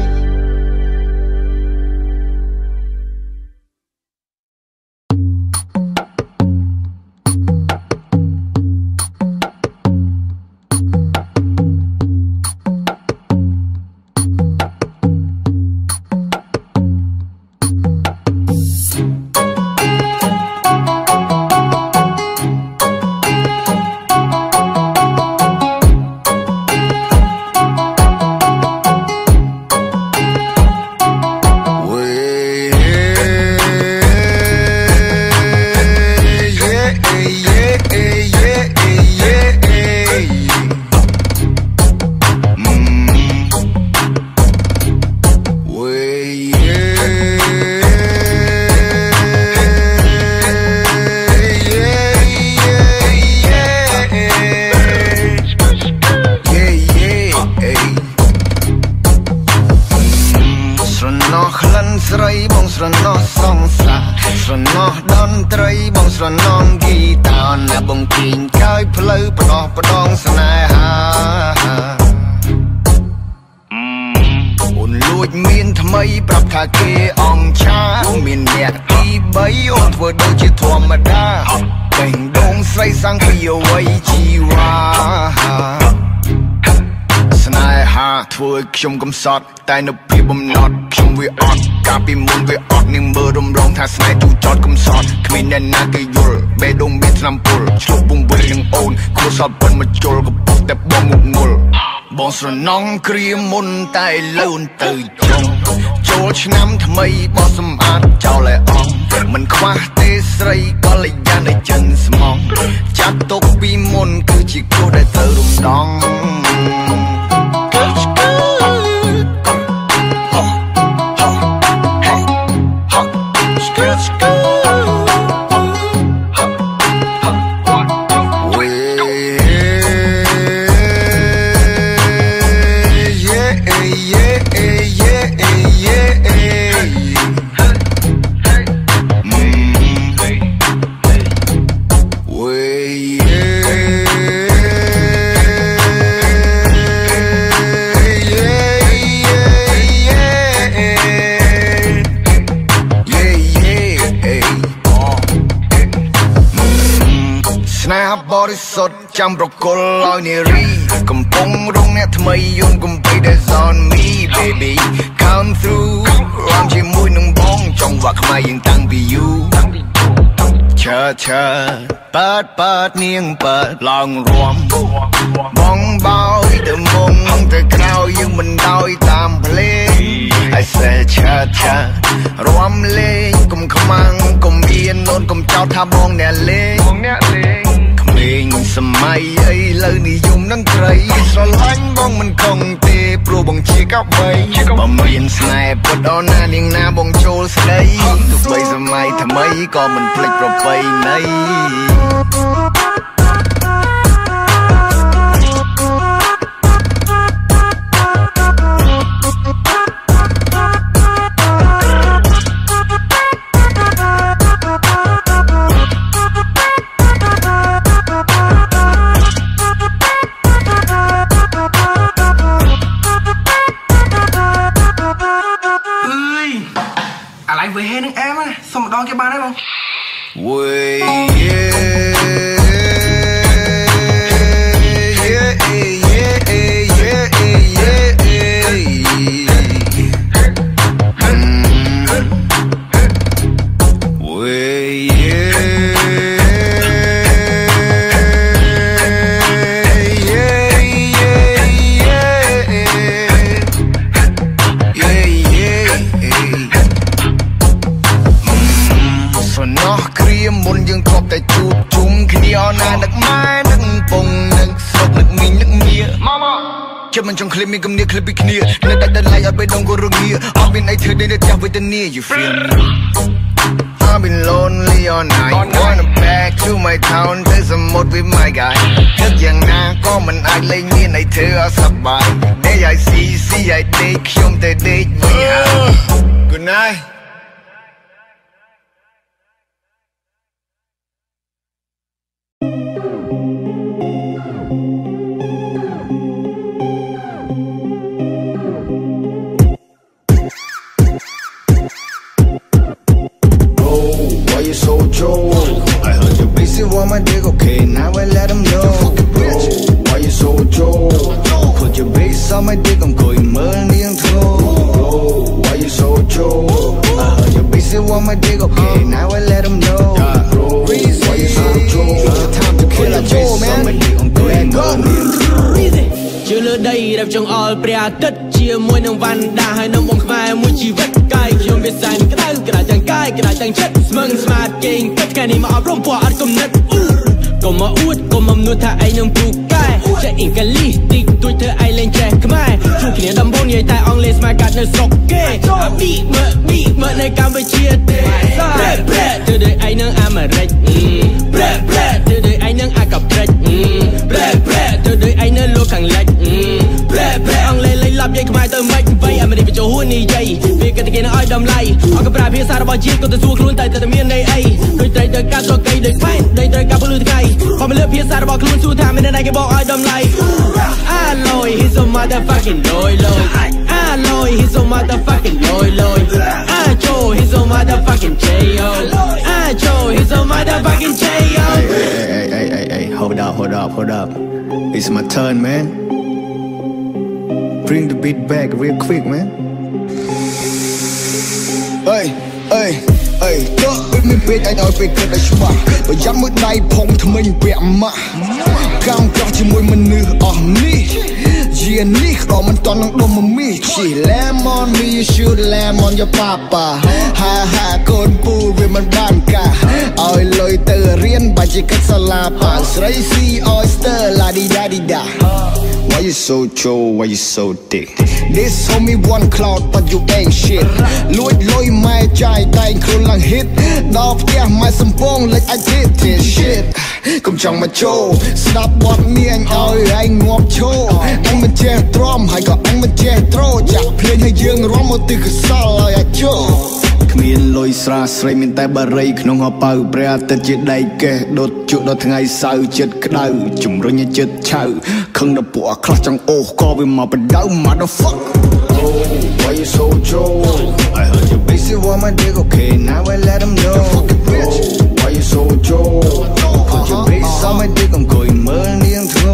ណោះសងសាស្រណោះតន្ត្រីបងស្រណងហ្គីតាណាបងពីងកាយផ្លូវបដោះបដងស្នេហាអូនលួចមានថ្មីប្រាប់ថាគេអង្ឆាមានអ្នកទី3អូនធ្វើដូចជាធម្មតាបេះដូងស្រីសាំងពីអ្វីជីវ៉ាស្នេហាធ្វើឲ្យខ្ញុំកំសត់តែនៅពេលបំណត់ខ្ញុំវាអត់កាលពីមុនវាអត់នឹងមើលរំលងថាស្នេហ៍ទូចតកំសត់គ្មានអ្នកណាគេយល់បេះដូងមានឆ្នាំពុលឆ្លុះពងវិលនឹងអូនគួរសត់ប៉ុនមកជុលក៏ពុះតែបងងុកងុលបងស្រណងគ្រាមុនតែលូនទៅចុងចូលឆ្នាំថ្មីបោះសម្អាតចោលឲ្យអស់មិនខ្វះទេស្រីកល្យាណចិនស្មងចាត់ទុកពីមុនគឺជាគូដែលត្រូវរំដងបរិសុទ្ធចាំប្រគល់ឲ្យនារីកំពុងរងអ្នកថ្មីយន្តកំពីដែល on me baby come through រំជាមួយនឹងបងចង់វាក់ខ្មែរយើងតាំងពីយូរឈើប៉ាតនាងប៉ាតឡើងរួមបងបោយទៅមុំទៅក្រោយយើងមិនដោយតាមភ្លេង I said ឈើរួមលេងកុំខ្មាំងកុំមានអូនកុំចោទថាបងអ្នកលេងសម័យអីលើនិយមនឹងត្រីស្រឡាញ់បងមិនខំទេព្រោះបងជាកៅបីបើមានស្នេហ៍ពុតអូនណានាងណាបងចូលស្ដីទោះបីសម័យថ្មីក៏មិនភ្លេចប្រពៃណីសុំម្ដងគេបានហើយបងមុនយើងធ្លាប់តែជួបជុំគ្នាអណានឹកម៉ែនឹកពងនឹកស្រុកនឹកមីងនឹកមាមកចិត្តមិនចង់ឃ្លីបមានគំនាឃ្លីបពីគ្នានៅដាច់ដល់ឡៃឲ្យបេះដូងក៏រងាអត់មានអីធ្វើដែលចាស់វេទនា you feel me I've been lonely all night wanna back to my town ទៅសមុទ្រ with my guy នឹកយ៉ាងណាក៏មិនអាចលេងមានអីធ្វើឲ្យសប្បាយ Day I see I take ខ្ញុំតែដេកវិញហើយ Good night So Joe, I heard your basic want my dick, okay, now I let him know. Bro, why you so Joe? Put your bass on my dick, I'm going money and throw. Bro, why you so Joe? I heard your basic want my dick, okay, now I let him know. Bro, why you so Joe? Time to kill a Joe, man. Let go. ជឿលើដីរាប់ចង្អល់ព្រះអាទិត្យជាមួយនឹងវណ្ណដាហើយនឹងបងខ្មែរមួយជីវិតកាយខ្ញុំវាសែនក្តៅក្តៅទាំងកាយក្តៅទាំងចិត្តស្មឹងស្មាតគេងពិតថ្ងៃនេះមកអប់រំពួកអត់គំនិតកុំមកអួតកុំមកនួតថាឯងនឹងពូកែចេះអ៊ីងកាលីតិចតួចធ្វើឯងលេងចេះខ្មែរជួបគ្នាដំបូងនិយាយតែអង់គ្លេសស្មើកាត់នៅស្រុកគេពីមើលនៅកម្ពុជាទេប្រែទៅដូចឯងនឹងអាមេរិកប្រែទៅដូចឯងនឹងអាកាព្រិចប្រែទៅដូចឯងនៅលោកខាងលិចប្រែអង់គ្លេសលេងឡាប់និយាយខ្មែរទៅមិនវៃអាមេរិកបញ្ចូលហ៊ួននិយាយវាก็ตะเกียงอ้อยดำไหลเอากระปราเพียงสารบอจีก็จะสู้คลุ้นแต่เมียนในไอโดยใจเดินการตัวไกลโดยไฟโดยเดินการพลุไกลพอมาเลือกเพียงสารบอคลุ้นสู้ทางไม่ได้ก็บอกอ้อยดำไหลAlloy he's so motherfucking loy Alloy he's so motherfucking loy Joe he's so motherfucking J.O. Joe he's so motherfucking J.O. Hey, hold up. It's my turn, man. Bring the beat back real quick, man. Đó biết mình biết anh nói về cơn đại chú bà và dám bước đây phong thầm mình bẻ mà cam cho chỉ môi mình nửa ní Gia ní đó mình toàn năng đôm mà mi chỉ lemon me you should lemon your papa ha con pu về mình ban cả ôi lời từ riêng bà chỉ cách salapa Tracy oyster la di da Why you so Joe? Why you so thick? This homie one cloud but you ain't shit. Lôi mai trai tay khôn lang hit. Đọc kia mai sầm bông like I did this shit. Không chẳng mà Joe, stop bọt mi anh ơi anh ngọt Joe. Anh mình che drum hay có anh mình che throw. Chặt play hay dương rõm một từ cái sao lại Joe. គ្មានលុយស្រាស្រីមានតែបារីក្នុងហបៅព្រះអាទិត្យជាដៃកេះដុតជក់ដល់ថ្ងៃសៅរ៍ចិត្តក្តៅជំរុញឲ្យចិត្តឆៅខឹងដល់ពួកអាខ្លះចង់អូសក៏វាមកបដៅ motherfucker Oh why you so Joe I heard you busy want my dick okay now I let him know Oh why you so Joe Put your face on my dick I'm going mơ niêng thơ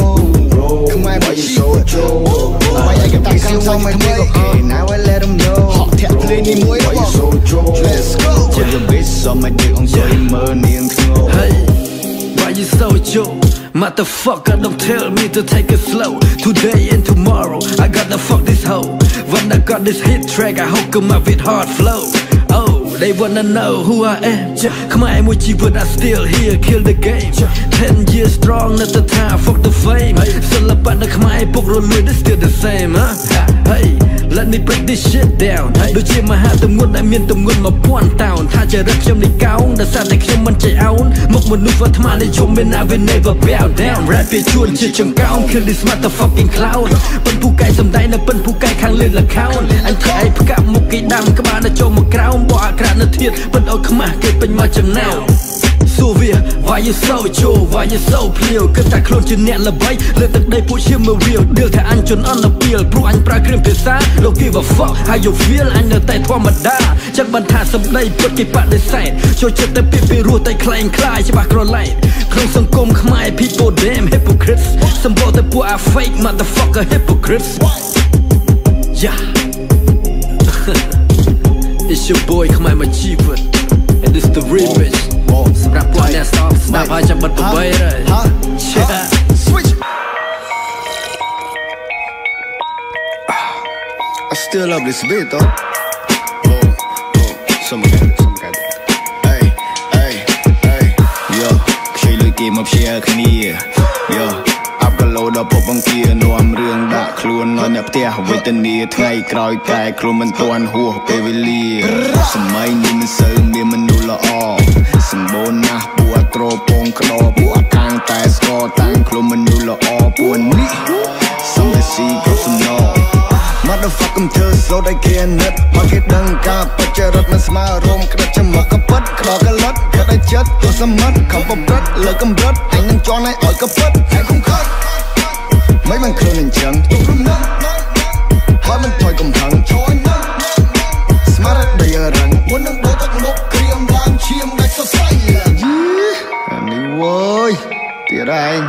Why you so Joe Why I get busy want my dick okay now I let him know Họ thẹt lên đi muối Why you so Joe Let's go Put your face on my dick I'm going mơ niêng thơ Hey Why you so Joe Motherfucker, don't tell me to take it slow. Today and tomorrow, I gotta fuck this hoe. When I got this hit track, I hook 'em up with hard flow. Oh, they wanna know who I am. Come on, I'm still here, kill the game. 10 years strong, not the time, fuck the fame. Still up on the come on, book roll with it, still the same, huh? Hey, let me break this shit down. Đôi chia mà hai tầm nguồn đại miên tầm nguồn mà buồn tàu. Tha chờ đất trong này cao, đã xa tại khi mình chạy áo. Một nụ vật mà để chúng mình I will never bow down. Rap về chuồn chia chẳng cao, kill this motherfucking clown. Bân phu cài sầm đáy là bân phu cài khang lên là count. Anh thấy ai cả một cái đam các bạn đã cho một crown. Bỏ cả nó thiệt, bân ôi không mà kể bên mà chẳng nào. Suvia, why you so Joe, why you so pale គិតតែខ្លួនជាអ្នកល្បីលើទឹកដីពួកជាមើល real ដៀលថាអញជន់អន់ដល់ពីលព្រោះអញប្រើគ្រឿងភាសា Don't give a fuck how you feel អញនៅតែធម្មតាចឹងបានថាសម្ដីពិតគេបដិសេធចូលចិត្តតែពីពីរស់តែខ្លែងខ្លាយច្បាស់ក្រឡែកក្នុងសង្គមខ្មែរ people damn hypocrites សម្បូរតែពួក fake motherfucker hypocrites Yeah It's your boy ខ្មែរមកជីវិត and this the remixសម្រាប់ពួកអ្នកស្ដាប់ហើយចាំបិទ8ហើយ Switch I still love this beat though Some guy Hey Yo ខ្ចីលុយគេមក share គ្នា Yo upload ដល់ពពងគានាំរឿងដាក់ខ្លួននៅអ្នកផ្ទះវេទនាថ្ងៃក្រោយតែខ្លួនមិនទាន់ហួសពេលវេលាសម័យនេះមិនសូវមានមនុស្សល្អសម្បូរណាស់ពួកត្រពងក្តោពួកខាងតែស្គរតាំងខ្លួនមនុស្សល្អពួកនេះសំតែស៊ីគ្រប់សំណង Motherfucker ធ្វើ so they can hit មកគេដឹងការពិតចរិតមិនស្មើរោមក្តិតចំមកកពិតក្តោកលិតក្តិតចិត្តទស្សមិត្តខំប្រព្រឹត្តលើកម្រិតឯងនឹងជន់ឲ្យឲ្យកពិតឯងខំខត់មិនបានខ្លួនអញ្ចឹងទុករំលឹកហើយមិនថយកំហឹងជួយណាស់ស្មារតីរឹងមុននឹងដូរទឹកមុខក្រៀមឡើងឈាមដាច់សរសៃអានេះវើយទៀតឯង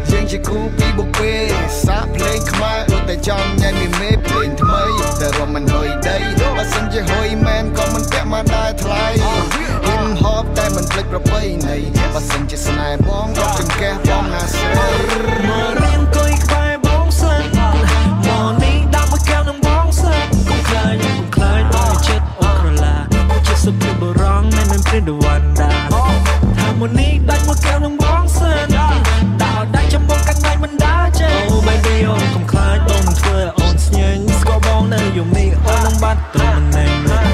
Hãy subscribe cho kênh Ghiền Mì Gõ để không bỏ lỡ ជាហុយមែនក៏មិនពាក់មកដែរថ្លៃហ៊ីមហបតែមិនភ្លេចប្រពៃណីបើសិនជាស្នេហ៍បងក៏ចង្កេះបងណាសើមករៀនអង្គុយក្បែរបងសិនមកនេះដាក់មួយកែវនឹងបងសិនកុំខ្លាចបងចិត្តអូក្រឡាជាសុភបរងមិនព្រិនវណ្ដាថាមកនេះដាច់មួយកែវនឹងបងសិនដាក់ដាច់ចំបងកាត់ដាច់មិនដាចេះអូ baby អូនកុំខ្លាចបងនឹងធ្វើអូនស្ញែងស្គាល់បងនៅយំនេះអូននឹងបាត់ត្រង់ណែ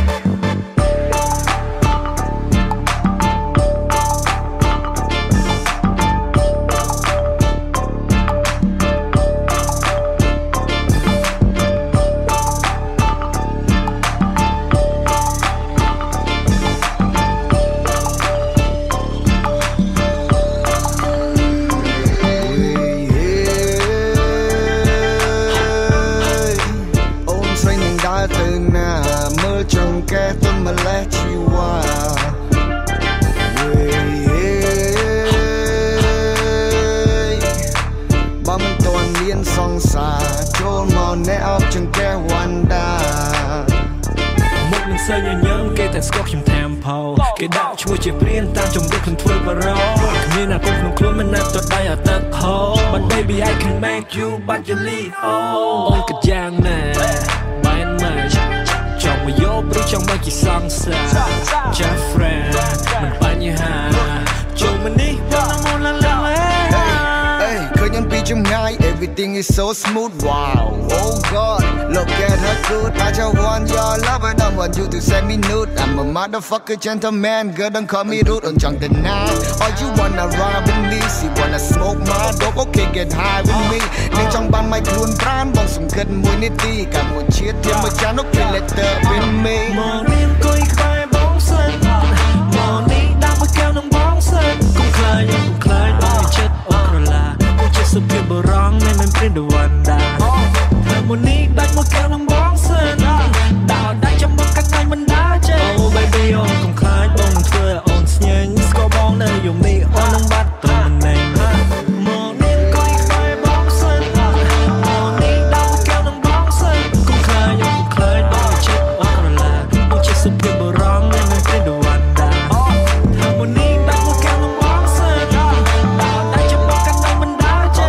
គេដាក់ឈ្មោះជាព្រានតាមជំរុះខ្លួនធ្វើបរោគ្មានអាគុំក្នុងខ្លួនមិនណាត់ទៅដៃអត់ទឹកហូ But baby I can make you but you leave អូនក៏យ៉ាងណាបែនមកចង់មកយកព្រោះចង់មកជាសង្សារ Just friend មិនបញ្ហាចូលមកនេះបងមកឡើងឡើងឃើញពីចម្ងាយ everything is so smooth wow oh god look at her good I just want your love I don't want you to send me nude I'm a motherfucker gentleman girl don't call me rude អូនចង់ទៅណា or you wanna ride with me she wanna smoke my dope okay get high with me នឹងចង់បានមកខ្លួនប្រានបងសង្កត់មួយនាទីកាលមួយជាតិធៀមមួយចាន okay let her with me មករៀនអង្គុយក្បែរបងសិនមកនេះដាក់មួយកែវនឹងបងសិនកុំខ្លាចបងចិត្តអូក្រឡាជាសុភបរងមិនព្រិនវណ្ដាថាមកនេះដាច់មួយកែវនឹងបងសិនដាក់ដាច់ចំបងកាត់ដាច់មិនដាចេះអូ baby អូនកុំខ្លាចបងនឹងធ្វើអូនស្ញែងស្គាល់បងនៅយំនេះអូននឹងបាត់ត្រង់ណែមកនេះអង្គុយក្បែរបងសិនមកនេះដាក់មួយកែវនឹងបងសិនកុំខ្លាចបងចិត្តអូក្រឡាបងជាសុភបរងមិនព្រិនវណ្ដាថាមកនេះដាក់មួយកែវនឹងបងសិនដាក់ដាច់ចំបងកាត់ដាច់មិនដាចេះ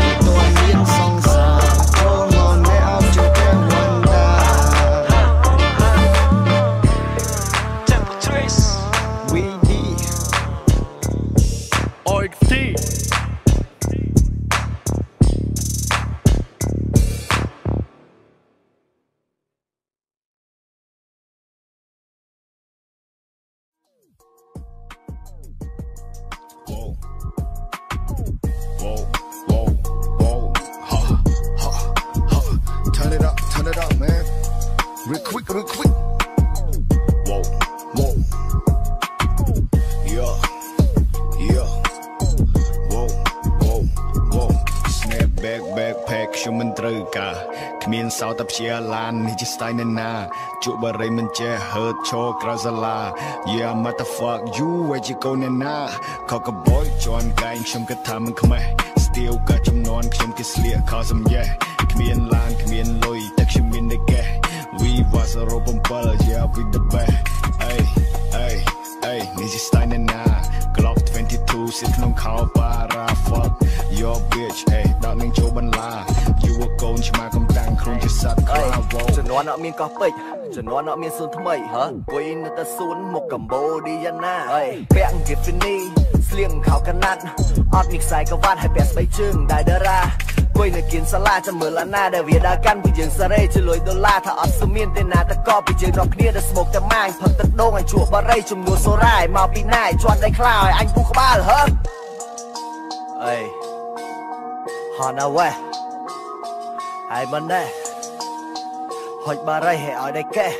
Turn it up, man. Real quick. Whoa. Yeah. Whoa. Snap backpack ខ្ញុំមិនត្រូវការគ្មានសោតព្យាឡាននេះជា style ណា ជក់បារីមិនចេះ hurt ឈរក្រៅសាលា Yeah motherfuck you where you go ណា Cock a boy ជន់កែងខ្ញុំគិតថាមិនខ្មេះ Still ក៏ចំនួនខ្ញុំគេស្លៀកខោសំយេគ្មានឡានគ្មានលុយតែខ្ញុំមានតែកេះ We was a rope and ball yeah we the best Hey នេះជា style ណា Glock 22 sit ក្នុងខោ para fuck your bitch ដល់នឹងចូលបន្លា You a កូនឆ្មាកំតាំងខ្លួនជាសត្វក្រៅជំនាន់អត់មានកោះពេជ្រជំនាន់អត់មានសួនថ្មីអង្គុយនៅតែសួនមុខកម្ពុជាណាពាក់ Tiffany ស្លៀកខោកណាត់អត់មានខ្សែក្រវ៉ាត់ហើយពាក់ស្បែកជើងដែរតារាគួយនៅគៀនសាលាចាំមើលអាណាដែលវាដើរកាន់ពីយើងសារ៉េជាលុយដុល្លារថាអត់ស្មានទេណាតកពីយើងដល់គ្នាដែលស្មុកតែម៉ាញផឹកទឹកដូងឲ្យជួបបារីជំនួសសូរ៉ាយមកពីណាយជាប់ដៃខ្លាឲ្យអញពុះក្បាលហឺហនអវ៉េហើយមិនដែរហុចបារីឲ្យដៃកេះ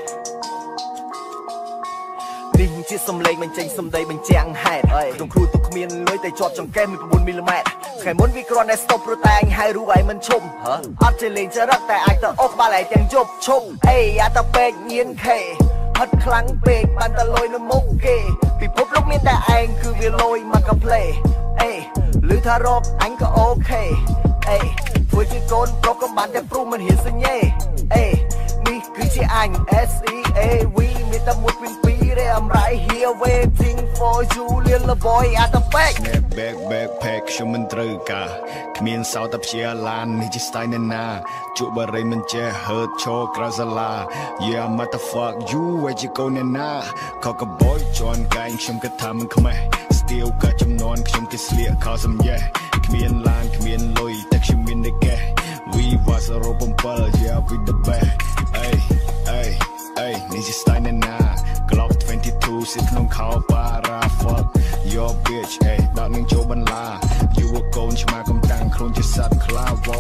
នេះជាសំឡេងបញ្ចេញសំដីបញ្ចាំងហេតុក្នុងគ្រូទុកគ្មានលុយតែជាប់ចង្កេះមាន9មីលីម៉ែត្រថ្ងៃមុនវាគ្រាន់តែស្តុបព្រោះតែអញហៅរូឯងមិនឈប់អត់ចេះលេងចរិតតែអាចទៅអុកបាល់ឯងទាំងជប់ឈប់អាតពេកញៀនខេហិតខ្លាំងពេកបានតែលុយនៅមុខគេពិភពលោកមានតែឯងគឺវាលុយមកកាផ្លេឮថារកអញក៏អូខេធ្វើជាកូនប្រុសក៏បានតែព្រុសមិនហ៊ានសញ្ញេនេះគឺជាអញ SEAV មានតែមួយពីពីរេ I'm right here waiting for you little boy at the back backpack ខ្ញុំមិនត្រូវការគ្មានសោតតែព្យាឡាននេះជា style ណានាជក់បារីមិនចេះ hurt ឈរក្រៅសាលា Yeah motherfuck you ឯជាកូនណាខកកបយជន់កែងខ្ញុំគិតថាមិនខ្មេះ Still ក៏ចំនួនខ្ញុំគេស្លៀកខោសំយ៉េះគ្មានឡានគ្មានលុយតែខ្ញុំមានតែកេះ We was a rope yeah with the best អេនេះជា style ណានា Glock 22 sit ក្នុងខោ para fuck your bitch ដល់នឹងចូលបន្លា You a កូនឆ្មាកំតាំងខ្លួនជាសត្វខ្លា Wow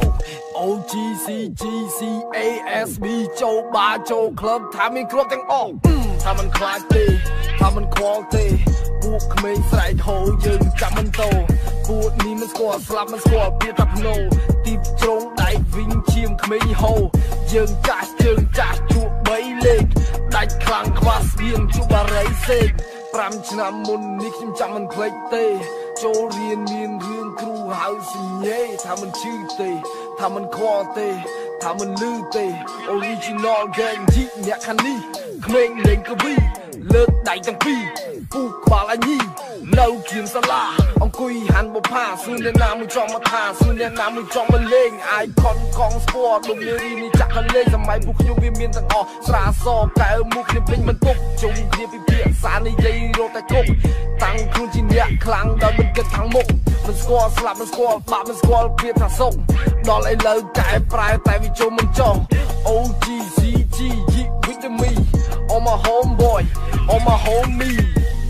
OGCGCASB ចូលបារចូលក្លឹបថាមានគ្រប់ទាំងអស់ថាមិនខ្លាចទេថាមិនខ្វល់ទេពួកក្មេងស្រែកហូរយើងចាំមិនតោពួកនេះមិនស្គាល់ស្លាប់មិនស្គាល់ពីតាភ្នោទីជ្រុងដៃវិញឈាមក្មេងហូរយើងចាស់ជើងចាស់ជួប3លេខដាច់ខ្លាំងខ្វះស្បៀងជួបបារីសេក5ឆ្នាំមុននេះខ្ញុំចាំមិនភ្លេចទេចូលរៀនមានរឿងគ្រូហៅសញ្ញេថាមិនឈឺទេថាមិនខ្វល់ទេថាមិនលឺទេ Original gang ជីអ្នកខាងនេះក្មេងលេងកវីលើកដៃទាំងពីរពូក្បាលអញីនៅគៀនសាលាអង្គុយហាន់បផាសួរអ្នកណាមួយចង់មកថាសួរអ្នកណាមួយចង់មកលេងអាយខុនកងស្ពតលោកនារីនេះចាក់កលេងសម័យពួកខ្ញុំវាមានទាំងអស់ស្រាសកែវមុខគ្នាពេញមិនទប់ជុំគ្នាពីភាសានិយាយរត់តែគប់តាំងខ្លួនជាអ្នកខ្លាំងដល់មិនគិតខាងមុខមិនស្គាល់ស្លាប់មិនស្គាល់បាក់មិនស្គាល់ភាពថាសុកដល់ឥឡូវកែប្រែតែវាជុំមិនចង់ OGCG with me all my homeboy all my homie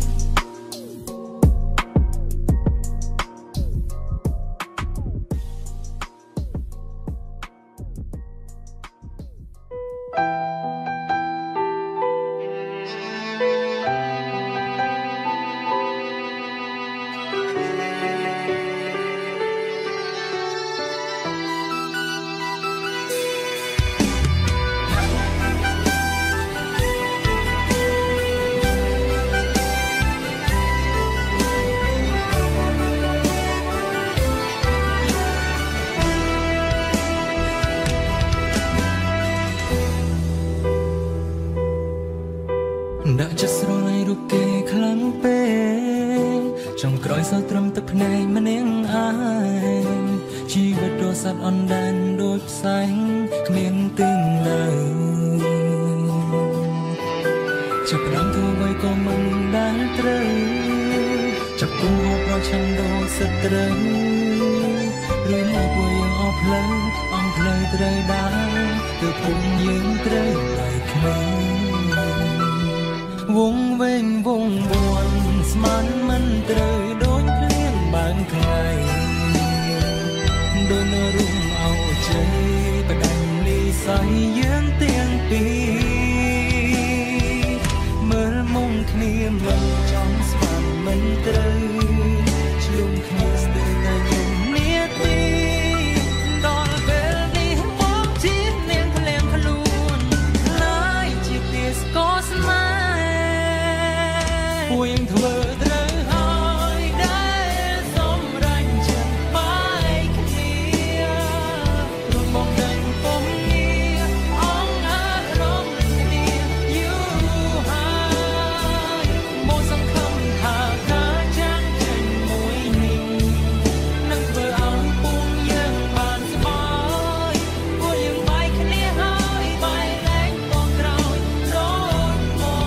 ដាក់ចិត្តស្រឡាញ់រូបគេខ្លាំងពេកចង់ក្រោយសល់ត្រឹមទឹកភ្នែកម្នាក់ឯងជីវិតរស់សត្វអណ្ដែនដូចផ្សែងគ្មានទិញនៅចាប់ផ្ដើមធ្វើអ្វីក៏មិនដែលត្រូវចាប់គុំហូបប្រឆាំងដូចសត្រូវឬមកពួកយើងអស់ផ្លូវត្រូវដើរទៅពុំយើងត្រូវតែគ្មានវងវែងវងបួនស្មានមិនត្រូវដូចភ្លៀងបាំងថ្ងៃដូចនៅរុំអោជ័យបដាញ់លីស័យយើងទាំងពីរមើលមុំគ្នាមិនចំស្មានមិនត្រូវឆ្លងគ្នាស្ទើរតែយំនាទីដល់ពេលនេះមកជានាងភ្លៀងខ្លួនខ្លាយជាទាស្គរស្មានពួកយើងធ្វើត្រូវហើយដែលសម្រេចចិត្តបាយគ្នារួមមកដឹងពុំងារអងអារម្មណ៍គ្នាយូរហើយមកសង្ឃឹមថាការចាក់ចេញមួយនេះនឹងធ្វើឲ្យពុំយើងបានស្បើយពួកយើងបាយគ្នាហើយបាយលែងបងក្រោយរត់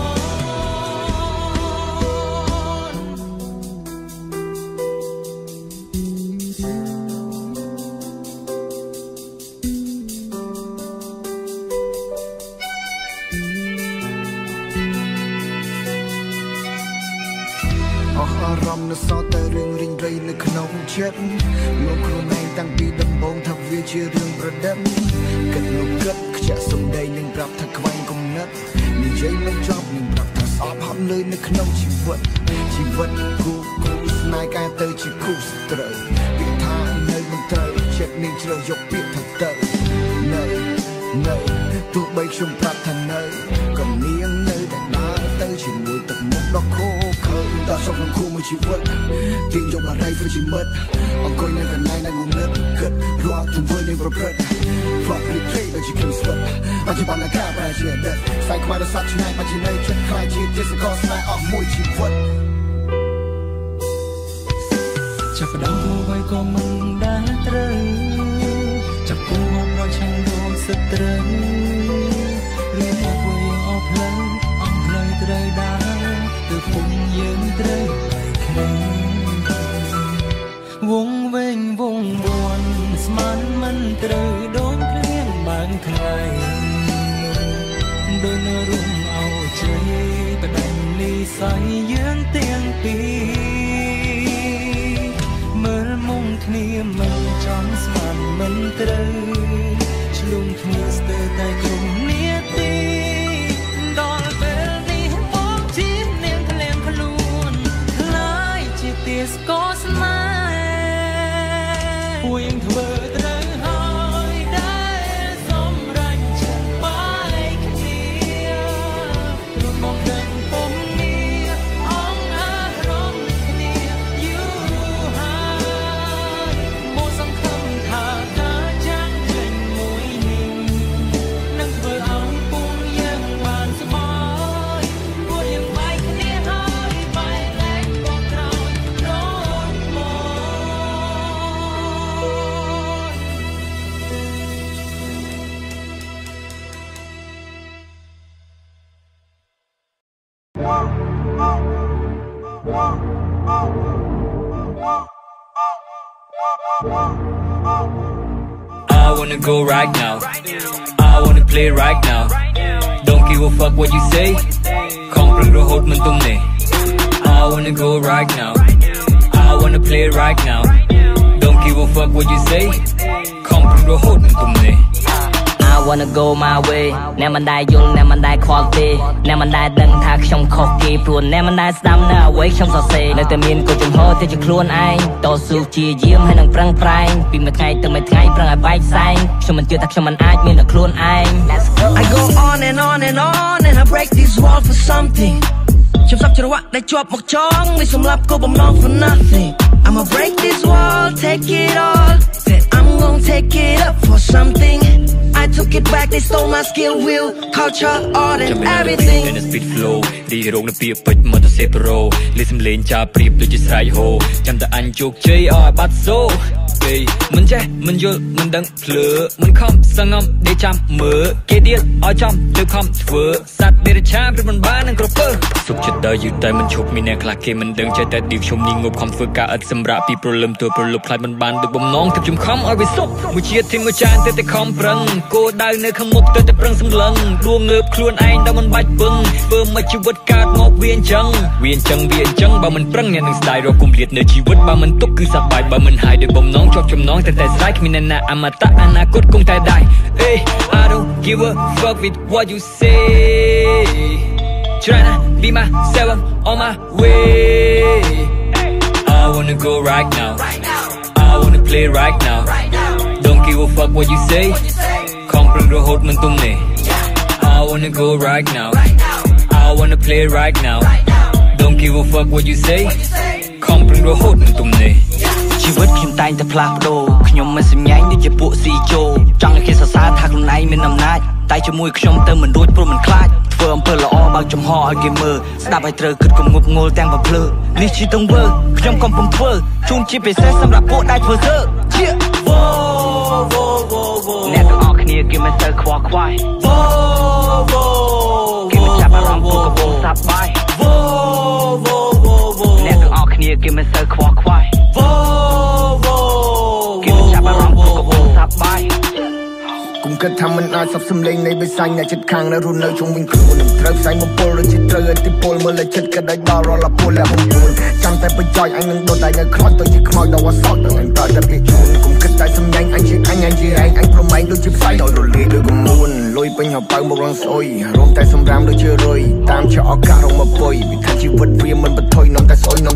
អស់អារម្មណ៍នៅសល់តែរឿងរីងរៃនៅក្នុងចិត្តលោកខ្លួនឯងតាំងពីដំបូងថាវាជារឿងប្រឌិតគិតនោះគិតខ្ជាក់សំដីនឹងប្រាប់ថាខ្វែងគំនិតនិយាយមិនចប់នឹងប្រាប់ថាស្អប់ហត់លើនៅក្នុងជីវិតគូស្នេហ៍កែទៅជាគូស្ត្រូវពាក្យថានៅមិនត្រូវចិត្តនេះជ្រើសយកពាក្យថាទៅនៅទោះបីខ្ញុំប្រាប់ថានៅក៏នាងនៅតែដើរទៅជាជាមួយទឹកមុខដ៏ខូខើដល់សុខក្នុងគូមួយជីវិតទៀងយកបារីធ្វើជាមិត្តអង្គុយនៅកន្លែងដែលងងឹតគិតរាល់ទង្វើនៃប្រព្រឹត្តផ្លាត់ replay ដូចជា Kim Slot បច្ចុប្បន្នការបែរជាអតីតស្វែងខ្វែងរស័ព្ទឆ្ងាយបច្ចុប្បន្នចិត្តខ្លាចជាទេសកលស្នេហ៍អស់មួយជីវិតចាប់ផ្ដើមធ្វើអ្វីក៏មិនដែលត្រូវចាប់គូហត់រយឆាំងដូចសត្រូវរៀនមកធ្វើយើងអស់ផ្លូវអស់ផ្លូវត្រូវដើរទើបពុំយើងត្រូវបែកគ្នាវងវែងវងវ័នស្មានមិនត្រូវដូចគ្លៀងបាំងថ្ងៃដូចនៅរួមអោជ័យបដិនិស័យយើងទាំងពីរមើលមុំគ្នាមិនចំស្មានមិនត្រូវឆ្លងគ្នាស្ទើរតែគ្រប់នាទីដល់ពេលនេះបងជីមនាងក្លែងខ្លួនខ្លាយជាទេសកលស្នេហ៍ពួកយើងធ្វើត្រូវហើយដែលសម្រេចចិត្តបែកគ្នាព្រោះមកដឹងពុំងារអង្អារម្មណ៍គ្នាយូរហើយមកសង្ឃឹមថាការចាំងចេញមួយនេះនឹងធ្វើឲ្យពុំយើងបានស្បើយពួកយើងបែកគ្នាហើយបែកលែងបងក្រោយដូចមក I wanna go right now. I wanna play right now. Don't give a fuck what you say. Không prừng rồi hốt mình tung nè. I wanna go right now. I wanna play right now. Don't give a fuck what you say. Không prừng rồi hốt mình tung nè. I wanna go my way អ្នកមិនដែលយល់អ្នកមិនដែលខ្វល់ទេអ្នកមិនដែលដឹងថាខ្ញុំខុសគេព្រោះអ្នកមិនដែលស្ដាប់នៅអ្វីខ្ញុំសរសេរនៅតែមានកូនចំហទៅជាខ្លួនឯងតស៊ូជាយាមហើយនឹងប្រឹងប្រែងពីមួយថ្ងៃទៅមួយថ្ងៃប្រឹងឲ្យបែកផ្សែងខ្ញុំមិនជឿថាខ្ញុំមិនអាចមាននៅខ្លួនឯង I go on and on and on and I break this wall for something ខ្ញុំសាប់ច្រវាក់ដែលជាប់មកចងមិនសម្លាប់គោលបំណង for nothing I'ma break this wall take it all then I'm gonna take it up for something I took it back they stole my skill will culture art and everything in a speed flow ឌីរោងនៅពីពេជ្រមកទៅសេប្រូលីសំលេងចាប្រៀបដូចជាស្រែកហូចាំតែអញជោគជ័យឲ្យបាត់សូពេលមិនចេះមិនយល់មិនដឹងភ្លើមិនខំសងំដេកចាំមើលគេទៀតឲ្យចំទៅខំធ្វើសត្វដេរឆាព្រមិនបាននឹងក្រពើសុខចិត្តដល់យូរតែមិនឈប់មានអ្នកខ្លះគេមិនដឹងចេះតែឌីខ្ញុំនេះងប់ខំធ្វើការឥតសម្រាប់ពីព្រលឹមទើបប្រលប់ខ្លាចមិនបានដូចបំណងទើបខ្ញុំខំឲ្យវាសុខមួយជាតិទីមួយចានទៅតែខំប្រឹងគោដៅនៅខាងមុខទៅតែប្រឹងសម្លឹងដួងងើបខ្លួនឯងដល់មិនបាច់ពឹងធ្វើមកជីវិតកើតមកវាអញ្ចឹងបើមិនប្រឹងអ្នកនឹងស្ដាយរកគម្លាតនៅជីវិតបើមិនទុកគឺសប្បាយបើមិនហាយដោយបំណងជាប់ចំណងតែស្រ័យគ្មានអ្នកណាអមតៈអនាគតគង់តែដែរ Hey I don't give a fuck with what you say Tryna be myself I'm on my way I wanna go right now I wanna play right now Don't give a fuck what you say ខំប្រឹងរហូតមិនទុំនេះ I wanna go right now I wanna play right now Don't give a fuck what you say ខំប្រឹងរហូតមិនទុំនេះជីវិតខ្ញុំតែងតែផ្លាស់ប្ដូរខ្ញុំមិនសម្ញែងដូចជាពួកស៊ីជោចង់ឲ្យគេសរសើរថាខ្លួនឯងមានអំណាចតែជាមួយខ្ញុំទៅមិនរួចព្រោះមិនខ្លាចធ្វើអំពើល្អបើកចំហឲ្យគេមើលស្ដាប់ឲ្យត្រូវគិតគំងប់ងល់ទាំងប្រភ្លើនេះជាទង្វើខ្ញុំកំពុងធ្វើជូនជាពិសេសសម្រាប់ពួកដែលធ្វើសើជាអ្នកទាំងអស់គ្នាគេមិនទៅខ្វល់ខ្វាយគេមិនចាប់អារម្មណ៍ពួកកំពុងសប្បាយអ្នកទាំងអស់គ្នាគេមិនទៅខ្វល់ខ្វាយគេមិនចាប់អារម្មណ៍ពួកកំពុងសប្បាយគុំគិតថាមិនអាចសັບសំលេងនៃបិសាញអ្នកចិត្តខាងនៅរស់នៅជុំវិញខ្លួនត្រូវផ្សាយបំពល់ដូចជាត្រូវឥទ្ធិពលមើលចិត្តគិតឲ្យដល់រលពលលះបំពួនចាំតែបច្ច័យអញនឹងដុតតែនៅខ្លោចទៅជាខ្មោចដល់អសត់ទៅអញតើតែពីជូនគុំគិតតែសំញែងអញជាអញជាឯងអញប្រម៉ែងដូចជាផ្សាយដល់រលាយដូចកមួនលុយពេញហៅបើមករងស្អុយរំតែសម្រាមដូចជារុយតាមជាឱកាសរងមកពុយវិធាជីវិតវាមិនបន្ថយនំតែស្អុយនំតែស្អុយនំ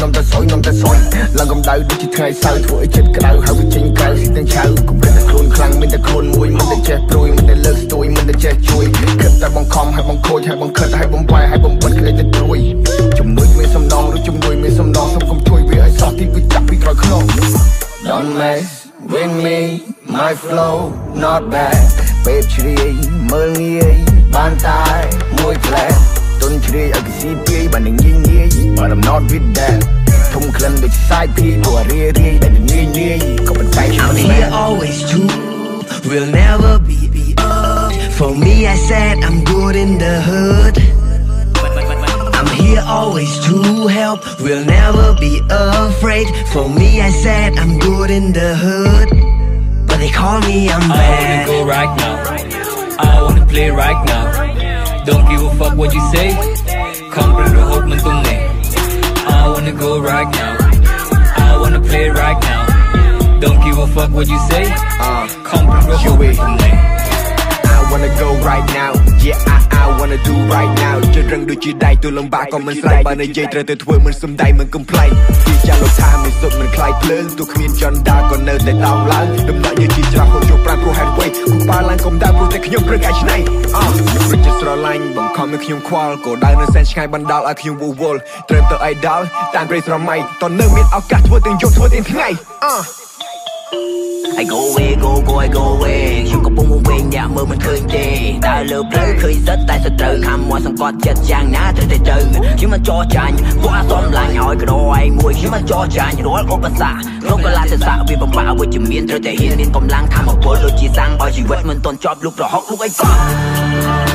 នំតែសុយឡើងកំដៅដូចជាថ្ងៃសៅរ៍ធ្វើឲ្យចិត្តក្តៅហើយវាចេញក្រៅស៊ីទាំងឆៅកុំគិតតែខ្លួនខ្លាំងមានតែខ្លួនមួយមិនតែចេះព្រួយមិនតែលើកស្ទួយមិនតែចេះជួយគិតតែបង្ខំហើយបង្ខូចហើយបង្ខិតហើយបំបាយហើយបំបិទក្លេតែព្រួយជំនួយមានសំដងឬជំនួយមានសំដងសូមកុំជួយវាឲ្យសោះទីវាចាប់ពីក្រោយខ្នង Don't mess with me my flow not bad ពេលជ្រាយមើលងាយបានតែមួយផ្លែទុនជ្រាយឲ្យគេស៊ីពាយបាននឹងងាយ but I'm not with that ធំក្លិនដូចខ្សែពីព្រោះរាយតែងាយក៏មិនតែ I'm here always true will never be up for me I said I'm good in the hood I'm here always to help will never be afraid for me I said I'm good in the hood but they call me I'm bad I wanna go right now I wanna play right now don't give a fuck what you say come bring the hope man tung ne I wanna go right now I wanna play right now don't give a fuck what you say come bring the hope man tung ne I wanna go right now yeah I wanna do right now ជិតរឹងដូចជាដៃទូលំបាកក៏មិនស្រ័យបើនិយាយត្រូវទៅធ្វើមិនសំដៃមិនកំ ប្លែងពីចាលោកថាមិនសុទ្ធមិនខ្លាយភ្លើងទូគ្មានចន្ទដាក៏នៅតែដោងឡើងដំណក់ញើសជាច្រាស់ហូរចូលប្រាំព្រោះហេតុអ្វីគូប៉ាឡើងកុំដើរព្រោះតែខ្ញុំព្រឹកឯឆ្នៃព្រឹកជាស្រឡាញ់បង្ខំឲ្យខ្ញុំខ្វល់ក៏ដើរនៅសែនឆ្ងាយបណ្ដាលឲ្យខ្ញុំវល់វល់ត្រូវទៅអៃដលតាមព្រៃស្រមៃតនៅមានឱកាសធ្វើទាំងយប់ធ្វើទាំងថ្ងៃ I go away go away ខ្ញុំកំពុងវែងអ្នកមើលមិនឃើញទេដើរលើផ្លូវឃើញសិតតែសត្រូវខំមកសង្កត់ចិត្តយ៉ាងណាត្រូវតែទៅខ្ញុំមិនចោះចាញ់ពួកអាសំឡាញ់ឲ្យកដោឯងមួយខ្ញុំមិនចោះចាញ់រាល់ឧបសគ្គក្នុងកលៈទេសៈវាបំផាវិជ្ជមានត្រូវតែហ៊ានមានកម្លាំងធម៌ពលដូចជាសាំងឲ្យជីវិតមិនទាន់ចប់លុករហុកលុកអីក៏